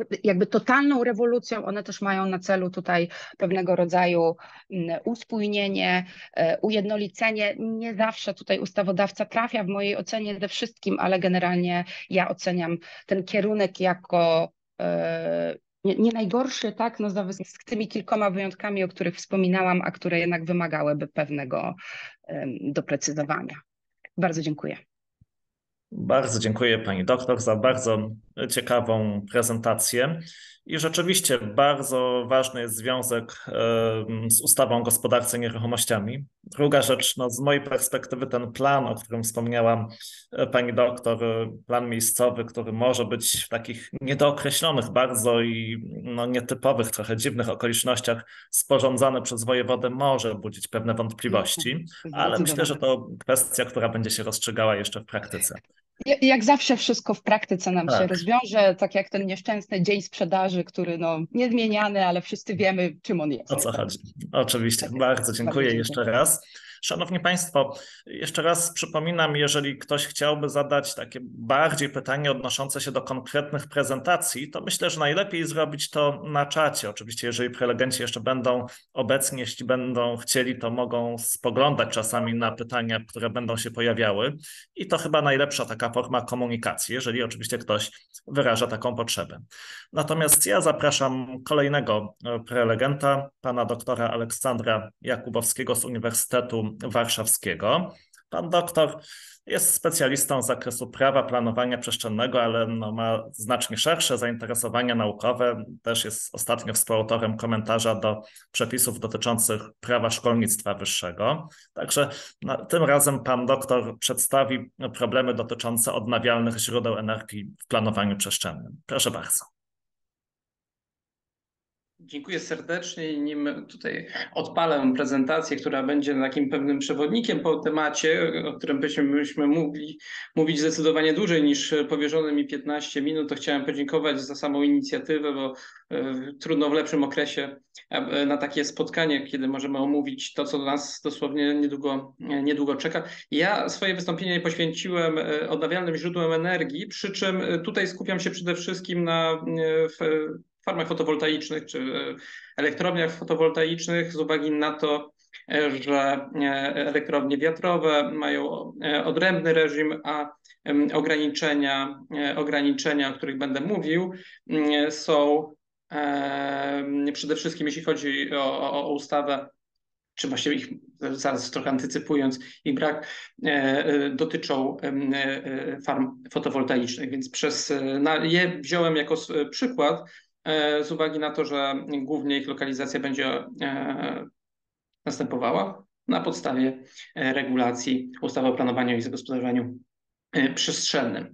jakby totalną rewolucją. One też mają na celu tutaj pewnego rodzaju uspójnienie, ujednolicenie. Nie zawsze tutaj ustawodawca trafia w mojej ocenie ze wszystkim, ale generalnie ja oceniam ten kierunek jako nie najgorszy, tak, no z tymi kilkoma wyjątkami, o których wspominałam, a które jednak wymagałyby pewnego doprecyzowania. Bardzo dziękuję. Bardzo dziękuję pani doktor za bardzo ciekawą prezentację. I rzeczywiście bardzo ważny jest związek z ustawą o gospodarce nieruchomościami. Druga rzecz, no z mojej perspektywy ten plan, o którym wspomniała pani doktor, plan miejscowy, który może być w takich niedookreślonych bardzo i no, nietypowych, trochę dziwnych okolicznościach sporządzany przez wojewodę, może budzić pewne wątpliwości, ale myślę, że to kwestia, która będzie się rozstrzygała jeszcze w praktyce. Jak zawsze wszystko w praktyce nam się rozwiąże, tak jak ten nieszczęsny dzień sprzedaży, który no niezmieniany, ale wszyscy wiemy, czym on jest. O co chodzi? Oczywiście. Bardzo dziękuję jeszcze raz. Szanowni Państwo, jeszcze raz przypominam, jeżeli ktoś chciałby zadać takie bardziej pytanie odnoszące się do konkretnych prezentacji, to myślę, że najlepiej zrobić to na czacie. Oczywiście, jeżeli prelegenci jeszcze będą obecni, jeśli będą chcieli, to mogą spoglądać czasami na pytania, które będą się pojawiały i to chyba najlepsza taka forma komunikacji, jeżeli oczywiście ktoś wyraża taką potrzebę. Natomiast ja zapraszam kolejnego prelegenta, pana doktora Aleksandra Jakubowskiego z Uniwersytetu Warszawskiego. Pan doktor jest specjalistą z zakresu prawa planowania przestrzennego, ale no ma znacznie szersze zainteresowania naukowe. Też jest ostatnio współautorem komentarza do przepisów dotyczących prawa szkolnictwa wyższego. Także tym razem pan doktor przedstawi problemy dotyczące odnawialnych źródeł energii w planowaniu przestrzennym. Proszę bardzo. Dziękuję serdecznie i nim tutaj odpalę prezentację, która będzie takim pewnym przewodnikiem po temacie, o którym byśmy mogli mówić zdecydowanie dłużej niż powierzone mi 15 minut, to chciałem podziękować za samą inicjatywę, bo trudno w lepszym okresie na takie spotkanie, kiedy możemy omówić to, co nas dosłownie niedługo czeka. Ja swoje wystąpienie poświęciłem odnawialnym źródłom energii, przy czym tutaj skupiam się przede wszystkim na farmach fotowoltaicznych czy elektrowniach fotowoltaicznych z uwagi na to, że elektrownie wiatrowe mają odrębny reżim, a ograniczenia, o których będę mówił, są przede wszystkim, jeśli chodzi o ustawę, czy właściwie ich, zaraz trochę antycypując, ich brak, dotyczą farm fotowoltaicznych, więc je wziąłem jako przykład z uwagi na to, że głównie ich lokalizacja będzie następowała na podstawie regulacji ustawy o planowaniu i zagospodarowaniu przestrzennym.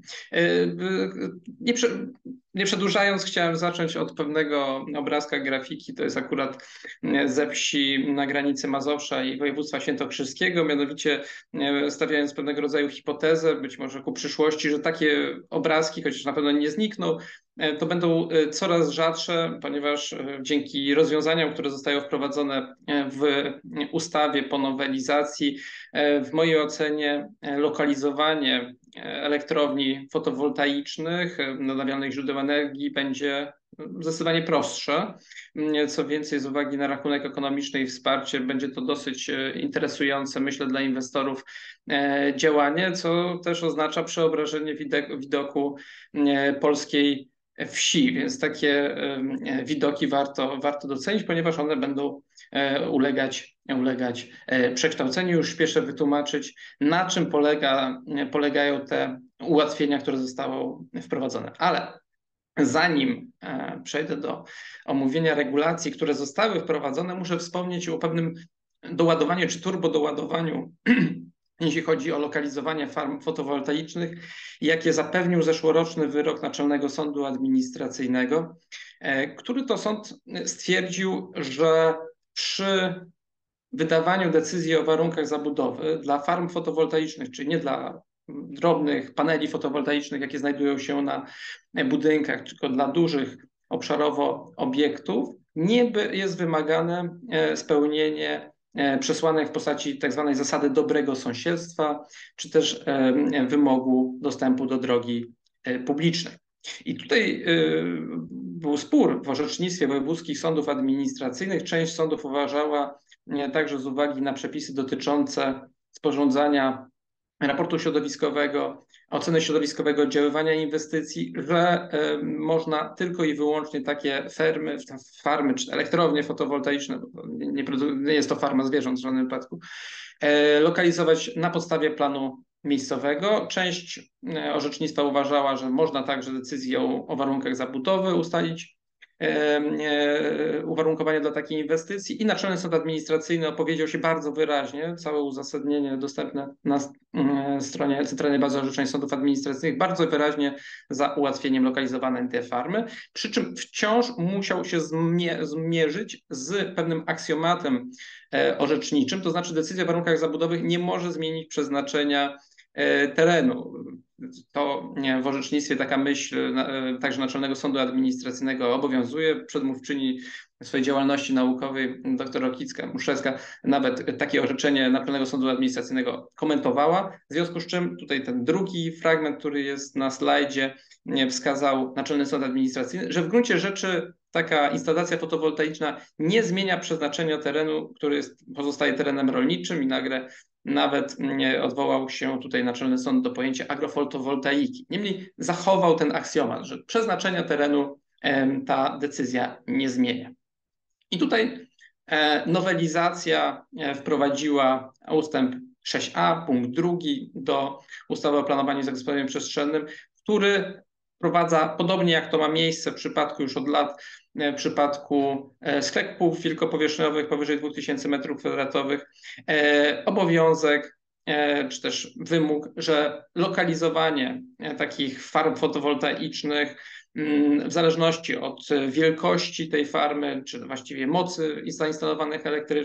Nie przedłużając, chciałem zacząć od pewnego obrazka grafiki. To jest akurat ze wsi na granicy Mazowsza i województwa świętokrzyskiego, mianowicie stawiając pewnego rodzaju hipotezę, być może ku przyszłości, że takie obrazki, chociaż na pewno nie znikną, to będą coraz rzadsze, ponieważ dzięki rozwiązaniom, które zostają wprowadzone w ustawie po nowelizacji, w mojej ocenie lokalizowanie elektrowni fotowoltaicznych, odnawialnych źródeł energii będzie zdecydowanie prostsze. Co więcej, z uwagi na rachunek ekonomiczny i wsparcie, będzie to dosyć interesujące, myślę, dla inwestorów działanie, co też oznacza przeobrażenie widoku polskiej wsi, więc takie widoki warto docenić, ponieważ one będą ulegać przekształceniu. Już spieszę wytłumaczyć, na czym polegają te ułatwienia, które zostały wprowadzone. Ale zanim przejdę do omówienia regulacji, które zostały wprowadzone, muszę wspomnieć o pewnym doładowaniu czy turbodoładowaniu, jeśli chodzi o lokalizowanie farm fotowoltaicznych, jakie zapewnił zeszłoroczny wyrok Naczelnego Sądu Administracyjnego, który to sąd stwierdził, że przy wydawaniu decyzji o warunkach zabudowy dla farm fotowoltaicznych, czyli nie dla drobnych paneli fotowoltaicznych, jakie znajdują się na budynkach, tylko dla dużych obszarowo obiektów, nie jest wymagane spełnienie przesłanek w postaci tak zwanej zasady dobrego sąsiedztwa, czy też wymogu dostępu do drogi publicznej. I tutaj był spór w orzecznictwie wojewódzkich sądów administracyjnych. Część sądów uważała także z uwagi na przepisy dotyczące sporządzania raportu środowiskowego, oceny środowiskowego oddziaływania inwestycji, że można tylko i wyłącznie takie farmy czy elektrownie fotowoltaiczne, bo nie jest to farma zwierząt w żadnym wypadku, lokalizować na podstawie planu miejscowego. Część orzecznictwa uważała, że można także decyzją o warunkach zabudowy ustalić uwarunkowania dla takiej inwestycji i Naczelny Sąd Administracyjny opowiedział się bardzo wyraźnie, całe uzasadnienie dostępne na stronie Centralnej Bazy Orzeczeń Sądów Administracyjnych, bardzo wyraźnie za ułatwieniem lokalizowania tej farmy, przy czym wciąż musiał się zmierzyć z pewnym aksjomatem orzeczniczym, to znaczy decyzja o warunkach zabudowy nie może zmienić przeznaczenia terenu. To w orzecznictwie taka myśl także Naczelnego Sądu Administracyjnego obowiązuje. Przedmówczyni swojej działalności naukowej dr Rokicka-Muszewska nawet takie orzeczenie Naczelnego Sądu Administracyjnego komentowała. W związku z czym tutaj ten drugi fragment, który jest na slajdzie, wskazał Naczelny Sąd Administracyjny, że w gruncie rzeczy taka instalacja fotowoltaiczna nie zmienia przeznaczenia terenu, który pozostaje terenem rolniczym i nawet odwołał się tutaj Naczelny Sąd do pojęcia agrofotowoltaiki. Niemniej zachował ten aksjomat, że przeznaczenia terenu ta decyzja nie zmienia. I tutaj nowelizacja wprowadziła ustęp 6a, punkt 2 do ustawy o planowaniu i zagospodarowaniu przestrzennym, który wprowadza, podobnie jak to ma miejsce w przypadku już od lat, w przypadku sklepów wielkopowierzchniowych powyżej 2000 m2, obowiązek czy też wymóg, że lokalizowanie takich farm fotowoltaicznych w zależności od wielkości tej farmy, czy właściwie mocy zainstalowanych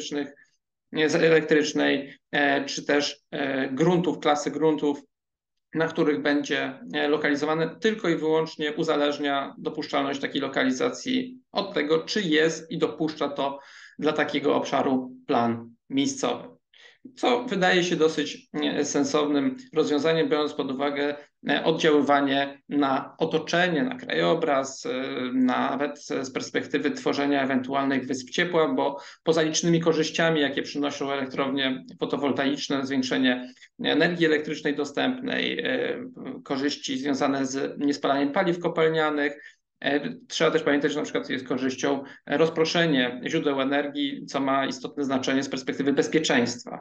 elektrycznej, czy też gruntów, klasy gruntów, na których będzie lokalizowane, tylko i wyłącznie uzależnia dopuszczalność takiej lokalizacji od tego, czy jest i dopuszcza to dla takiego obszaru plan miejscowy. Co wydaje się dosyć sensownym rozwiązaniem, biorąc pod uwagę oddziaływanie na otoczenie, na krajobraz, nawet z perspektywy tworzenia ewentualnych wysp ciepła, bo poza licznymi korzyściami, jakie przynoszą elektrownie fotowoltaiczne, zwiększenie energii elektrycznej dostępnej, korzyści związane z niespalaniem paliw kopalnianych, trzeba też pamiętać, że na przykład jest korzyścią rozproszenie źródeł energii, co ma istotne znaczenie z perspektywy bezpieczeństwa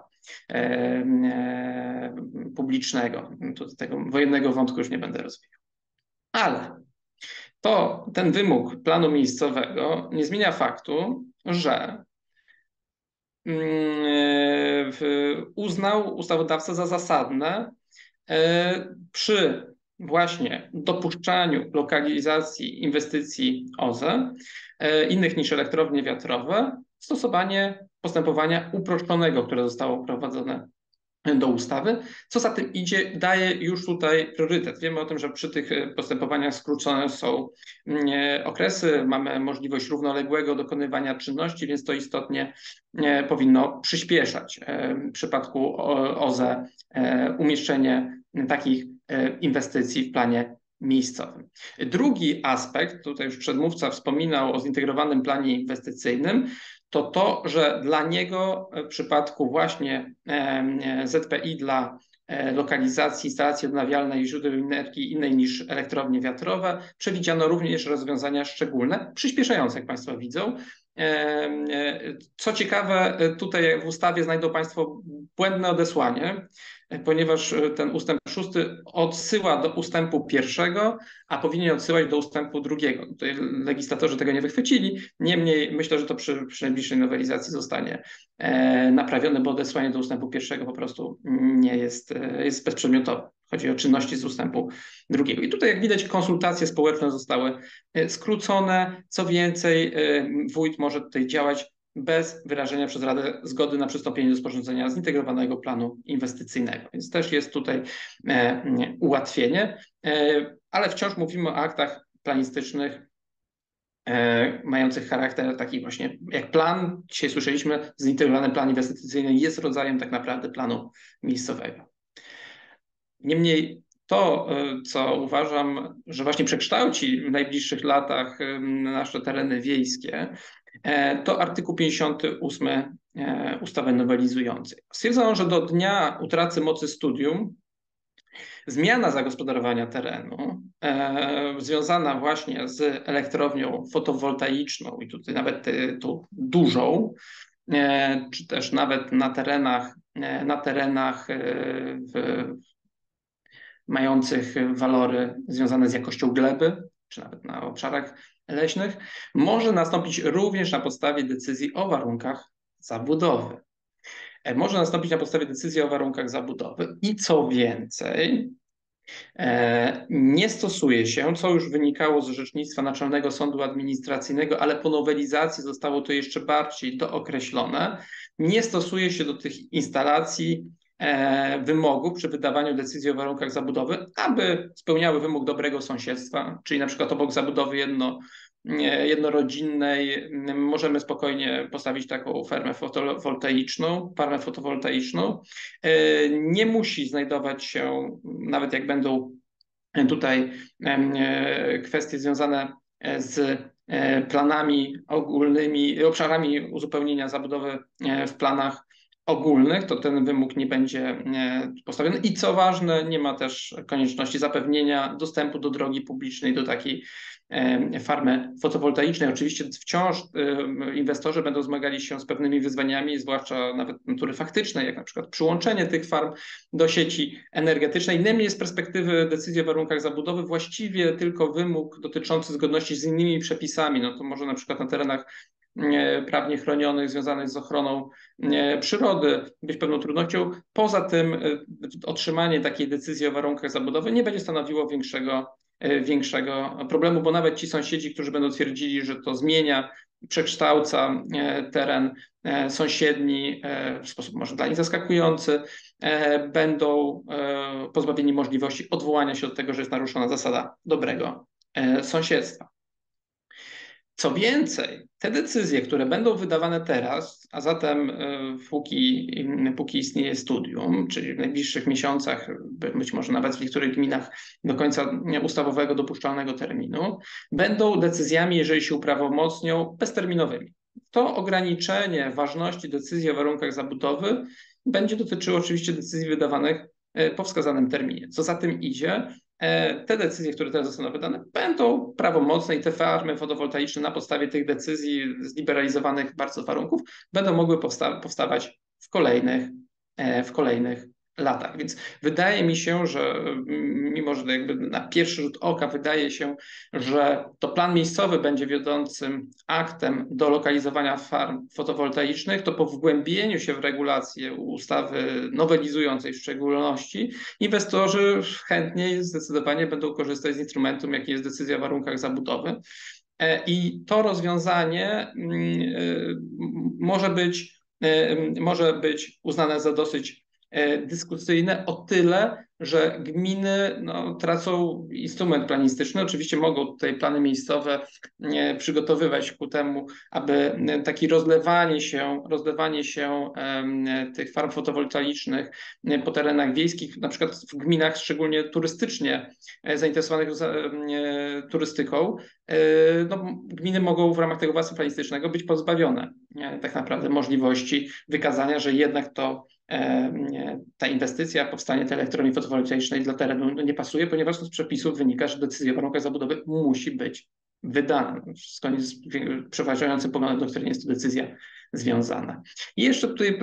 publicznego. Tu tego wojennego wątku już nie będę rozwijał. Ale ten wymóg planu miejscowego nie zmienia faktu, że uznał ustawodawca za zasadne przy właśnie dopuszczaniu lokalizacji inwestycji OZE, innych niż elektrownie wiatrowe, stosowanie postępowania uproszczonego, które zostało wprowadzone do ustawy. Co za tym idzie, daje już tutaj priorytet. Wiemy o tym, że przy tych postępowaniach skrócone są okresy, mamy możliwość równoległego dokonywania czynności, więc to istotnie powinno przyspieszać w przypadku OZE umieszczenie takich inwestycji w planie miejscowym. Drugi aspekt, tutaj już przedmówca wspominał o zintegrowanym planie inwestycyjnym, to, że dla niego w przypadku właśnie ZPI dla lokalizacji instalacji odnawialnej i źródeł energii innej niż elektrownie wiatrowe przewidziano również rozwiązania szczególne, przyspieszające, jak Państwo widzą. Co ciekawe, tutaj w ustawie znajdą Państwo błędne odesłanie, ponieważ ten ustęp 6 odsyła do ustępu 1, a powinien odsyłać do ustępu 2. Tutaj legislatorzy tego nie wychwycili, niemniej myślę, że to przy najbliższej nowelizacji zostanie naprawione, bo odesłanie do ustępu 1 po prostu nie jest bezprzedmiotowe. Chodzi o czynności z ustępu 2. I tutaj, jak widać, konsultacje społeczne zostały skrócone. Co więcej, wójt może tutaj działać bez wyrażenia przez Radę zgody na przystąpienie do sporządzenia zintegrowanego planu inwestycyjnego. Więc też jest tutaj ułatwienie, ale wciąż mówimy o aktach planistycznych mających charakter taki właśnie jak plan. Dzisiaj słyszeliśmy, zintegrowany plan inwestycyjny jest rodzajem tak naprawdę planu miejscowego. Niemniej To, co uważam, że właśnie przekształci w najbliższych latach nasze tereny wiejskie, to artykuł 58 ustawy nowelizującej. Stwierdzono, że do dnia utraty mocy studium zmiana zagospodarowania terenu związana właśnie z elektrownią fotowoltaiczną i tutaj nawet tą dużą, czy też nawet na terenach mających walory związane z jakością gleby, czy nawet na obszarach leśnych, może nastąpić również na podstawie decyzji o warunkach zabudowy. Może nastąpić na podstawie decyzji o warunkach zabudowy i co więcej, nie stosuje się, co już wynikało z orzecznictwa Naczelnego Sądu Administracyjnego, ale po nowelizacji zostało to jeszcze bardziej dookreślone, nie stosuje się do tych instalacji wymogów przy wydawaniu decyzji o warunkach zabudowy, aby spełniały wymóg dobrego sąsiedztwa, czyli na przykład obok zabudowy jednorodzinnej możemy spokojnie postawić taką farmę fotowoltaiczną. Nie musi znajdować się, nawet jak będą tutaj kwestie związane z planami ogólnymi, obszarami uzupełnienia zabudowy w planach ogólnych, to ten wymóg nie będzie postawiony i co ważne, nie ma też konieczności zapewnienia dostępu do drogi publicznej, do takiej farmy fotowoltaicznej. Oczywiście wciąż inwestorzy będą zmagali się z pewnymi wyzwaniami, zwłaszcza nawet natury faktycznej, jak na przykład przyłączenie tych farm do sieci energetycznej. Niemniej z perspektywy decyzji o warunkach zabudowy właściwie tylko wymóg dotyczący zgodności z innymi przepisami, no to może na przykład na terenach prawnie chronionych, związanych z ochroną przyrody, być pewną trudnością. Poza tym otrzymanie takiej decyzji o warunkach zabudowy nie będzie stanowiło większego problemu, bo nawet ci sąsiedzi, którzy będą twierdzili, że to zmienia, przekształca teren sąsiedni w sposób może dla nich zaskakujący, będą pozbawieni możliwości odwołania się do tego, że jest naruszona zasada dobrego sąsiedztwa. Co więcej, te decyzje, które będą wydawane teraz, a zatem póki istnieje studium, czyli w najbliższych miesiącach, być może nawet w niektórych gminach do końca ustawowego dopuszczalnego terminu, będą decyzjami, jeżeli się uprawomocnią, bezterminowymi. To ograniczenie ważności decyzji o warunkach zabudowy będzie dotyczyło oczywiście decyzji wydawanych po wskazanym terminie. Co za tym idzie, te decyzje, które teraz zostaną wydane, będą prawomocne i te farmy fotowoltaiczne na podstawie tych decyzji zliberalizowanych bardzo warunków będą mogły powstawać w kolejnych latach. Więc wydaje mi się, że mimo, że jakby na pierwszy rzut oka wydaje się, że to plan miejscowy będzie wiodącym aktem do lokalizowania farm fotowoltaicznych, to po wgłębieniu się w regulacje ustawy nowelizującej w szczególności, inwestorzy chętniej zdecydowanie będą korzystać z instrumentu, jakim jest decyzja o warunkach zabudowy. I to rozwiązanie może być uznane za dosyć dyskusyjne o tyle, że gminy tracą instrument planistyczny. Oczywiście mogą tutaj plany miejscowe przygotowywać ku temu, aby takie rozlewanie się tych farm fotowoltaicznych po terenach wiejskich, na przykład w gminach szczególnie turystycznie zainteresowanych turystyką, gminy mogą w ramach tego władztwa planistycznego być pozbawione tak naprawdę możliwości wykazania, że jednak ta inwestycja, powstanie tej elektrowni fotowoltaicznej dla terenu nie pasuje, ponieważ z przepisów wynika, że decyzja o warunkach zabudowy musi być wydana. Zgodnie z przeważającym poglądem doktryny jest to decyzja związana. I jeszcze tutaj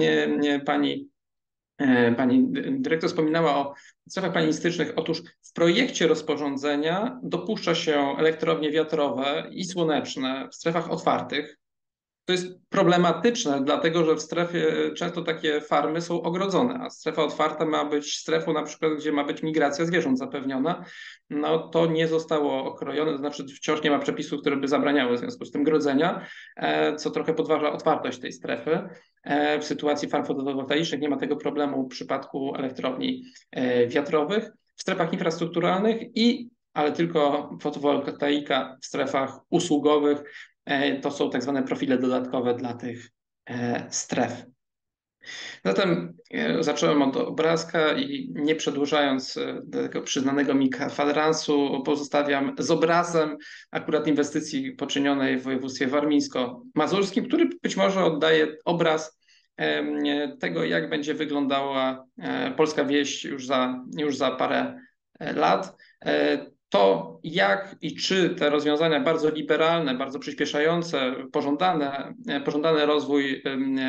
pani dyrektor wspominała o strefach planistycznych. Otóż w projekcie rozporządzenia dopuszcza się elektrownie wiatrowe i słoneczne w strefach otwartych. To jest problematyczne, dlatego że w strefie często takie farmy są ogrodzone, a strefa otwarta ma być strefą na przykład, gdzie ma być migracja zwierząt zapewniona. To nie zostało okrojone, to znaczy wciąż nie ma przepisów, które by zabraniały w związku z tym grodzenia, co trochę podważa otwartość tej strefy. W sytuacji farm fotowoltaicznych nie ma tego problemu w przypadku elektrowni wiatrowych. W strefach infrastrukturalnych ale tylko fotowoltaika w strefach usługowych. To są tak zwane profile dodatkowe dla tych stref. Zatem zacząłem od obrazka i nie przedłużając tego przyznanego mi kwadransu, pozostawiam z obrazem akurat inwestycji poczynionej w województwie warmińsko-mazurskim, który być może oddaje obraz tego, jak będzie wyglądała polska wieś już za parę lat. To jak i czy te rozwiązania bardzo liberalne, bardzo przyspieszające, pożądany rozwój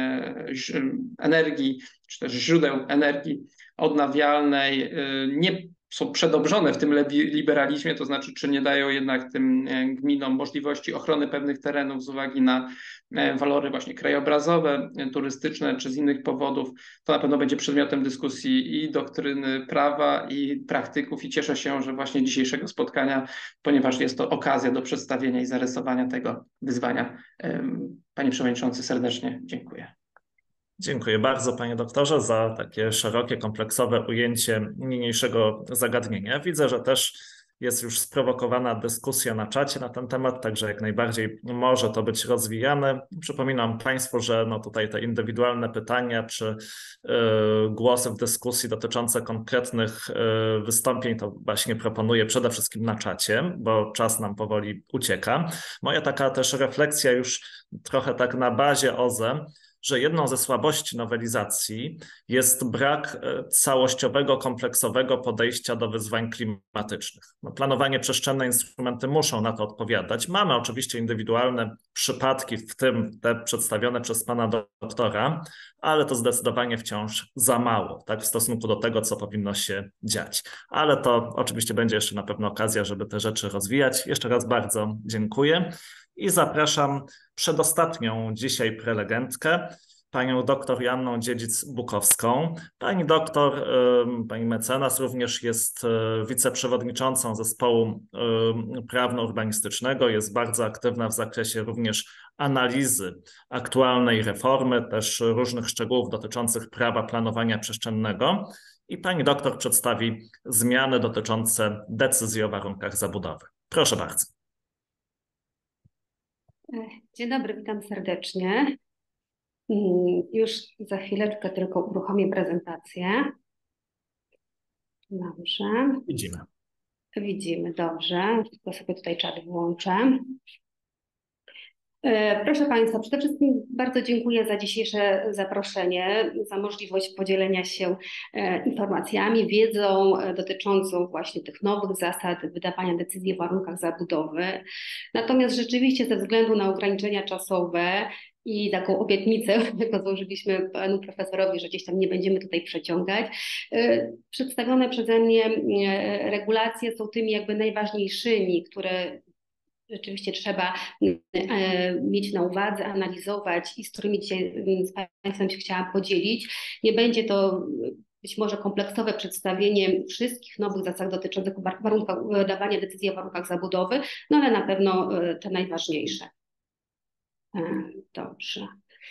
energii, czy też źródeł energii odnawialnej nie są przedobrzone w tym liberalizmie, to znaczy czy nie dają jednak tym gminom możliwości ochrony pewnych terenów z uwagi na walory właśnie krajobrazowe, turystyczne czy z innych powodów, to na pewno będzie przedmiotem dyskusji i doktryny prawa, i praktyków, i cieszę się, że właśnie dzisiejszego spotkania, ponieważ jest to okazja do przedstawienia i zarysowania tego wyzwania. Panie Przewodniczący, serdecznie dziękuję. Dziękuję bardzo, panie doktorze, za takie szerokie, kompleksowe ujęcie niniejszego zagadnienia. Widzę, że też jest już sprowokowana dyskusja na czacie na ten temat, także jak najbardziej może to być rozwijane. Przypominam państwu, że no tutaj te indywidualne pytania czy głosy w dyskusji dotyczące konkretnych wystąpień to właśnie proponuję przede wszystkim na czacie, bo czas nam powoli ucieka. Moja taka też refleksja już trochę tak na bazie OZE, że jedną ze słabości nowelizacji jest brak całościowego, kompleksowego podejścia do wyzwań klimatycznych. No, planowanie przestrzenne, instrumenty muszą na to odpowiadać. Mamy oczywiście indywidualne przypadki, w tym te przedstawione przez pana doktora, ale to zdecydowanie wciąż za mało, tak, w stosunku do tego, co powinno się dziać. Ale to oczywiście będzie jeszcze na pewno okazja, żeby te rzeczy rozwijać. Jeszcze raz bardzo dziękuję. I zapraszam przedostatnią dzisiaj prelegentkę, panią doktor Joannę Dziedzic-Bukowską. Pani doktor, pani mecenas również jest wiceprzewodniczącą zespołu prawno-urbanistycznego, jest bardzo aktywna w zakresie również analizy aktualnej reformy, też różnych szczegółów dotyczących prawa planowania przestrzennego. I pani doktor przedstawi zmiany dotyczące decyzji o warunkach zabudowy. Proszę bardzo. Dzień dobry, witam serdecznie. Już za chwileczkę tylko uruchomię prezentację. Dobrze. Widzimy. Widzimy, dobrze. Tylko sobie tutaj czat włączę. Proszę Państwa, przede wszystkim bardzo dziękuję za dzisiejsze zaproszenie, za możliwość podzielenia się informacjami, wiedzą dotyczącą właśnie tych nowych zasad wydawania decyzji o warunkach zabudowy. Natomiast rzeczywiście ze względu na ograniczenia czasowe i taką obietnicę, jaką złożyliśmy panu profesorowi, że gdzieś tam nie będziemy tutaj przeciągać, przedstawione przeze mnie regulacje są tymi jakby najważniejszymi, które rzeczywiście trzeba mieć na uwadze, analizować i z którymi dzisiaj z Państwem się chciałam podzielić. Nie będzie to być może kompleksowe przedstawienie wszystkich nowych zasad dotyczących wydawania decyzji o warunkach zabudowy, no ale na pewno te najważniejsze. Dobrze.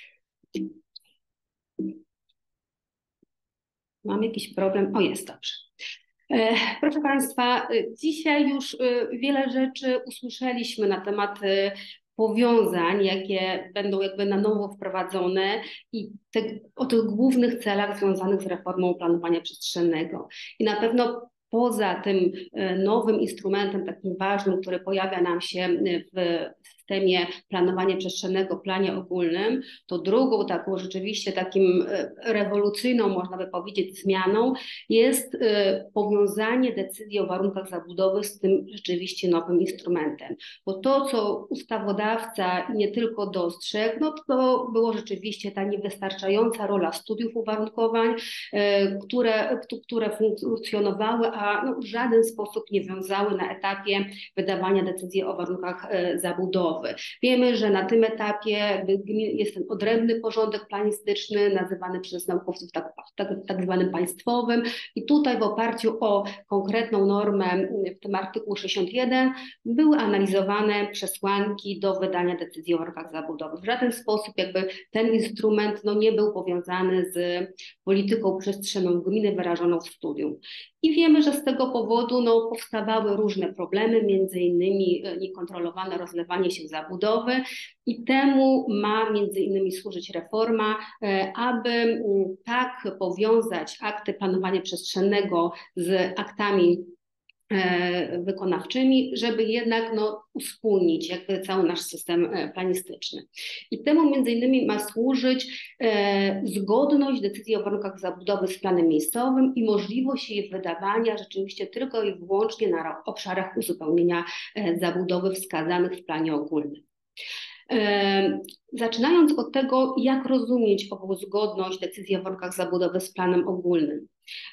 Mam jakiś problem? O, jest dobrze. Proszę Państwa, dzisiaj już wiele rzeczy usłyszeliśmy na temat powiązań, jakie będą jakby na nowo wprowadzone i o tych głównych celach związanych z reformą planowania przestrzennego. I na pewno poza tym nowym instrumentem takim ważnym, który pojawia nam się w systemie planowania przestrzennego, planie ogólnym, to drugą taką rzeczywiście takim rewolucyjną, można by powiedzieć, zmianą jest powiązanie decyzji o warunkach zabudowy z tym rzeczywiście nowym instrumentem. Bo to, co ustawodawca nie tylko dostrzegł, no to było rzeczywiście ta niewystarczająca rola studiów uwarunkowań, które funkcjonowały, a no, w żaden sposób nie wiązały na etapie wydawania decyzji o warunkach zabudowy. Wiemy, że na tym etapie jest ten odrębny porządek planistyczny, nazywany przez naukowców tak zwanym państwowym i tutaj w oparciu o konkretną normę, w tym artykuł 61, były analizowane przesłanki do wydania decyzji o warunkach zabudowy. W żaden sposób jakby ten instrument no, nie był powiązany z polityką przestrzenną gminy wyrażoną w studium. I wiemy, Także z tego powodu powstawały różne problemy, między innymi niekontrolowane rozlewanie się zabudowy i temu ma między innymi służyć reforma, aby tak powiązać akty planowania przestrzennego z aktami wykonawczymi, żeby jednak uspójnić jakby cały nasz system planistyczny. I temu między innymi ma służyć zgodność decyzji o warunkach zabudowy z planem miejscowym i możliwość jej wydawania rzeczywiście tylko i wyłącznie na obszarach uzupełnienia zabudowy wskazanych w planie ogólnym. Zaczynając od tego, jak rozumieć ową zgodność decyzji o warunkach zabudowy z planem ogólnym.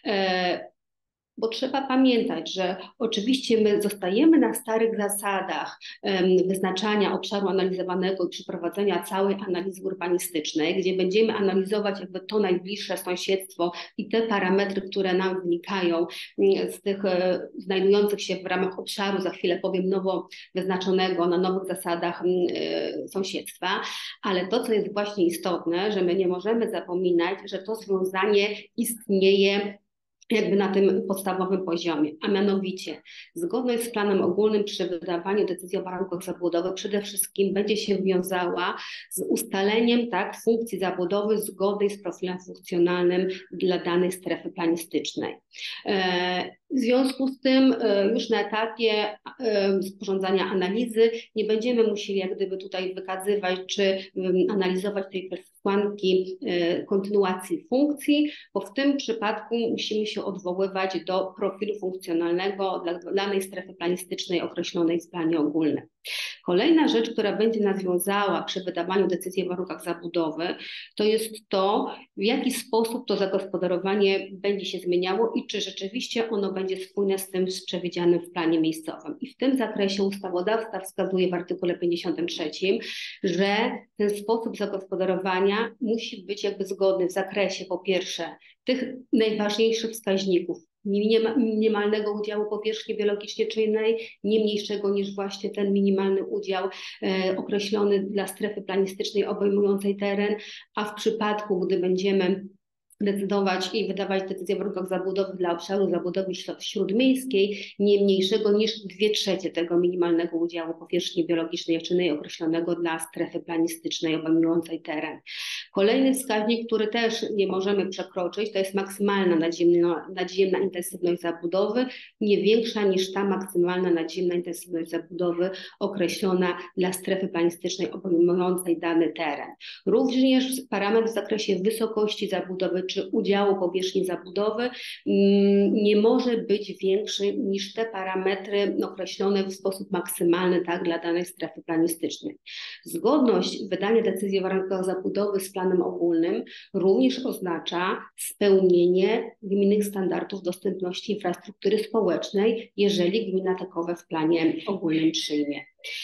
Bo trzeba pamiętać, że oczywiście my zostajemy na starych zasadach wyznaczania obszaru analizowanego i przeprowadzenia całej analizy urbanistycznej, gdzie będziemy analizować jakby to najbliższe sąsiedztwo i te parametry, które nam wynikają z tych znajdujących się w ramach obszaru, za chwilę powiem, nowo wyznaczonego na nowych zasadach sąsiedztwa, ale to, co jest właśnie istotne, że my nie możemy zapominać, że to związanie istnieje jakby na tym podstawowym poziomie, a mianowicie zgodność z planem ogólnym przy wydawaniu decyzji o warunkach zabudowy przede wszystkim będzie się wiązała z ustaleniem funkcji zabudowy zgodnej z profilem funkcjonalnym dla danej strefy planistycznej. W związku z tym już na etapie sporządzania analizy nie będziemy musieli jak gdyby tutaj wykazywać czy analizować tej przesłanki kontynuacji funkcji, bo w tym przypadku musimy się odwoływać do profilu funkcjonalnego dla danej strefy planistycznej określonej w planie ogólnym. Kolejna rzecz, która będzie nas wiązała przy wydawaniu decyzji o warunkach zabudowy, to jest to, w jaki sposób to zagospodarowanie będzie się zmieniało i czy rzeczywiście ono będzie spójne z tym przewidzianym w planie miejscowym. I w tym zakresie ustawodawca wskazuje w artykule 53, że ten sposób zagospodarowania musi być jakby zgodny w zakresie po pierwsze tych najważniejszych wskaźników, minimalnego udziału powierzchni biologicznie czynnej, nie mniejszego niż właśnie ten minimalny udział określony dla strefy planistycznej obejmującej teren, a w przypadku, gdy będziemy decydować i wydawać decyzję o warunkach zabudowy dla obszaru zabudowy śródmiejskiej, nie mniejszego niż 2/3 tego minimalnego udziału powierzchni biologicznej czynnej określonego dla strefy planistycznej obejmującej teren. Kolejny wskaźnik, który też nie możemy przekroczyć, to jest maksymalna nadziemna intensywność zabudowy, nie większa niż ta maksymalna nadziemna intensywność zabudowy określona dla strefy planistycznej obejmującej dany teren. Również parametr w zakresie wysokości zabudowy czy udziału powierzchni zabudowy nie może być większy niż te parametry określone w sposób maksymalny dla danej strefy planistycznej. Zgodność wydania decyzji o warunkach zabudowy z planem ogólnym również oznacza spełnienie gminnych standardów dostępności infrastruktury społecznej, jeżeli gmina takowe w planie ogólnym przyjmie.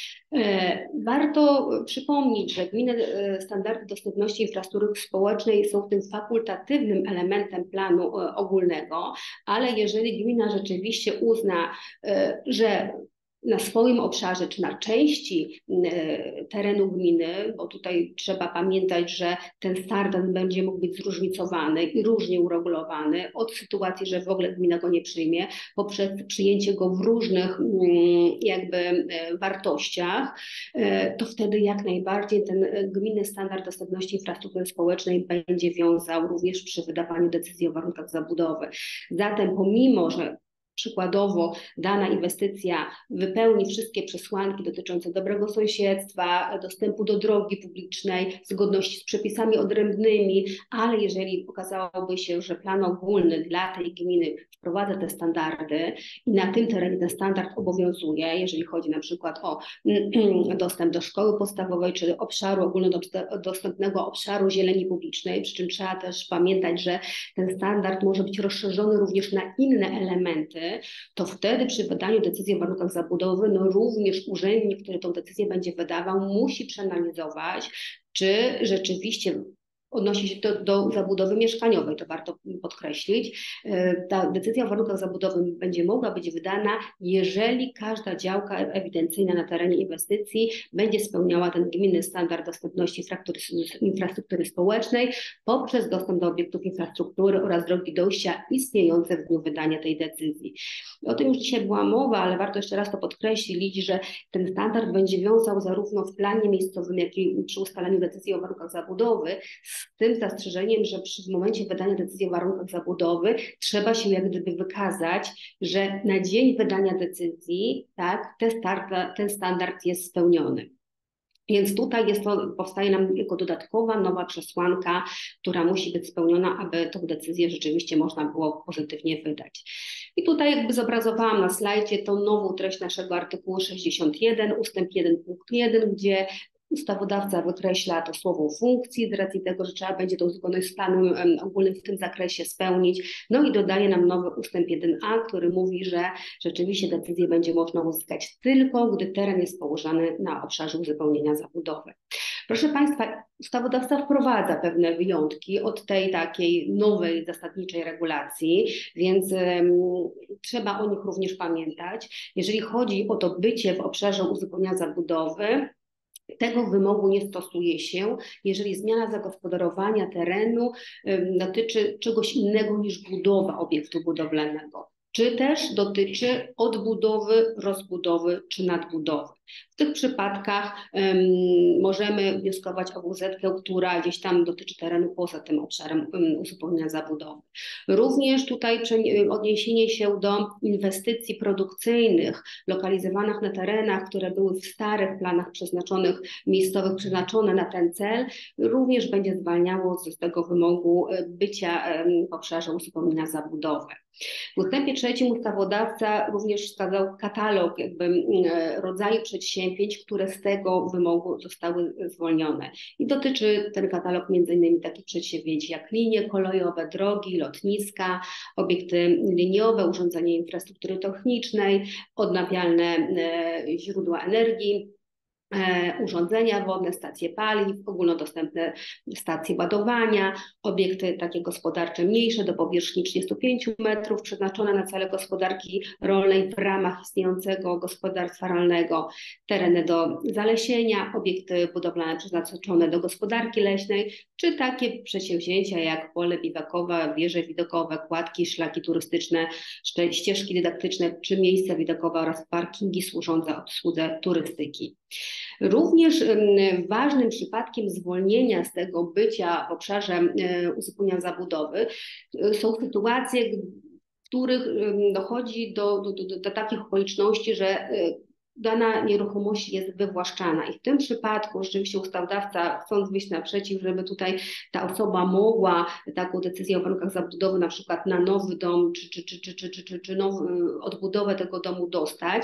Warto przypomnieć, że gminne standardy dostępności infrastruktury społecznej są w tym fakultatywnym elementem planu ogólnego, ale jeżeli gmina rzeczywiście uzna, że na swoim obszarze czy na części terenu gminy, bo tutaj trzeba pamiętać, że ten standard będzie mógł być zróżnicowany i różnie uregulowany od sytuacji, że w ogóle gmina go nie przyjmie, poprzez przyjęcie go w różnych jakby wartościach, to wtedy jak najbardziej ten gminny standard dostępności infrastruktury społecznej będzie wiązał również przy wydawaniu decyzji o warunkach zabudowy. Zatem pomimo, że przykładowo dana inwestycja wypełni wszystkie przesłanki dotyczące dobrego sąsiedztwa, dostępu do drogi publicznej, zgodności z przepisami odrębnymi, ale jeżeli okazałoby się, że plan ogólny dla tej gminy wprowadza te standardy i na tym terenie ten standard obowiązuje, jeżeli chodzi na przykład o dostęp do szkoły podstawowej czy obszaru ogólnodostępnego obszaru zieleni publicznej, przy czym trzeba też pamiętać, że ten standard może być rozszerzony również na inne elementy, to wtedy przy wydaniu decyzji o warunkach zabudowy, również urzędnik, który tą decyzję będzie wydawał, musi przeanalizować, czy rzeczywiście odnosi się to do zabudowy mieszkaniowej, to warto podkreślić. Ta decyzja o warunkach zabudowy będzie mogła być wydana, jeżeli każda działka ewidencyjna na terenie inwestycji będzie spełniała ten gminny standard dostępności infrastruktury społecznej poprzez dostęp do obiektów infrastruktury oraz drogi dojścia istniejące w dniu wydania tej decyzji. O tym już dzisiaj była mowa, ale warto jeszcze raz to podkreślić, że ten standard będzie wiązał zarówno w planie miejscowym, jak i przy ustalaniu decyzji o warunkach zabudowy, z tym zastrzeżeniem, że w momencie wydania decyzji o warunkach zabudowy trzeba się jak gdyby wykazać, że na dzień wydania decyzji, tak, ten standard jest spełniony. Więc tutaj powstaje nam jako dodatkowa, nowa przesłanka, która musi być spełniona, aby tę decyzję rzeczywiście można było pozytywnie wydać. I tutaj jakby zobrazowałam na slajdzie tą nową treść naszego artykułu 61, ustęp 1 punkt 1, gdzie ustawodawca wykreśla to słowo funkcji z racji tego, że trzeba będzie to zgodność z planem ogólnym w tym zakresie spełnić. No i dodaje nam nowy ustęp 1a, który mówi, że rzeczywiście decyzję będzie można uzyskać tylko, gdy teren jest położony na obszarze uzupełnienia zabudowy. Proszę Państwa, ustawodawca wprowadza pewne wyjątki od tej takiej nowej zasadniczej regulacji, więc trzeba o nich również pamiętać. Jeżeli chodzi o to bycie w obszarze uzupełnienia zabudowy, tego wymogu nie stosuje się, jeżeli zmiana zagospodarowania terenu dotyczy czegoś innego niż budowa obiektu budowlanego, czy też dotyczy odbudowy, rozbudowy czy nadbudowy. W tych przypadkach możemy wnioskować o WZ-kę, która gdzieś tam dotyczy terenu poza tym obszarem uzupełnienia zabudowy. Również tutaj odniesienie się do inwestycji produkcyjnych lokalizowanych na terenach, które były w starych planach przeznaczonych miejscowych, przeznaczone na ten cel, również będzie zwalniało z tego wymogu bycia w obszarze uzupełnienia zabudowy. W ustępie 3 ustawodawca również wskazał katalog rodzaju przedsięwzięć, które z tego wymogu zostały zwolnione. I dotyczy ten katalog m.in. takich przedsięwzięć jak linie kolejowe, drogi, lotniska, obiekty liniowe, urządzenia infrastruktury technicznej, odnawialne źródła energii, urządzenia wodne, stacje paliw, ogólnodostępne stacje ładowania, obiekty takie gospodarcze mniejsze do powierzchni 35 metrów przeznaczone na cele gospodarki rolnej w ramach istniejącego gospodarstwa rolnego, tereny do zalesienia, obiekty budowlane przeznaczone do gospodarki leśnej, czy takie przedsięwzięcia jak pole biwakowe, wieże widokowe, kładki, szlaki turystyczne, ścieżki dydaktyczne, czy miejsca widokowe oraz parkingi służące obsłudze turystyki. Również ważnym przypadkiem zwolnienia z tego bycia w obszarze uzupełnienia zabudowy są sytuacje, w których dochodzi do takich okoliczności, że dana nieruchomość jest wywłaszczana i w tym przypadku rzeczywiście ustawodawca, chcąc wyjść naprzeciw, żeby tutaj ta osoba mogła taką decyzję o warunkach zabudowy na przykład na nowy dom czy odbudowę tego domu dostać,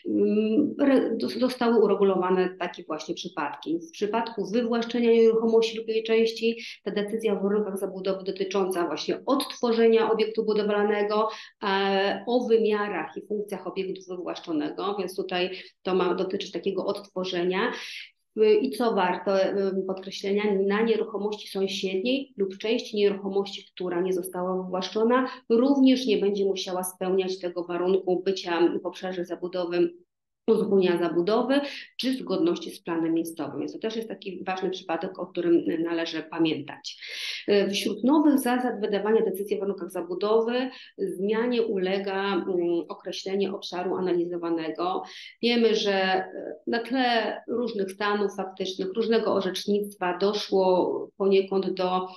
zostały uregulowane takie właśnie przypadki. W przypadku wywłaszczenia nieruchomości lub jej części ta decyzja o warunkach zabudowy dotycząca właśnie odtworzenia obiektu budowlanego, o wymiarach i funkcjach obiektu wywłaszczonego, więc tutaj to ma dotyczyć takiego odtworzenia. I co warto podkreślenia, na nieruchomości sąsiedniej lub części nieruchomości, która nie została wywłaszczona, również nie będzie musiała spełniać tego warunku bycia w obszarze zabudowym, uzupełnienia zabudowy, czy zgodności z planem miejscowym. Więc to też jest taki ważny przypadek, o którym należy pamiętać. Wśród nowych zasad wydawania decyzji o warunkach zabudowy zmianie ulega określenie obszaru analizowanego. Wiemy, że na tle różnych stanów faktycznych, różnego orzecznictwa doszło poniekąd do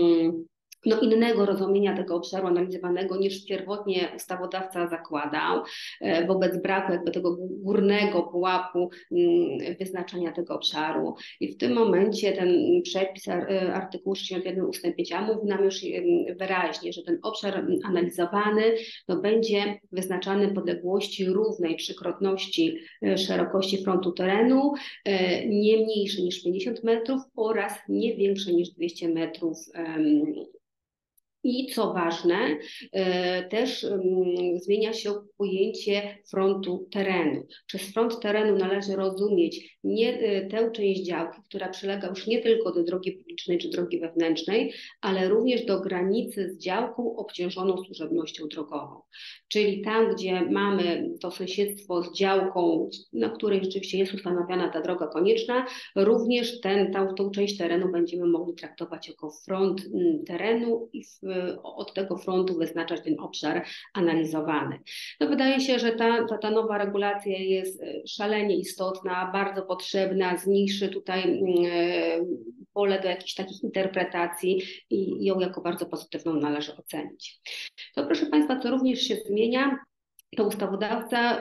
innego rozumienia tego obszaru analizowanego niż pierwotnie ustawodawca zakładał, wobec braku jakby tego górnego pułapu wyznaczania tego obszaru. I w tym momencie ten przepis artykułu 61 ustęp 5 mówi nam już wyraźnie, że ten obszar analizowany będzie wyznaczany podległości równej trzykrotności szerokości frontu terenu, nie mniejszy niż 50 metrów oraz nie większy niż 200 metrów I co ważne, też zmienia się pojęcie frontu terenu. Przez front terenu należy rozumieć nie tę część działki, która przylega już nie tylko do drogi publicznej czy drogi wewnętrznej, ale również do granicy z działką obciążoną służebnością drogową. Czyli tam, gdzie mamy to sąsiedztwo z działką, na której rzeczywiście jest ustanowiona ta droga konieczna, również tą część terenu będziemy mogli traktować jako front terenu i od tego frontu wyznaczać ten obszar analizowany. No wydaje się, że ta nowa regulacja jest szalenie istotna, bardzo potrzebna, zmniejszy tutaj pole do jakichś takich interpretacji i ją jako bardzo pozytywną należy ocenić. To proszę Państwa, co również się zmienia, to ustawodawca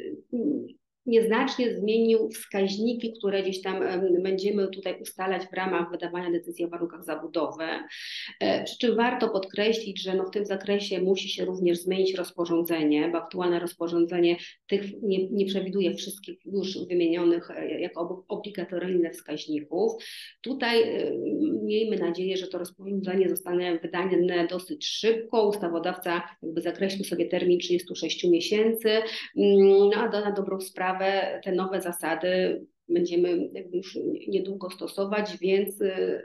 nieznacznie zmienił wskaźniki, które gdzieś tam będziemy tutaj ustalać w ramach wydawania decyzji o warunkach zabudowy. Przy czym warto podkreślić, że w tym zakresie musi się również zmienić rozporządzenie, bo aktualne rozporządzenie nie przewiduje wszystkich już wymienionych jako obligatoryjne wskaźników. Tutaj miejmy nadzieję, że to rozporządzenie zostanie wydane dosyć szybko. Ustawodawca zakreślił sobie termin 36 miesięcy, a na dobrą sprawę te nowe zasady będziemy już niedługo stosować, więc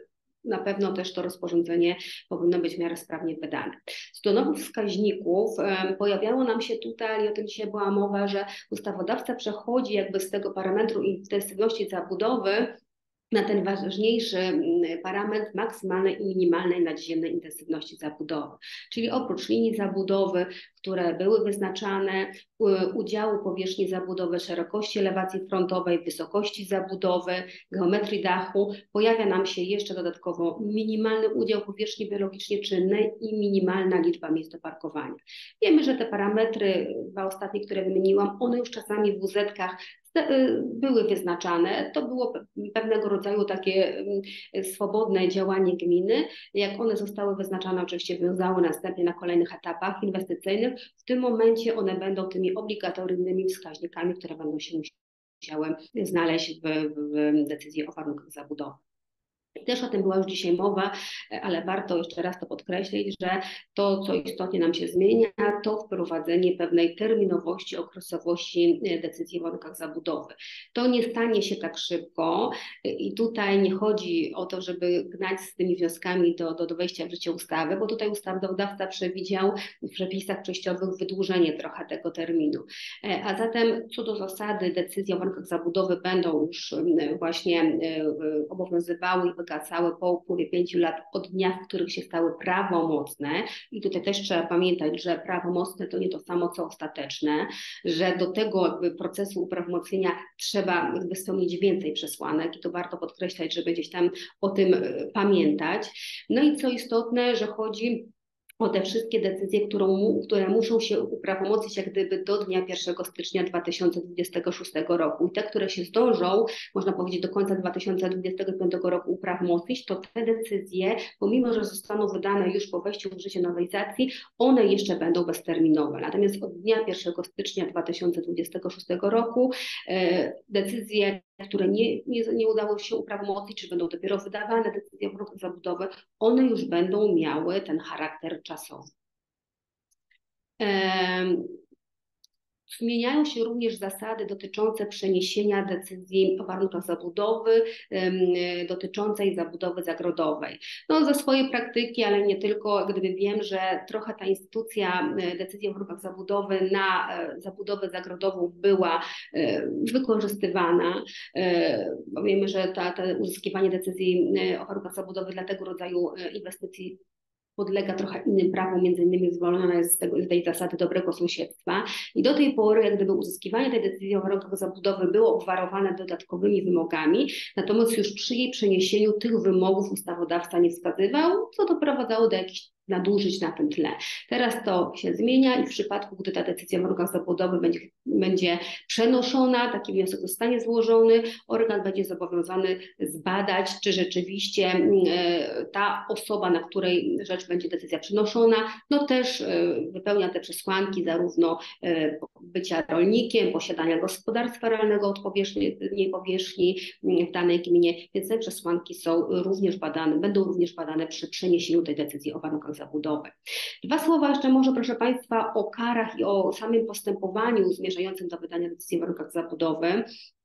na pewno też to rozporządzenie powinno być w miarę sprawnie wydane. Z do nowych wskaźników pojawiało nam się tutaj, i o tym dzisiaj była mowa, że ustawodawca przechodzi jakby z tego parametru intensywności zabudowy na ten ważniejszy parametr maksymalnej i minimalnej nadziemnej intensywności zabudowy. Czyli oprócz linii zabudowy, które były wyznaczane, udziału powierzchni zabudowy, szerokości elewacji frontowej, wysokości zabudowy, geometrii dachu, pojawia nam się jeszcze dodatkowo minimalny udział powierzchni biologicznie czynnej i minimalna liczba miejsc do parkowania. Wiemy, że te parametry, dwa ostatnie, które wymieniłam, one już czasami w WZ-kach były wyznaczane. To było pewnego rodzaju takie swobodne działanie gminy. Jak one zostały wyznaczane, oczywiście wiązały następnie na kolejnych etapach inwestycyjnych. W tym momencie one będą tymi obligatoryjnymi wskaźnikami, które będą się musiały znaleźć w decyzji o warunkach zabudowy. Też o tym była już dzisiaj mowa, ale warto jeszcze raz to podkreślić, że to, co istotnie nam się zmienia, to wprowadzenie pewnej terminowości, okresowości decyzji o warunkach zabudowy. To nie stanie się tak szybko i tutaj nie chodzi o to, żeby gnać z tymi wnioskami do wejścia w życie ustawy, bo tutaj ustawodawca przewidział w przepisach przejściowych wydłużenie trochę tego terminu. A zatem co do zasady decyzje o warunkach zabudowy będą już właśnie obowiązywały i wygasały po upływie 5 lat od dnia, w których się stały prawomocne. I tutaj też trzeba pamiętać, że prawomocne to nie to samo co ostateczne, że do tego procesu uprawomocnienia trzeba spełnić więcej przesłanek i to warto podkreślać, żeby gdzieś tam o tym pamiętać. No i co istotne, że chodzi o te wszystkie decyzje, które muszą się uprawomocnić jak gdyby do dnia 1 stycznia 2026 roku. I te, które się zdążą, można powiedzieć do końca 2025 roku uprawomocnić, to te decyzje, pomimo że zostaną wydane już po wejściu w życie nowelizacji, one jeszcze będą bezterminowe. Natomiast od dnia 1 stycznia 2026 roku decyzje, które nie udało się uprawomocnić, czy będą dopiero wydawane decyzje o warunkach zabudowy, one już będą miały ten charakter czasowy. Zmieniają się również zasady dotyczące przeniesienia decyzji o warunkach zabudowy dotyczącej zabudowy zagrodowej. No ze swojej praktyki, ale nie tylko, gdyby wiem, że trochę ta instytucja decyzji o warunkach zabudowy na zabudowę zagrodową była wykorzystywana. Bo wiemy, że uzyskiwanie decyzji o warunkach zabudowy dla tego rodzaju inwestycji podlega trochę innym prawom, między innymi zwolniona jest z tej zasady dobrego sąsiedztwa. I do tej pory, jak gdyby uzyskiwanie tej decyzji o warunkach zabudowy było obwarowane dodatkowymi wymogami, natomiast już przy jej przeniesieniu tych wymogów ustawodawca nie wskazywał, co doprowadzało do jakichś nadużyć na tym tle. Teraz to się zmienia i w przypadku, gdy ta decyzja o warunkach zabudowy będzie przenoszona, taki wniosek zostanie złożony, organ będzie zobowiązany zbadać, czy rzeczywiście ta osoba, na której rzecz będzie decyzja przenoszona, no też wypełnia te przesłanki zarówno bycia rolnikiem, posiadania gospodarstwa rolnego od powierzchni w danej gminie, więc te przesłanki są również badane, będą również badane przy przeniesieniu tej decyzji o warunkach zabudowy. Dwa słowa jeszcze może, proszę Państwa, o karach i o samym postępowaniu zmierzającym do wydania decyzji o warunkach zabudowy.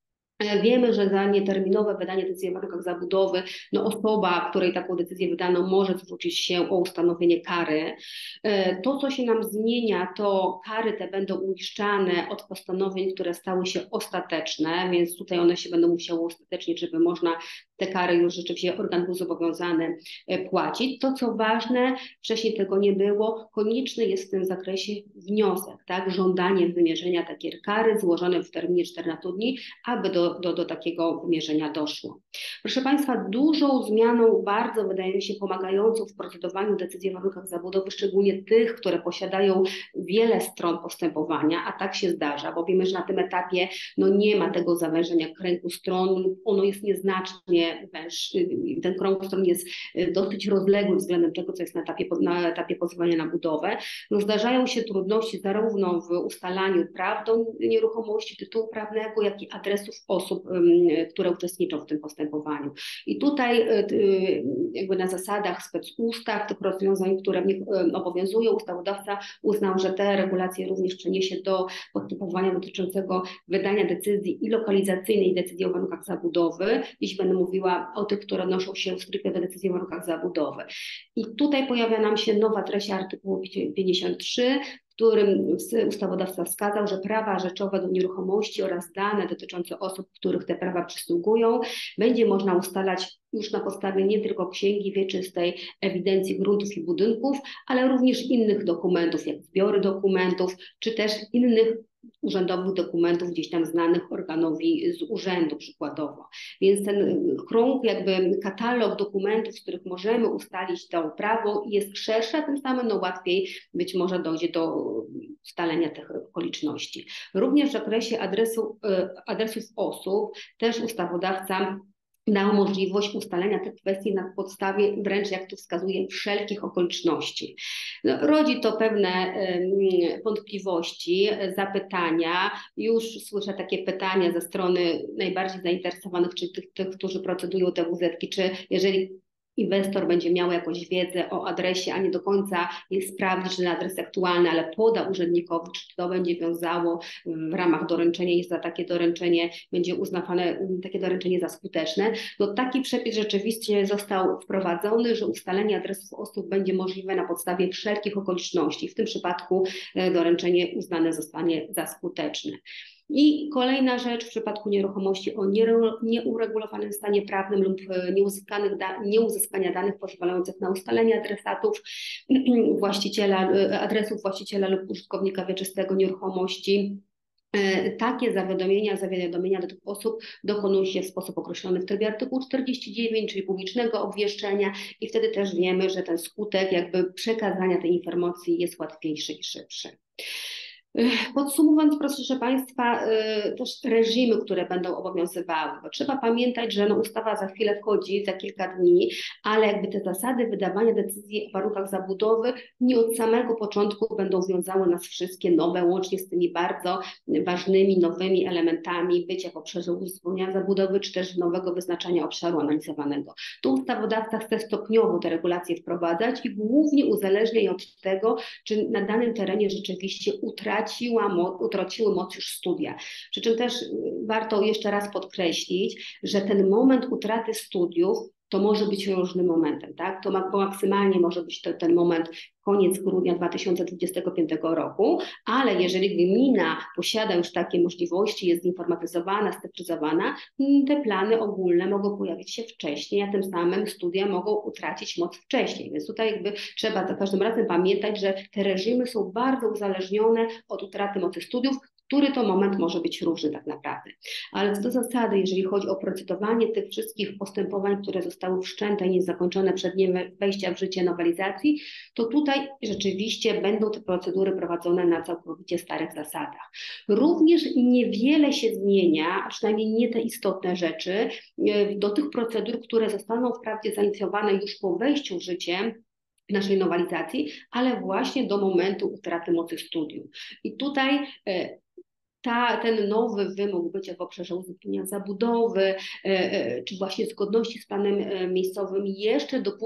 Wiemy, że za nieterminowe wydanie decyzji o warunkach zabudowy, osoba, której taką decyzję wydano, może zwrócić się o ustanowienie kary. To, co się nam zmienia, to kary te będą uiszczane od postanowień, które stały się ostateczne, więc tutaj one się będą musiały ostatecznie, żeby można te kary już rzeczywiście organ był zobowiązany płacić. To, co ważne, wcześniej tego nie było, konieczny jest w tym zakresie wniosek, tak, żądanie wymierzenia takiej kary złożone w terminie 14 dni, aby do takiego wymierzenia doszło. Proszę Państwa, dużą zmianą, bardzo wydaje mi się pomagającą w procedowaniu decyzji o warunkach zabudowy, szczególnie tych, które posiadają wiele stron postępowania, a tak się zdarza, bo wiemy, że na tym etapie nie ma tego zawężenia kręgu stron, ono jest nieznacznie węższy, ten krąg stron jest dosyć rozległy względem tego, co jest na etapie pozwolenia na budowę. Zdarzają się trudności zarówno w ustalaniu praw do nieruchomości, tytułu prawnego, jak i adresów osób, które uczestniczą w tym postępowaniu. I tutaj jakby na zasadach specustaw, tych rozwiązań, które w nich obowiązują, ustawodawca uznał, że te regulacje również przeniesie do postępowania dotyczącego wydania decyzji i lokalizacyjnej, i decyzji o warunkach zabudowy. Dziś będę mówiła o tych, które odnoszą się stricte do decyzji o warunkach zabudowy. I tutaj pojawia nam się nowa treść artykułu 53, w którym ustawodawca wskazał, że prawa rzeczowe do nieruchomości oraz dane dotyczące osób, których te prawa przysługują, będzie można ustalać już na podstawie nie tylko księgi wieczystej, ewidencji gruntów i budynków, ale również innych dokumentów, jak zbiory dokumentów, czy też innych urzędowych dokumentów gdzieś tam znanych organowi z urzędu przykładowo. Więc ten krąg, jakby katalog dokumentów, z których możemy ustalić to prawo, jest szerszy, a tym samym łatwiej być może dojdzie do ustalenia tych okoliczności. Również w zakresie adresów osób też ustawodawca dał możliwość ustalenia tych kwestii na podstawie wręcz, jak tu wskazuje, wszelkich okoliczności. Rodzi to pewne wątpliwości, zapytania. Już słyszę takie pytania ze strony najbardziej zainteresowanych, czy tych, którzy procedują te WZ-ki, czy jeżeli inwestor będzie miał jakąś wiedzę o adresie, a nie do końca sprawdzi, czy ten adres jest aktualny, ale poda urzędnikowi, czy to będzie wiązało w ramach doręczenia i za takie doręczenie będzie uznawane takie doręczenie za skuteczne. Taki przepis rzeczywiście został wprowadzony, że ustalenie adresów osób będzie możliwe na podstawie wszelkich okoliczności. W tym przypadku doręczenie uznane zostanie za skuteczne. I kolejna rzecz w przypadku nieruchomości o nieuregulowanym stanie prawnym lub nieuzyskania danych pozwalających na ustalenie adresów właściciela lub użytkownika wieczystego nieruchomości. Takie zawiadomienia do tych osób dokonuje się w sposób określony w trybie artykułu 49, czyli publicznego obwieszczenia, i wtedy też wiemy, że ten skutek jakby przekazania tej informacji jest łatwiejszy i szybszy. Podsumowując, proszę Państwa, też reżimy, które będą obowiązywały, bo trzeba pamiętać, że ustawa za chwilę wchodzi, za kilka dni, ale jakby te zasady wydawania decyzji o warunkach zabudowy nie od samego początku będą wiązały nas wszystkie nowe, łącznie z tymi bardzo ważnymi, nowymi elementami bycia w obszarze uzupełnienia zabudowy, czy też nowego wyznaczania obszaru analizowanego. Tu ustawodawca chce stopniowo te regulacje wprowadzać i głównie uzależnia je od tego, czy na danym terenie rzeczywiście utraciły moc już studia. Przy czym też warto jeszcze raz podkreślić, że ten moment utraty studiów to może być różnym momentem, tak? To maksymalnie może być ten moment koniec grudnia 2025 roku, ale jeżeli gmina posiada już takie możliwości, jest zinformatyzowana, scyfryzowana, te plany ogólne mogą pojawić się wcześniej, a tym samym studia mogą utracić moc wcześniej. Więc tutaj jakby trzeba za każdym razem pamiętać, że te reżimy są bardzo uzależnione od utraty mocy studiów, który to moment może być różny tak naprawdę. Ale co do zasady, jeżeli chodzi o procedowanie tych wszystkich postępowań, które zostały wszczęte i niezakończone przed dniem wejścia w życie nowelizacji, to tutaj rzeczywiście będą te procedury prowadzone na całkowicie starych zasadach. Również niewiele się zmienia, a przynajmniej nie te istotne rzeczy, do tych procedur, które zostaną wprawdzie zainicjowane już po wejściu w życie naszej nowelizacji, ale właśnie do momentu utraty mocy studiów. I tutaj ten nowy wymóg bycia w obszarze uzupełnienia zabudowy, czy właśnie zgodności z planem miejscowym jeszcze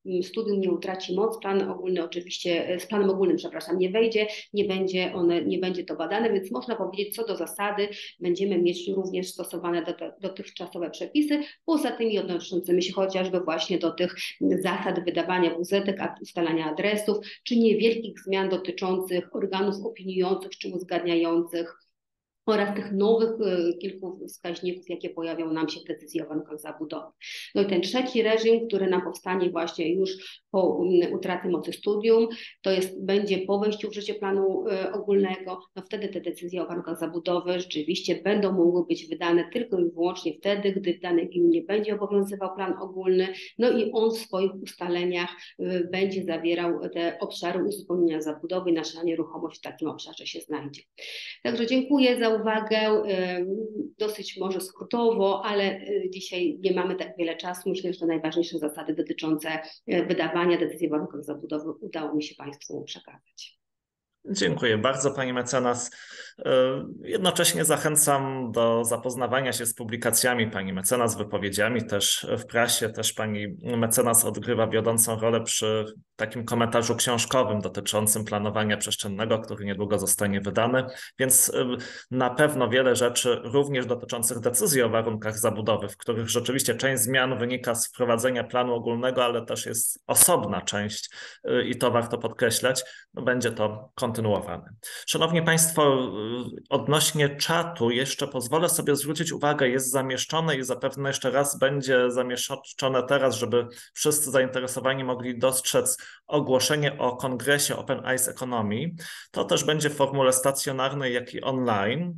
studium nie utraci moc, plan ogólny oczywiście, z planem ogólnym, przepraszam, nie wejdzie, nie będzie to badane, więc można powiedzieć, co do zasady będziemy mieć również stosowane dotychczasowe przepisy, poza tymi odnoszącymi się chociażby właśnie do tych zasad wydawania WZ-ek, ustalania adresów, czy niewielkich zmian dotyczących organów opiniujących czy uzgadniających oraz tych nowych kilku wskaźników, jakie pojawią nam się w decyzji o warunkach zabudowy. No i ten trzeci reżim, który nam powstanie właśnie już po utraty mocy studium, będzie po wejściu w życie planu ogólnego, no wtedy te decyzje o warunkach zabudowy rzeczywiście będą mogły być wydane tylko i wyłącznie wtedy, gdy w danej gminie będzie obowiązywał plan ogólny, no i on w swoich ustaleniach będzie zawierał te obszary uzupełnienia zabudowy i nasza nieruchomość w takim obszarze się znajdzie. Także dziękuję za uwagę, dosyć może skrótowo, ale dzisiaj nie mamy tak wiele czasu. Myślę, że najważniejsze zasady dotyczące wydawania decyzji o warunkach zabudowy udało mi się Państwu przekazać. Dziękuję bardzo, pani mecenas. Jednocześnie zachęcam do zapoznawania się z publikacjami pani mecenas, wypowiedziami też w prasie. Też pani mecenas odgrywa wiodącą rolę przy takim komentarzu książkowym dotyczącym planowania przestrzennego, który niedługo zostanie wydany, więc na pewno wiele rzeczy również dotyczących decyzji o warunkach zabudowy, w których rzeczywiście część zmian wynika z wprowadzenia planu ogólnego, ale też jest osobna część i to warto podkreślać, będzie to kontynuowane. Szanowni Państwo, odnośnie czatu jeszcze pozwolę sobie zwrócić uwagę, jest zamieszczone i zapewne jeszcze raz będzie zamieszczone teraz, żeby wszyscy zainteresowani mogli dostrzec ogłoszenie o kongresie Open Eyes Economy. To też będzie w formule stacjonarnej, jak i online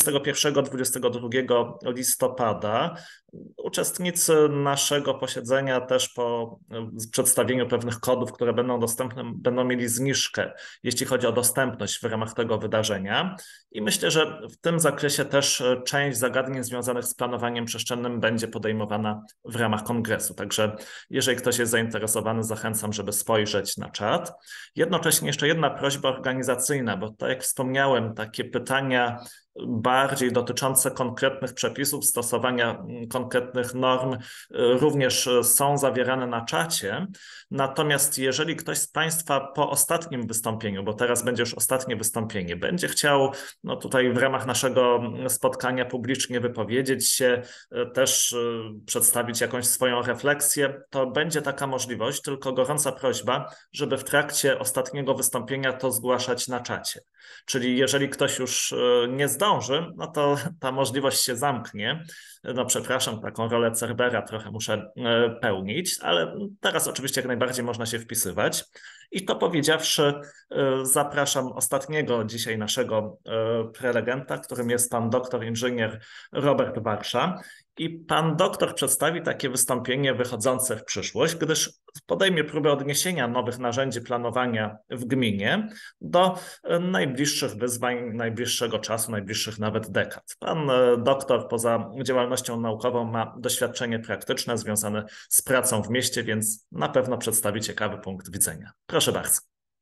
21-22 listopada. Uczestnicy naszego posiedzenia też po przedstawieniu pewnych kodów, które będą dostępne, będą mieli zniżkę, jeśli chodzi o dostępność w ramach tego wydarzenia. I myślę, że w tym zakresie też część zagadnień związanych z planowaniem przestrzennym będzie podejmowana w ramach kongresu. Także jeżeli ktoś jest zainteresowany, zachęcam, żeby spojrzeć na czat. Jednocześnie jeszcze jedna prośba organizacyjna, bo tak jak wspomniałem, takie pytania bardziej dotyczące konkretnych przepisów, stosowania konkretnych norm również są zawierane na czacie. Natomiast jeżeli ktoś z Państwa po ostatnim wystąpieniu, bo teraz będzie już ostatnie wystąpienie, będzie chciał tutaj w ramach naszego spotkania publicznie wypowiedzieć się, też przedstawić jakąś swoją refleksję, to będzie taka możliwość, tylko gorąca prośba, żeby w trakcie ostatniego wystąpienia to zgłaszać na czacie. Czyli jeżeli ktoś już nie zdąży, no to ta możliwość się zamknie. No przepraszam, taką rolę Cerbera trochę muszę pełnić, ale teraz oczywiście jak najbardziej można się wpisywać. I to powiedziawszy, zapraszam ostatniego dzisiaj naszego prelegenta, którym jest pan doktor inżynier Robert Warsza. I pan doktor przedstawi takie wystąpienie wychodzące w przyszłość, gdyż podejmie próbę odniesienia nowych narzędzi planowania w gminie do najbliższych wyzwań, najbliższego czasu, najbliższych nawet dekad. Pan doktor poza działalnością naukową ma doświadczenie praktyczne związane z pracą w mieście, więc na pewno przedstawi ciekawy punkt widzenia. Proszę bardzo.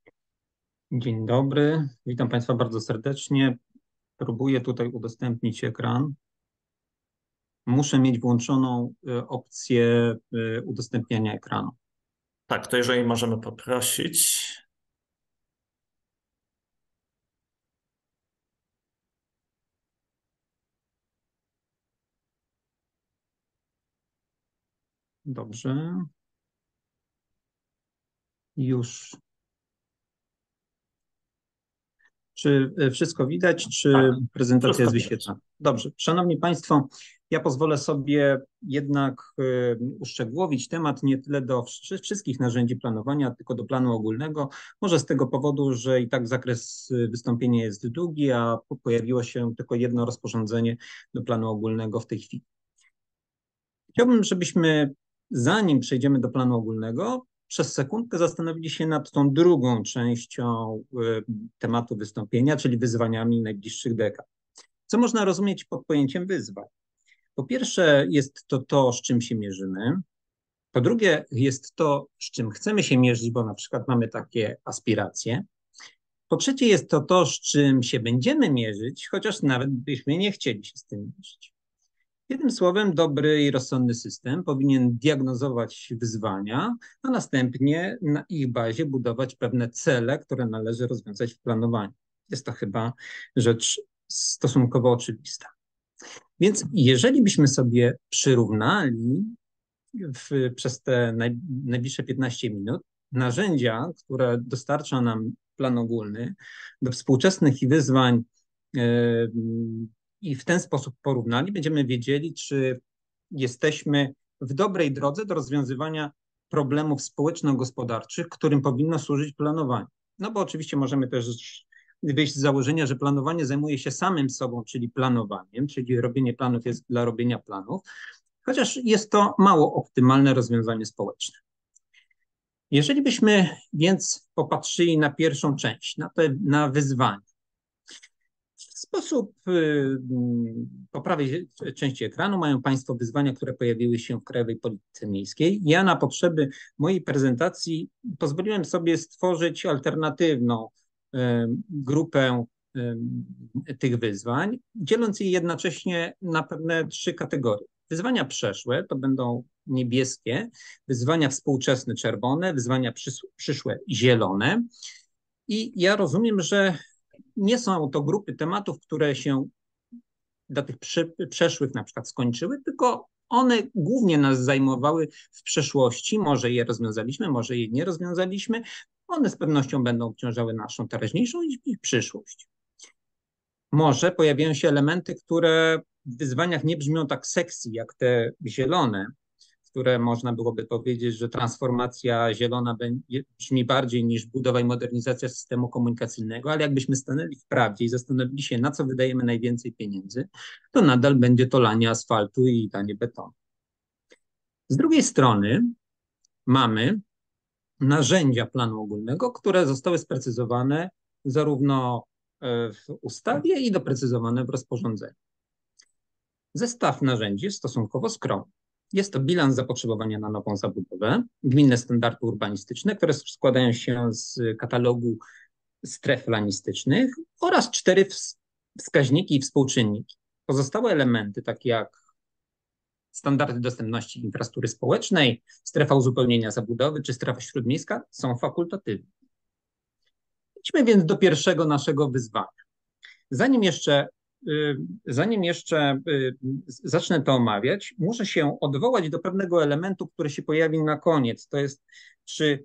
Dzień dobry, witam Państwa bardzo serdecznie. Próbuję tutaj udostępnić ekran. Muszę mieć włączoną opcję udostępniania ekranu. Tak, to jeżeli możemy poprosić. Dobrze. Już. Czy wszystko widać, czy tak, prezentacja jest wyświetlana? Dobrze. Szanowni Państwo, ja pozwolę sobie jednak uszczegółowić temat nie tyle do wszystkich narzędzi planowania, tylko do planu ogólnego. Może z tego powodu, że i tak zakres wystąpienia jest długi, a pojawiło się tylko jedno rozporządzenie do planu ogólnego w tej chwili. Chciałbym, żebyśmy zanim przejdziemy do planu ogólnego, przez sekundkę zastanowili się nad tą drugą częścią tematu wystąpienia, czyli wyzwaniami najbliższych dekad. Co można rozumieć pod pojęciem wyzwań? Po pierwsze jest to, z czym się mierzymy. Po drugie jest to, z czym chcemy się mierzyć, bo na przykład mamy takie aspiracje. Po trzecie jest to, z czym się będziemy mierzyć, chociaż nawet byśmy nie chcieli się z tym mierzyć. Jednym słowem, dobry i rozsądny system powinien diagnozować wyzwania, a następnie na ich bazie budować pewne cele, które należy rozwiązać w planowaniu. Jest to chyba rzecz stosunkowo oczywista. Więc jeżeli byśmy sobie przyrównali przez te najbliższe 15 minut narzędzia, które dostarcza nam plan ogólny do współczesnych wyzwań i w ten sposób porównali, będziemy wiedzieli, czy jesteśmy w dobrej drodze do rozwiązywania problemów społeczno-gospodarczych, którym powinno służyć planowanie. No bo oczywiście możemy też wyjść z założenia, że planowanie zajmuje się samym sobą, czyli planowaniem, czyli robienie planów jest dla robienia planów, chociaż jest to mało optymalne rozwiązanie społeczne. Jeżeli byśmy więc popatrzyli na pierwszą część, na wyzwania, w sposób po prawej części ekranu mają Państwo wyzwania, które pojawiły się w Krajowej Polityce Miejskiej. Ja na potrzeby mojej prezentacji pozwoliłem sobie stworzyć alternatywną grupę tych wyzwań, dzieląc je jednocześnie na pewne 3 kategorie. Wyzwania przeszłe to będą niebieskie, wyzwania współczesne czerwone, wyzwania przyszłe zielone. I ja rozumiem, że nie są to grupy tematów, które się dla tych przeszłych na przykład skończyły, tylko one głównie nas zajmowały w przeszłości. Może je rozwiązaliśmy, może je nie rozwiązaliśmy. One z pewnością będą obciążały naszą teraźniejszą i przyszłość. Może pojawiają się elementy, które w wyzwaniach nie brzmią tak sexy jak te zielone, które można byłoby powiedzieć, że transformacja zielona brzmi bardziej niż budowa i modernizacja systemu komunikacyjnego, ale jakbyśmy stanęli w prawdzie i zastanowili się, na co wydajemy najwięcej pieniędzy, to nadal będzie to lanie asfaltu i tanie betonu. Z drugiej strony mamy narzędzia planu ogólnego, które zostały sprecyzowane zarówno w ustawie i doprecyzowane w rozporządzeniu. Zestaw narzędzi jest stosunkowo skromny. Jest to bilans zapotrzebowania na nową zabudowę, gminne standardy urbanistyczne, które składają się z katalogu stref planistycznych oraz 4 wskaźniki i współczynniki. Pozostałe elementy, takie jak standardy dostępności infrastruktury społecznej, strefa uzupełnienia zabudowy czy strefa śródmiejska, są fakultatywne. Idźmy więc do pierwszego naszego wyzwania. Zanim jeszcze zacznę to omawiać, muszę się odwołać do pewnego elementu, który się pojawi na koniec. To jest, czy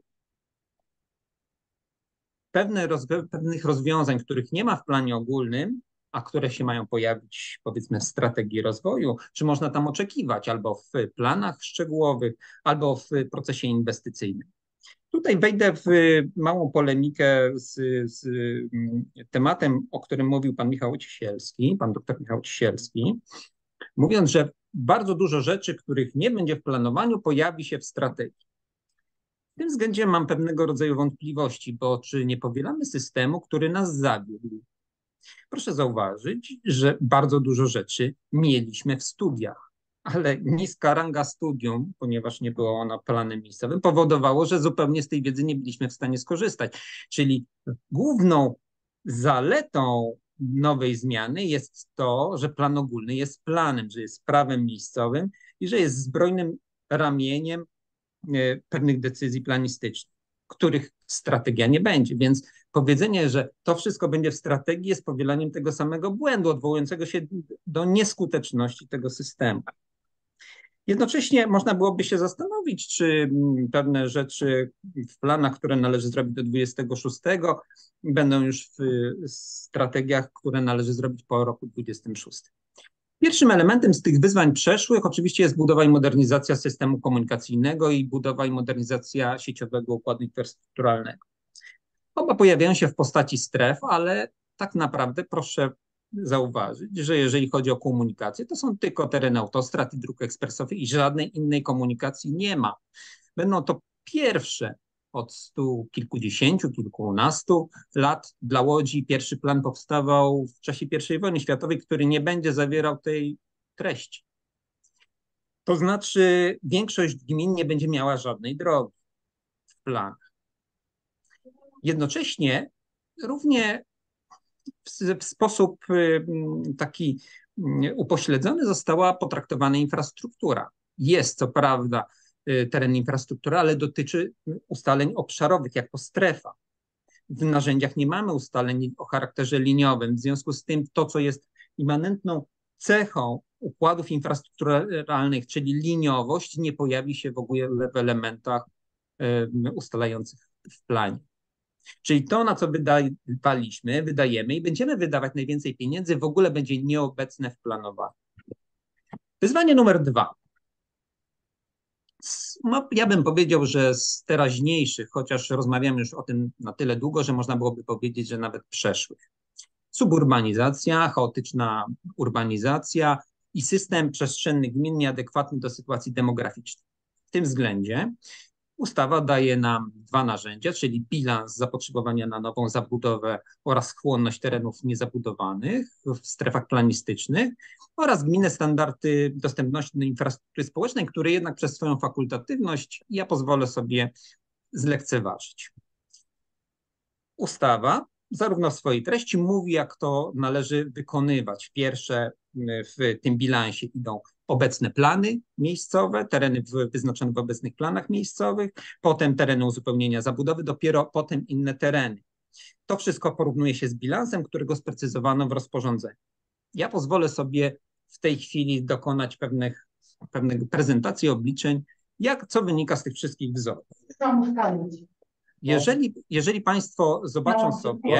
pewnych rozwiązań, których nie ma w planie ogólnym, a które się mają pojawić, powiedzmy, w strategii rozwoju, czy można tam oczekiwać albo w planach szczegółowych, albo w procesie inwestycyjnym. Tutaj wejdę w małą polemikę z tematem, o którym mówił pan doktor Michał Cisielski, mówiąc, że bardzo dużo rzeczy, których nie będzie w planowaniu, pojawi się w strategii. W tym względzie mam pewnego rodzaju wątpliwości, bo czy nie powielamy systemu, który nas zawiódł? Proszę zauważyć, że bardzo dużo rzeczy mieliśmy w studiach, ale niska ranga studium, ponieważ nie było ona planem miejscowym, powodowało, że zupełnie z tej wiedzy nie byliśmy w stanie skorzystać. Czyli główną zaletą nowej zmiany jest to, że plan ogólny jest planem, że jest prawem miejscowym i że jest zbrojnym ramieniem pewnych decyzji planistycznych, których strategia nie będzie. Więc powiedzenie, że to wszystko będzie w strategii, jest powielaniem tego samego błędu, odwołującego się do nieskuteczności tego systemu. Jednocześnie można byłoby się zastanowić, czy pewne rzeczy w planach, które należy zrobić do 26, będą już w strategiach, które należy zrobić po roku 26. Pierwszym elementem z tych wyzwań przeszłych oczywiście jest budowa i modernizacja systemu komunikacyjnego i budowa i modernizacja sieciowego układu infrastrukturalnego. Oba pojawiają się w postaci stref, ale tak naprawdę proszę zauważyć, że jeżeli chodzi o komunikację, to są tylko tereny autostrad i dróg ekspresowych i żadnej innej komunikacji nie ma. Będą to pierwsze od 100 kilkudziesięciu, kilkunastu lat dla Łodzi. Pierwszy plan powstawał w czasie I wojny światowej, który nie będzie zawierał tej treści. To znaczy większość gmin nie będzie miała żadnej drogi w planach. Jednocześnie równie w sposób taki upośledzona została potraktowana infrastruktura. Jest co prawda teren infrastruktury, ale dotyczy ustaleń obszarowych, jako strefa. W narzędziach nie mamy ustaleń o charakterze liniowym. W związku z tym to, co jest immanentną cechą układów infrastrukturalnych, czyli liniowość, nie pojawi się w ogóle w elementach ustalających w planie. Czyli to, na co wydajemy i będziemy wydawać najwięcej pieniędzy, w ogóle będzie nieobecne w planowaniu. Wyzwanie numer 2. No, ja bym powiedział, że z teraźniejszych, chociaż rozmawiamy już o tym na tyle długo, że można byłoby powiedzieć, że nawet przeszłych. Suburbanizacja, chaotyczna urbanizacja i system przestrzenny gmin nieadekwatny do sytuacji demograficznej. W tym względzie ustawa daje nam 2 narzędzia, czyli bilans zapotrzebowania na nową zabudowę oraz chłonność terenów niezabudowanych w strefach planistycznych oraz gminne standardy dostępności do infrastruktury społecznej, które jednak przez swoją fakultatywność ja pozwolę sobie zlekceważyć. Ustawa zarówno w swojej treści mówi, jak to należy wykonywać. Pierwsze w tym bilansie idą obecne plany miejscowe, tereny wyznaczone w obecnych planach miejscowych, potem tereny uzupełnienia zabudowy, dopiero potem inne tereny. To wszystko porównuje się z bilansem, którego sprecyzowano w rozporządzeniu. Ja pozwolę sobie w tej chwili dokonać pewnej prezentacji obliczeń, co wynika z tych wszystkich wzorów. Jeżeli Państwo zobaczą sobie...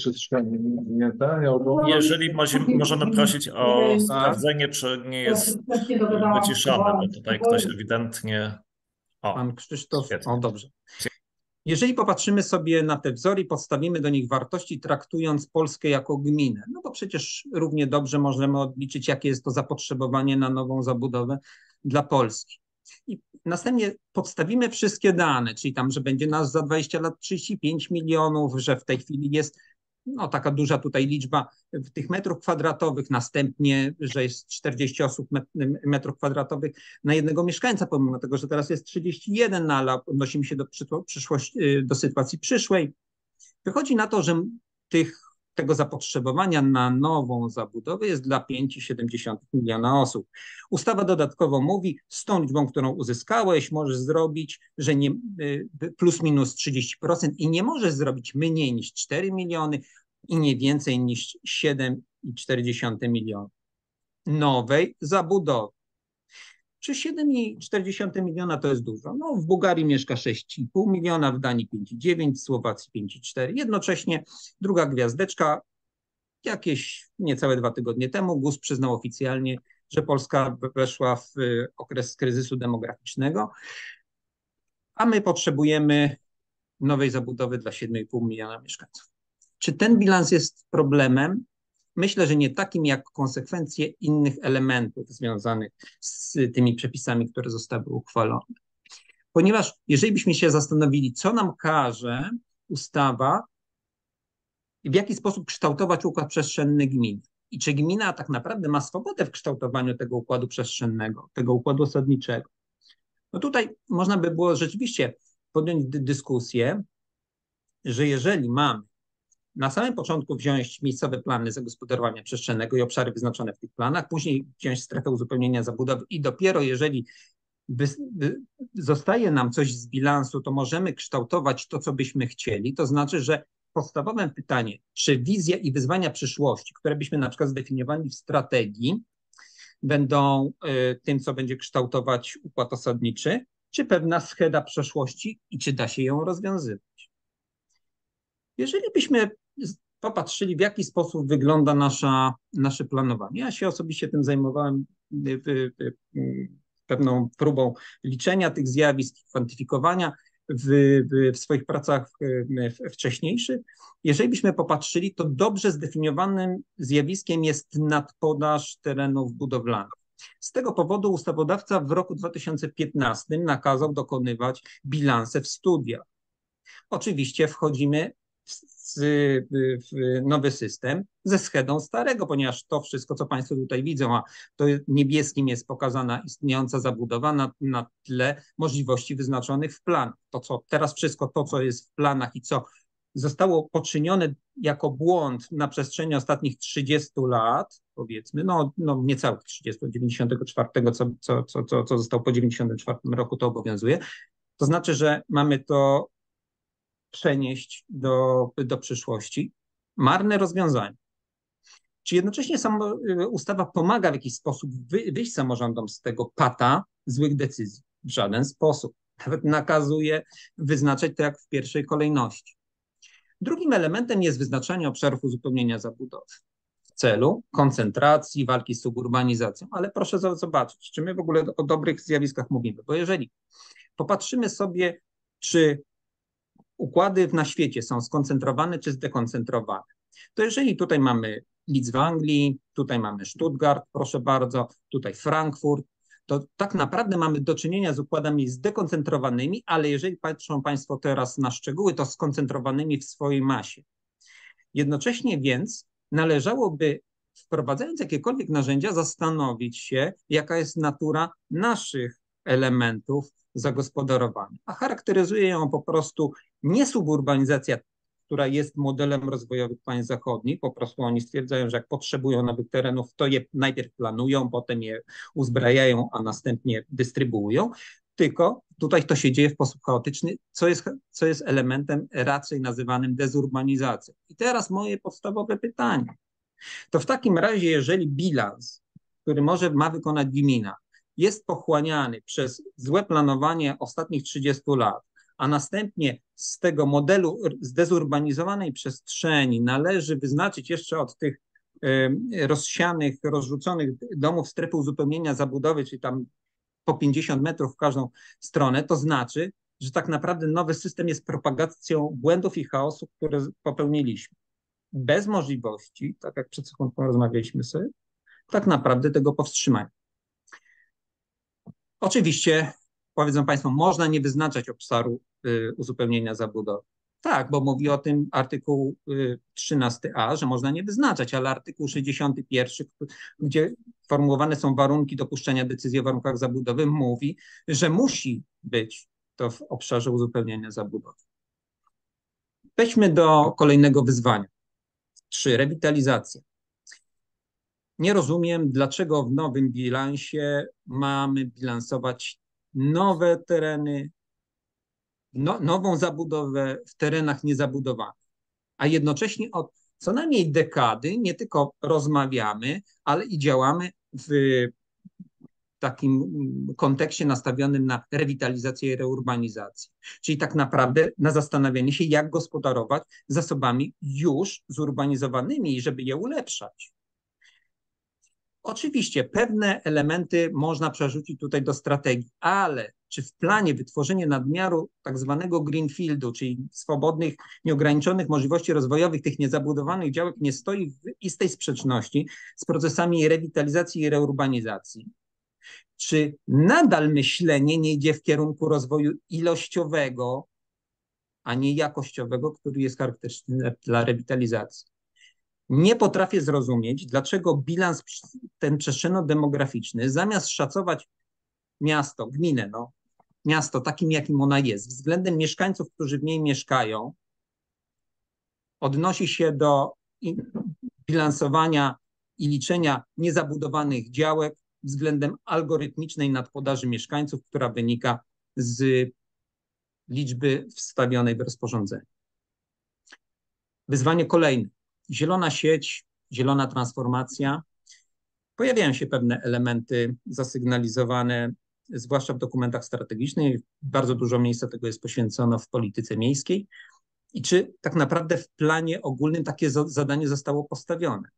Jeżeli możemy prosić o sprawdzenie, czy nie jest wyciszony, bo tutaj ktoś ewidentnie... Pan Krzysztof, dobrze. Jeżeli popatrzymy sobie na te wzory i podstawimy do nich wartości, traktując Polskę jako gminę, no bo przecież równie dobrze możemy odliczyć, jakie jest to zapotrzebowanie na nową zabudowę dla Polski. I następnie podstawimy wszystkie dane, czyli tam, że będzie nas za 20 lat 35 milionów, że w tej chwili jest taka duża tutaj liczba tych metrów kwadratowych, następnie, że jest 40 osób metrów kwadratowych na jednego mieszkańca, pomimo tego, że teraz jest 31, ale odnosimy się do sytuacji przyszłej. Wychodzi na to, że tego zapotrzebowania na nową zabudowę jest dla 5,7 miliona osób. Ustawa dodatkowo mówi, z tą liczbą, którą uzyskałeś, możesz zrobić, że nie, plus minus 30% i nie możesz zrobić mniej niż 4 miliony i nie więcej niż 7,4 miliona nowej zabudowy. Czy 7,4 miliona to jest dużo? No, w Bułgarii mieszka 6,5 miliona, w Danii 5,9, w Słowacji 5,4. Jednocześnie druga gwiazdeczka, jakieś niecałe 2 tygodnie temu GUS przyznał oficjalnie, że Polska weszła w okres kryzysu demograficznego, a my potrzebujemy nowej zabudowy dla 7,5 miliona mieszkańców. Czy ten bilans jest problemem? Myślę, że nie takim jak konsekwencje innych elementów związanych z tymi przepisami, które zostały uchwalone. Ponieważ jeżeli byśmy się zastanowili, co nam każe ustawa, w jaki sposób kształtować układ przestrzenny gminy i czy gmina tak naprawdę ma swobodę w kształtowaniu tego układu przestrzennego, tego układu osadniczego. No tutaj można by było rzeczywiście podjąć dyskusję, że jeżeli mamy na samym początku wziąć miejscowe plany zagospodarowania przestrzennego i obszary wyznaczone w tych planach, później wziąć strefę uzupełnienia zabudowy i dopiero jeżeli zostaje nam coś z bilansu, to możemy kształtować to, co byśmy chcieli. To znaczy, że podstawowe pytanie, czy wizja i wyzwania przyszłości, które byśmy na przykład zdefiniowali w strategii, będą tym, co będzie kształtować układ osadniczy, czy pewna scheda przeszłości i czy da się ją rozwiązywać. Jeżeli byśmy popatrzyli, w jaki sposób wygląda nasze planowanie. Ja się osobiście tym zajmowałem pewną próbą liczenia tych zjawisk, kwantyfikowania w swoich pracach wcześniejszych. Jeżeli byśmy popatrzyli, to dobrze zdefiniowanym zjawiskiem jest nadpodaż terenów budowlanych. Z tego powodu ustawodawca w roku 2015 nakazał dokonywać bilanse w studiach. Oczywiście wchodzimy w nowy system ze schedą starego, ponieważ to wszystko, co Państwo tutaj widzą, a to niebieskim jest pokazana istniejąca zabudowa na tle możliwości wyznaczonych w planach. To, co teraz wszystko to, co jest w planach i co zostało poczynione jako błąd na przestrzeni ostatnich 30 lat, powiedzmy, no niecałych 30, 94, co zostało po 94 roku, to obowiązuje, to znaczy, że mamy to przenieść do przyszłości. Marne rozwiązanie. Czy jednocześnie ustawa pomaga w jakiś sposób wyjść samorządom z tego pata złych decyzji? W żaden sposób. Nawet nakazuje wyznaczać to jak w pierwszej kolejności. Drugim elementem jest wyznaczanie obszarów uzupełnienia zabudowy w celu koncentracji, walki z suburbanizacją. Ale proszę zobaczyć, czy my w ogóle o dobrych zjawiskach mówimy. Bo jeżeli popatrzymy sobie, czy układy na świecie są skoncentrowane czy zdekoncentrowane, to jeżeli tutaj mamy Leeds w Anglii, tutaj mamy Stuttgart, proszę bardzo, tutaj Frankfurt, to tak naprawdę mamy do czynienia z układami zdekoncentrowanymi, ale jeżeli patrzą Państwo teraz na szczegóły, to skoncentrowanymi w swojej masie. Jednocześnie więc należałoby, wprowadzając jakiekolwiek narzędzia, zastanowić się, jaka jest natura naszych elementów zagospodarowania. A charakteryzuje ją po prostu nie suburbanizacja, która jest modelem rozwojowych państw zachodnich. Po prostu oni stwierdzają, że jak potrzebują nowych terenów, to je najpierw planują, potem je uzbrajają, a następnie dystrybuują. Tylko tutaj to się dzieje w sposób chaotyczny, co jest elementem raczej nazywanym dezurbanizacją. I teraz moje podstawowe pytanie. To w takim razie, jeżeli bilans, który ma wykonać gmina, jest pochłaniany przez złe planowanie ostatnich 30 lat, a następnie z tego modelu zdezurbanizowanej przestrzeni należy wyznaczyć jeszcze od tych rozsianych, rozrzuconych domów strefy uzupełnienia zabudowy, czyli tam po 50 metrów w każdą stronę, to znaczy, że tak naprawdę nowy system jest propagacją błędów i chaosu, które popełniliśmy. Bez możliwości, tak jak przed sekundą rozmawialiśmy sobie, tak naprawdę tego powstrzymania. Oczywiście, powiedzą Państwo, można nie wyznaczać obszaru uzupełnienia zabudowy. Tak, bo mówi o tym artykuł 13a, że można nie wyznaczać, ale artykuł 61, gdzie formułowane są warunki dopuszczenia decyzji o warunkach zabudowy, mówi, że musi być to w obszarze uzupełnienia zabudowy. Wejdźmy do kolejnego wyzwania. 3. Rewitalizacja. Nie rozumiem, dlaczego w nowym bilansie mamy bilansować nowe tereny, nową zabudowę w terenach niezabudowanych, a jednocześnie od co najmniej dekady nie tylko rozmawiamy, ale i działamy w takim kontekście nastawionym na rewitalizację i reurbanizację. Czyli tak naprawdę na zastanawianie się, jak gospodarować zasobami już zurbanizowanymi i żeby je ulepszać. Oczywiście pewne elementy można przerzucić tutaj do strategii, ale czy w planie wytworzenie nadmiaru tak zwanego greenfieldu, czyli swobodnych, nieograniczonych możliwości rozwojowych tych niezabudowanych działek nie stoi w istej sprzeczności z procesami rewitalizacji i reurbanizacji? Czy nadal myślenie nie idzie w kierunku rozwoju ilościowego, a nie jakościowego, który jest charakterystyczny dla rewitalizacji? Nie potrafię zrozumieć, dlaczego bilans ten przestrzenno-demograficzny, zamiast szacować miasto, gminę, miasto takim, jakim ona jest, względem mieszkańców, którzy w niej mieszkają, odnosi się do bilansowania i liczenia niezabudowanych działek względem algorytmicznej nadpodaży mieszkańców, która wynika z liczby wstawionej w rozporządzeniu. Wyzwanie kolejne. Zielona sieć, zielona transformacja. Pojawiają się pewne elementy zasygnalizowane, zwłaszcza w dokumentach strategicznych. Bardzo dużo miejsca tego jest poświęcono w polityce miejskiej. I czy tak naprawdę w planie ogólnym takie zadanie zostało postawione?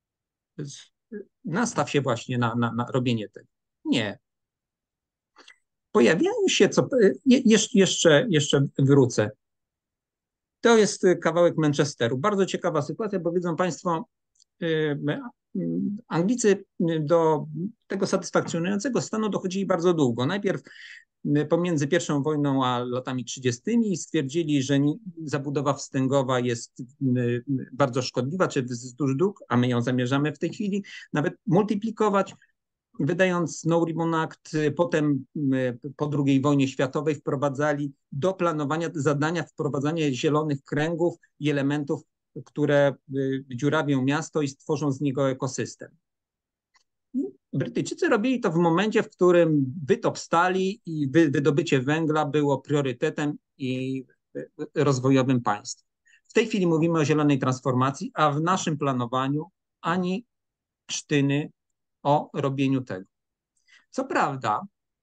Nastaw się właśnie na robienie tego. Nie. Pojawiają się, jeszcze wrócę. To jest kawałek Manchesteru. Bardzo ciekawa sytuacja, bo wiedzą Państwo, Anglicy do tego satysfakcjonującego stanu dochodzili bardzo długo. Najpierw pomiędzy I wojną a latami 30. stwierdzili, że zabudowa wstęgowa jest bardzo szkodliwa, czy wzdłuż dróg, a my ją zamierzamy w tej chwili nawet multiplikować. wydając No Ribbon Act, potem po II wojnie światowej wprowadzali do planowania zadania wprowadzania zielonych kręgów i elementów, które dziurawią miasto i stworzą z niego ekosystem. Brytyjczycy robili to w momencie, w którym wytop stali i wydobycie węgla było priorytetem i rozwojowym państw. W tej chwili mówimy o zielonej transformacji, a w naszym planowaniu ani sztyny o robieniu tego. Co prawda,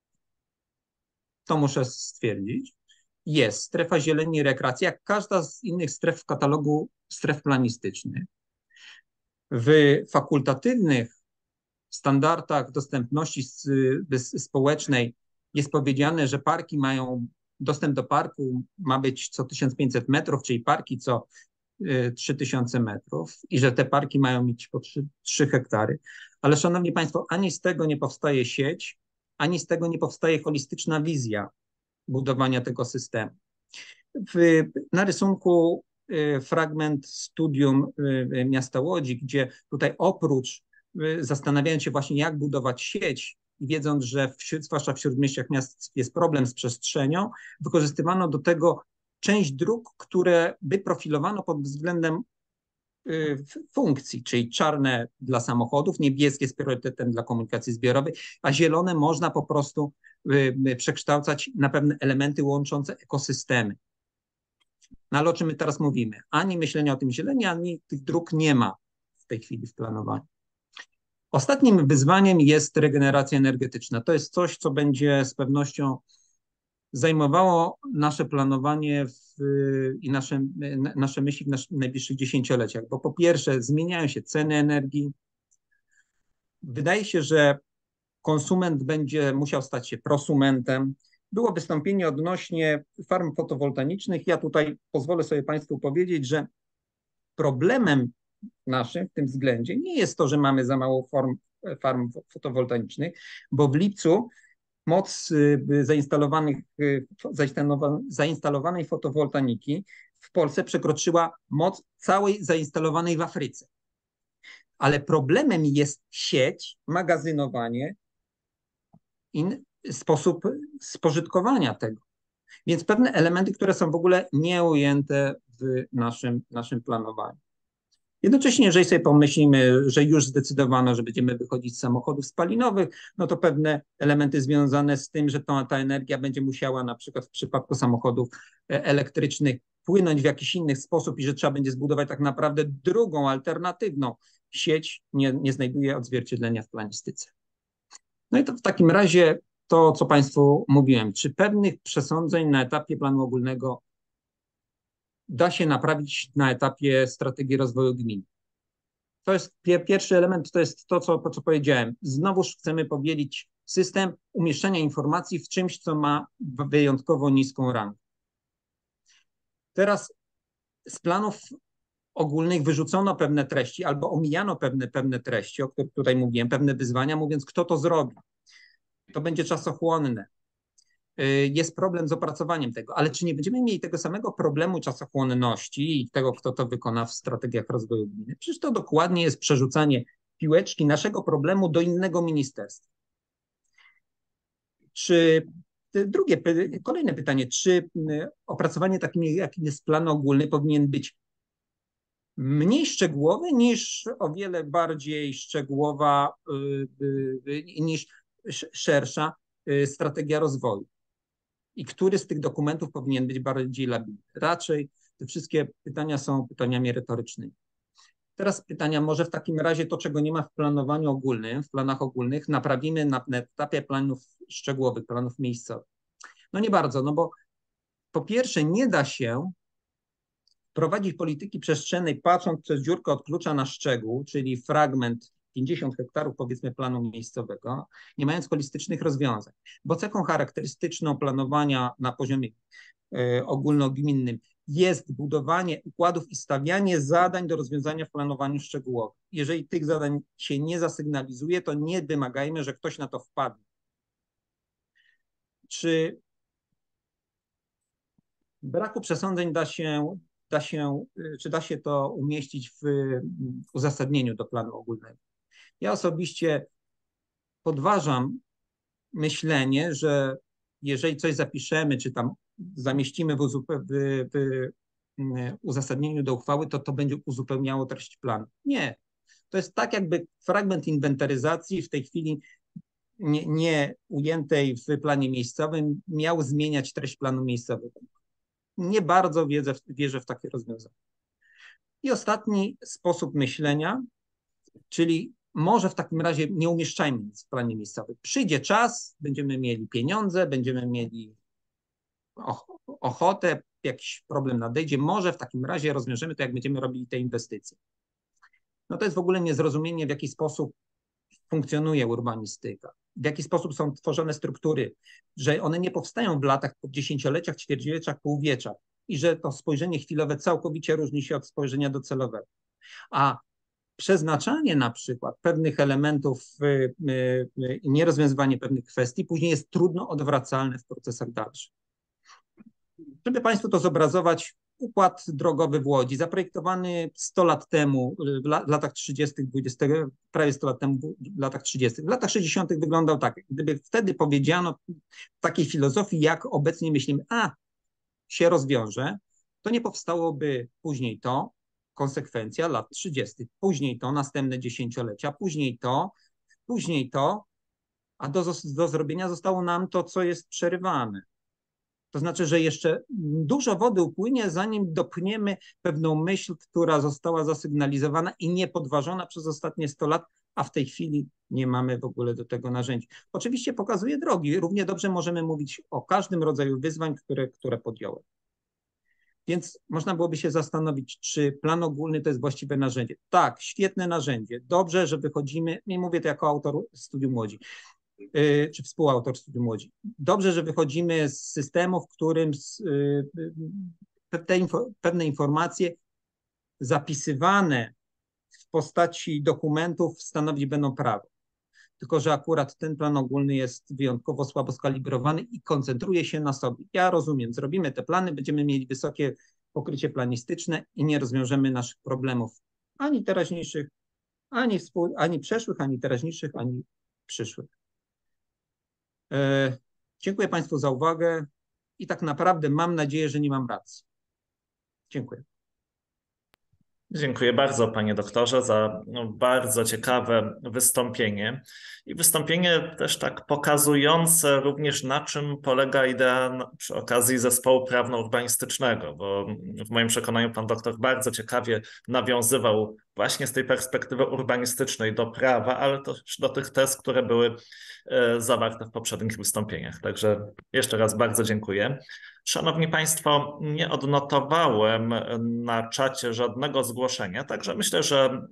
to muszę stwierdzić, jest strefa zieleni i rekreacji, jak każda z innych stref w katalogu stref planistycznych. W fakultatywnych standardach dostępności społecznej jest powiedziane, że parki mają, dostęp do parku ma być co 1500 metrów, czyli parki co 3000 metrów i że te parki mają mieć po 3 hektary. Ale szanowni państwo, ani z tego nie powstaje sieć, ani z tego nie powstaje holistyczna wizja budowania tego systemu. Na rysunku fragment studium miasta Łodzi, gdzie tutaj oprócz zastanawiając się właśnie, jak budować sieć i wiedząc, że zwłaszcza w śródmieściach miast jest problem z przestrzenią, wykorzystywano do tego część dróg, które wyprofilowano pod względem funkcji, czyli czarne dla samochodów, niebieskie z priorytetem dla komunikacji zbiorowej, a zielone można po prostu przekształcać na pewne elementy łączące ekosystemy. No ale o czym my teraz mówimy? Ani myślenia o tym zieleni, ani tych dróg nie ma w tej chwili w planowaniu. Ostatnim wyzwaniem jest regeneracja energetyczna. To jest coś, co będzie z pewnością zajmowało nasze planowanie i nasze myśli w najbliższych dziesięcioleciach, bo po pierwsze zmieniają się ceny energii. Wydaje się, że konsument będzie musiał stać się prosumentem. Było wystąpienie odnośnie farm fotowoltaicznych. Ja tutaj pozwolę sobie Państwu powiedzieć, że problemem naszym w tym względzie nie jest to, że mamy za mało farm fotowoltaicznych, bo w lipcu moc zainstalowanej fotowoltaiki w Polsce przekroczyła moc całej zainstalowanej w Afryce. Ale problemem jest sieć, magazynowanie i sposób spożytkowania tego. Więc pewne elementy, które są w ogóle nieujęte w naszym planowaniu. Jednocześnie, jeżeli sobie pomyślimy, że już zdecydowano, że będziemy wychodzić z samochodów spalinowych, no to pewne elementy związane z tym, że ta energia będzie musiała na przykład w przypadku samochodów elektrycznych płynąć w jakiś inny sposób i że trzeba będzie zbudować tak naprawdę drugą, alternatywną sieć, nie znajduje odzwierciedlenia w planistyce. No i to w takim razie to, co Państwu mówiłem, czy pewnych przesądzeń na etapie planu ogólnego da się naprawić na etapie strategii rozwoju gmin. To jest pierwszy element, to jest to, co powiedziałem. Znowuż chcemy powielić system umieszczania informacji w czymś, co ma wyjątkowo niską rangę. Teraz z planów ogólnych wyrzucono pewne treści albo omijano pewne treści, o których tutaj mówiłem, pewne wyzwania, mówiąc, kto to zrobi. To będzie czasochłonne. Jest problem z opracowaniem tego, ale czy nie będziemy mieli tego samego problemu czasochłonności i tego, kto to wykona w strategiach rozwoju gminy? Przecież to dokładnie jest przerzucanie piłeczki naszego problemu do innego ministerstwa. Kolejne pytanie, czy opracowanie takim, jakim jest plan ogólny, powinien być mniej szczegółowy niż o wiele bardziej szczegółowa, niż szersza strategia rozwoju? I który z tych dokumentów powinien być bardziej labilny? Raczej te wszystkie pytania są pytaniami retorycznymi. Teraz pytania, może w takim razie to, czego nie ma w planowaniu ogólnym, w planach ogólnych, naprawimy na etapie planów szczegółowych, planów miejscowych. No nie bardzo, no bo po pierwsze nie da się prowadzić polityki przestrzennej patrząc przez dziurkę od klucza na szczegół, czyli fragment 50 hektarów powiedzmy planu miejscowego, nie mając holistycznych rozwiązań. Bo cechą charakterystyczną planowania na poziomie ogólnogminnym jest budowanie układów i stawianie zadań do rozwiązania w planowaniu szczegółowym. Jeżeli tych zadań się nie zasygnalizuje, to nie wymagajmy, że ktoś na to wpadnie. Czy braku przesądzeń czy da się to umieścić w uzasadnieniu do planu ogólnego? Ja osobiście podważam myślenie, że jeżeli coś zapiszemy, czy tam zamieścimy w uzasadnieniu do uchwały, to będzie uzupełniało treść planu. Nie. To jest tak, jakby fragment inwentaryzacji w tej chwili nie ujętej w planie miejscowym miał zmieniać treść planu miejscowego. Nie bardzo wierzę w takie rozwiązanie. I ostatni sposób myślenia, czyli może w takim razie nie umieszczajmy nic w planie miejscowym. Przyjdzie czas, będziemy mieli pieniądze, będziemy mieli ochotę, jakiś problem nadejdzie, może w takim razie rozwiążemy to, jak będziemy robili te inwestycje. No to jest w ogóle niezrozumienie, w jaki sposób funkcjonuje urbanistyka, w jaki sposób są tworzone struktury, że one nie powstają w latach, po dziesięcioleciach, ćwierćwieczach, półwieczach i że to spojrzenie chwilowe całkowicie różni się od spojrzenia docelowego. A przeznaczanie na przykład pewnych elementów i nierozwiązywanie pewnych kwestii później jest trudno odwracalne w procesach dalszych. Żeby Państwu to zobrazować, układ drogowy w Łodzi, zaprojektowany 100 lat temu, w latach 30., prawie 100 lat temu, w latach 30. W latach 60. wyglądał tak. Gdyby wtedy powiedziano takiej filozofii, jak obecnie myślimy, się rozwiąże, to nie powstałoby później to, konsekwencja lat 30. Później to, następne dziesięciolecia, później to, a do zrobienia zostało nam to, co jest przerywane. To znaczy, że jeszcze dużo wody upłynie, zanim dopchniemy pewną myśl, która została zasygnalizowana i niepodważona przez ostatnie 100 lat, a w tej chwili nie mamy w ogóle do tego narzędzi. Oczywiście pokazuje drogi. Równie dobrze możemy mówić o każdym rodzaju wyzwań, które podjąłem. Więc można byłoby się zastanowić, czy plan ogólny to jest właściwe narzędzie. Tak, świetne narzędzie. Dobrze, że wychodzimy, nie mówię to jako autor Studium Łodzi, czy współautor Studium Łodzi. Dobrze, że wychodzimy z systemu, w którym pewne informacje zapisywane w postaci dokumentów stanowić będą prawo. Tylko że akurat ten plan ogólny jest wyjątkowo słabo skalibrowany i koncentruje się na sobie. Ja rozumiem, zrobimy te plany, będziemy mieli wysokie pokrycie planistyczne i nie rozwiążemy naszych problemów ani teraźniejszych, ani przeszłych, ani teraźniejszych, ani przyszłych. Dziękuję Państwu za uwagę i tak naprawdę mam nadzieję, że nie mam racji. Dziękuję. Dziękuję bardzo, panie doktorze, za bardzo ciekawe wystąpienie i wystąpienie też tak pokazujące również, na czym polega idea przy okazji zespołu prawno-urbanistycznego, bo w moim przekonaniu pan doktor bardzo ciekawie nawiązywał właśnie z tej perspektywy urbanistycznej do prawa, ale też do tych tez, które były zawarte w poprzednich wystąpieniach. Także jeszcze raz bardzo dziękuję. Szanowni Państwo, nie odnotowałem na czacie żadnego zgłoszenia, także myślę, że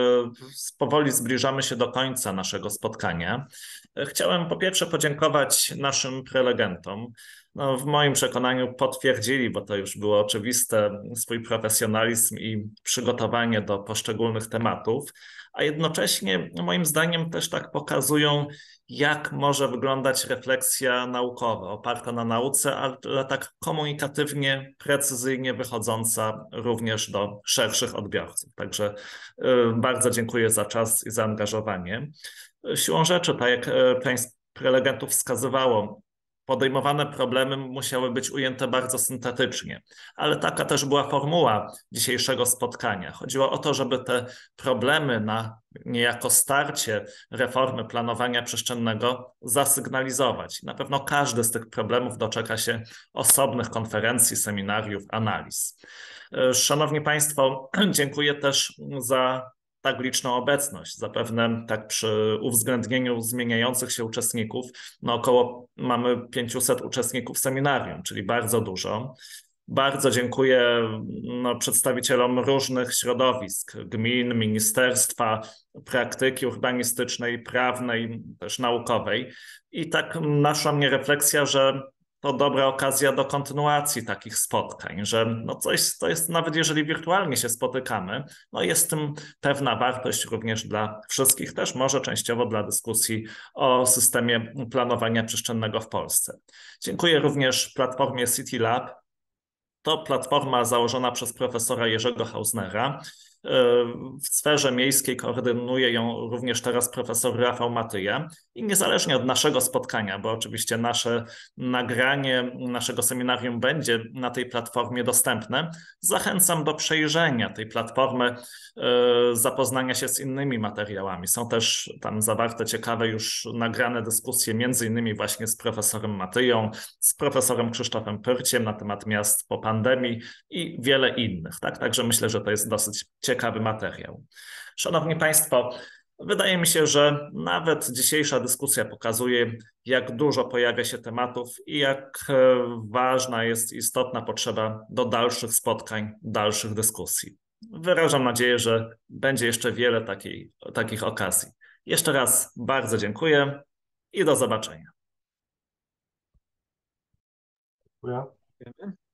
powoli zbliżamy się do końca naszego spotkania. Chciałem po pierwsze podziękować naszym prelegentom. No, w moim przekonaniu potwierdzili, bo to już było oczywiste, swój profesjonalizm i przygotowanie do poszczególnych tematów, a jednocześnie moim zdaniem też tak pokazują, jak może wyglądać refleksja naukowa, oparta na nauce, ale tak komunikatywnie, precyzyjnie wychodząca również do szerszych odbiorców. Także bardzo dziękuję za czas i zaangażowanie. Siłą rzeczy, tak jak część prelegentów wskazywało, podejmowane problemy musiały być ujęte bardzo syntetycznie, ale taka też była formuła dzisiejszego spotkania. Chodziło o to, żeby te problemy na niejako starcie reformy planowania przestrzennego zasygnalizować. Na pewno każdy z tych problemów doczeka się osobnych konferencji, seminariów, analiz. Szanowni Państwo, dziękuję też za tak liczną obecność. Zapewne tak przy uwzględnieniu zmieniających się uczestników, no około mamy 500 uczestników seminarium, czyli bardzo dużo. Bardzo dziękuję przedstawicielom różnych środowisk, gmin, ministerstwa, praktyki urbanistycznej, prawnej, też naukowej. I tak naszła mnie refleksja, że to dobra okazja do kontynuacji takich spotkań, że no coś, to jest, nawet jeżeli wirtualnie się spotykamy, no jest w tym pewna wartość również dla wszystkich, też może częściowo dla dyskusji o systemie planowania przestrzennego w Polsce. Dziękuję również platformie City Lab. To platforma założona przez profesora Jerzego Hausnera. W sferze miejskiej koordynuje ją również teraz profesor Rafał Matyja i niezależnie od naszego spotkania, bo oczywiście nasze nagranie naszego seminarium będzie na tej platformie dostępne, zachęcam do przejrzenia tej platformy, zapoznania się z innymi materiałami. Są też tam zawarte ciekawe już nagrane dyskusje, między innymi właśnie z profesorem Matyją, z profesorem Krzysztofem Pyrciem na temat miast po pandemii i wiele innych. Tak? Także myślę, że to jest dosyć ciekawy materiał. Szanowni Państwo, wydaje mi się, że nawet dzisiejsza dyskusja pokazuje, jak dużo pojawia się tematów i jak ważna jest istotna potrzeba do dalszych spotkań, dalszych dyskusji. Wyrażam nadzieję, że będzie jeszcze wiele takich okazji. Jeszcze raz bardzo dziękuję i do zobaczenia. Dziękuję.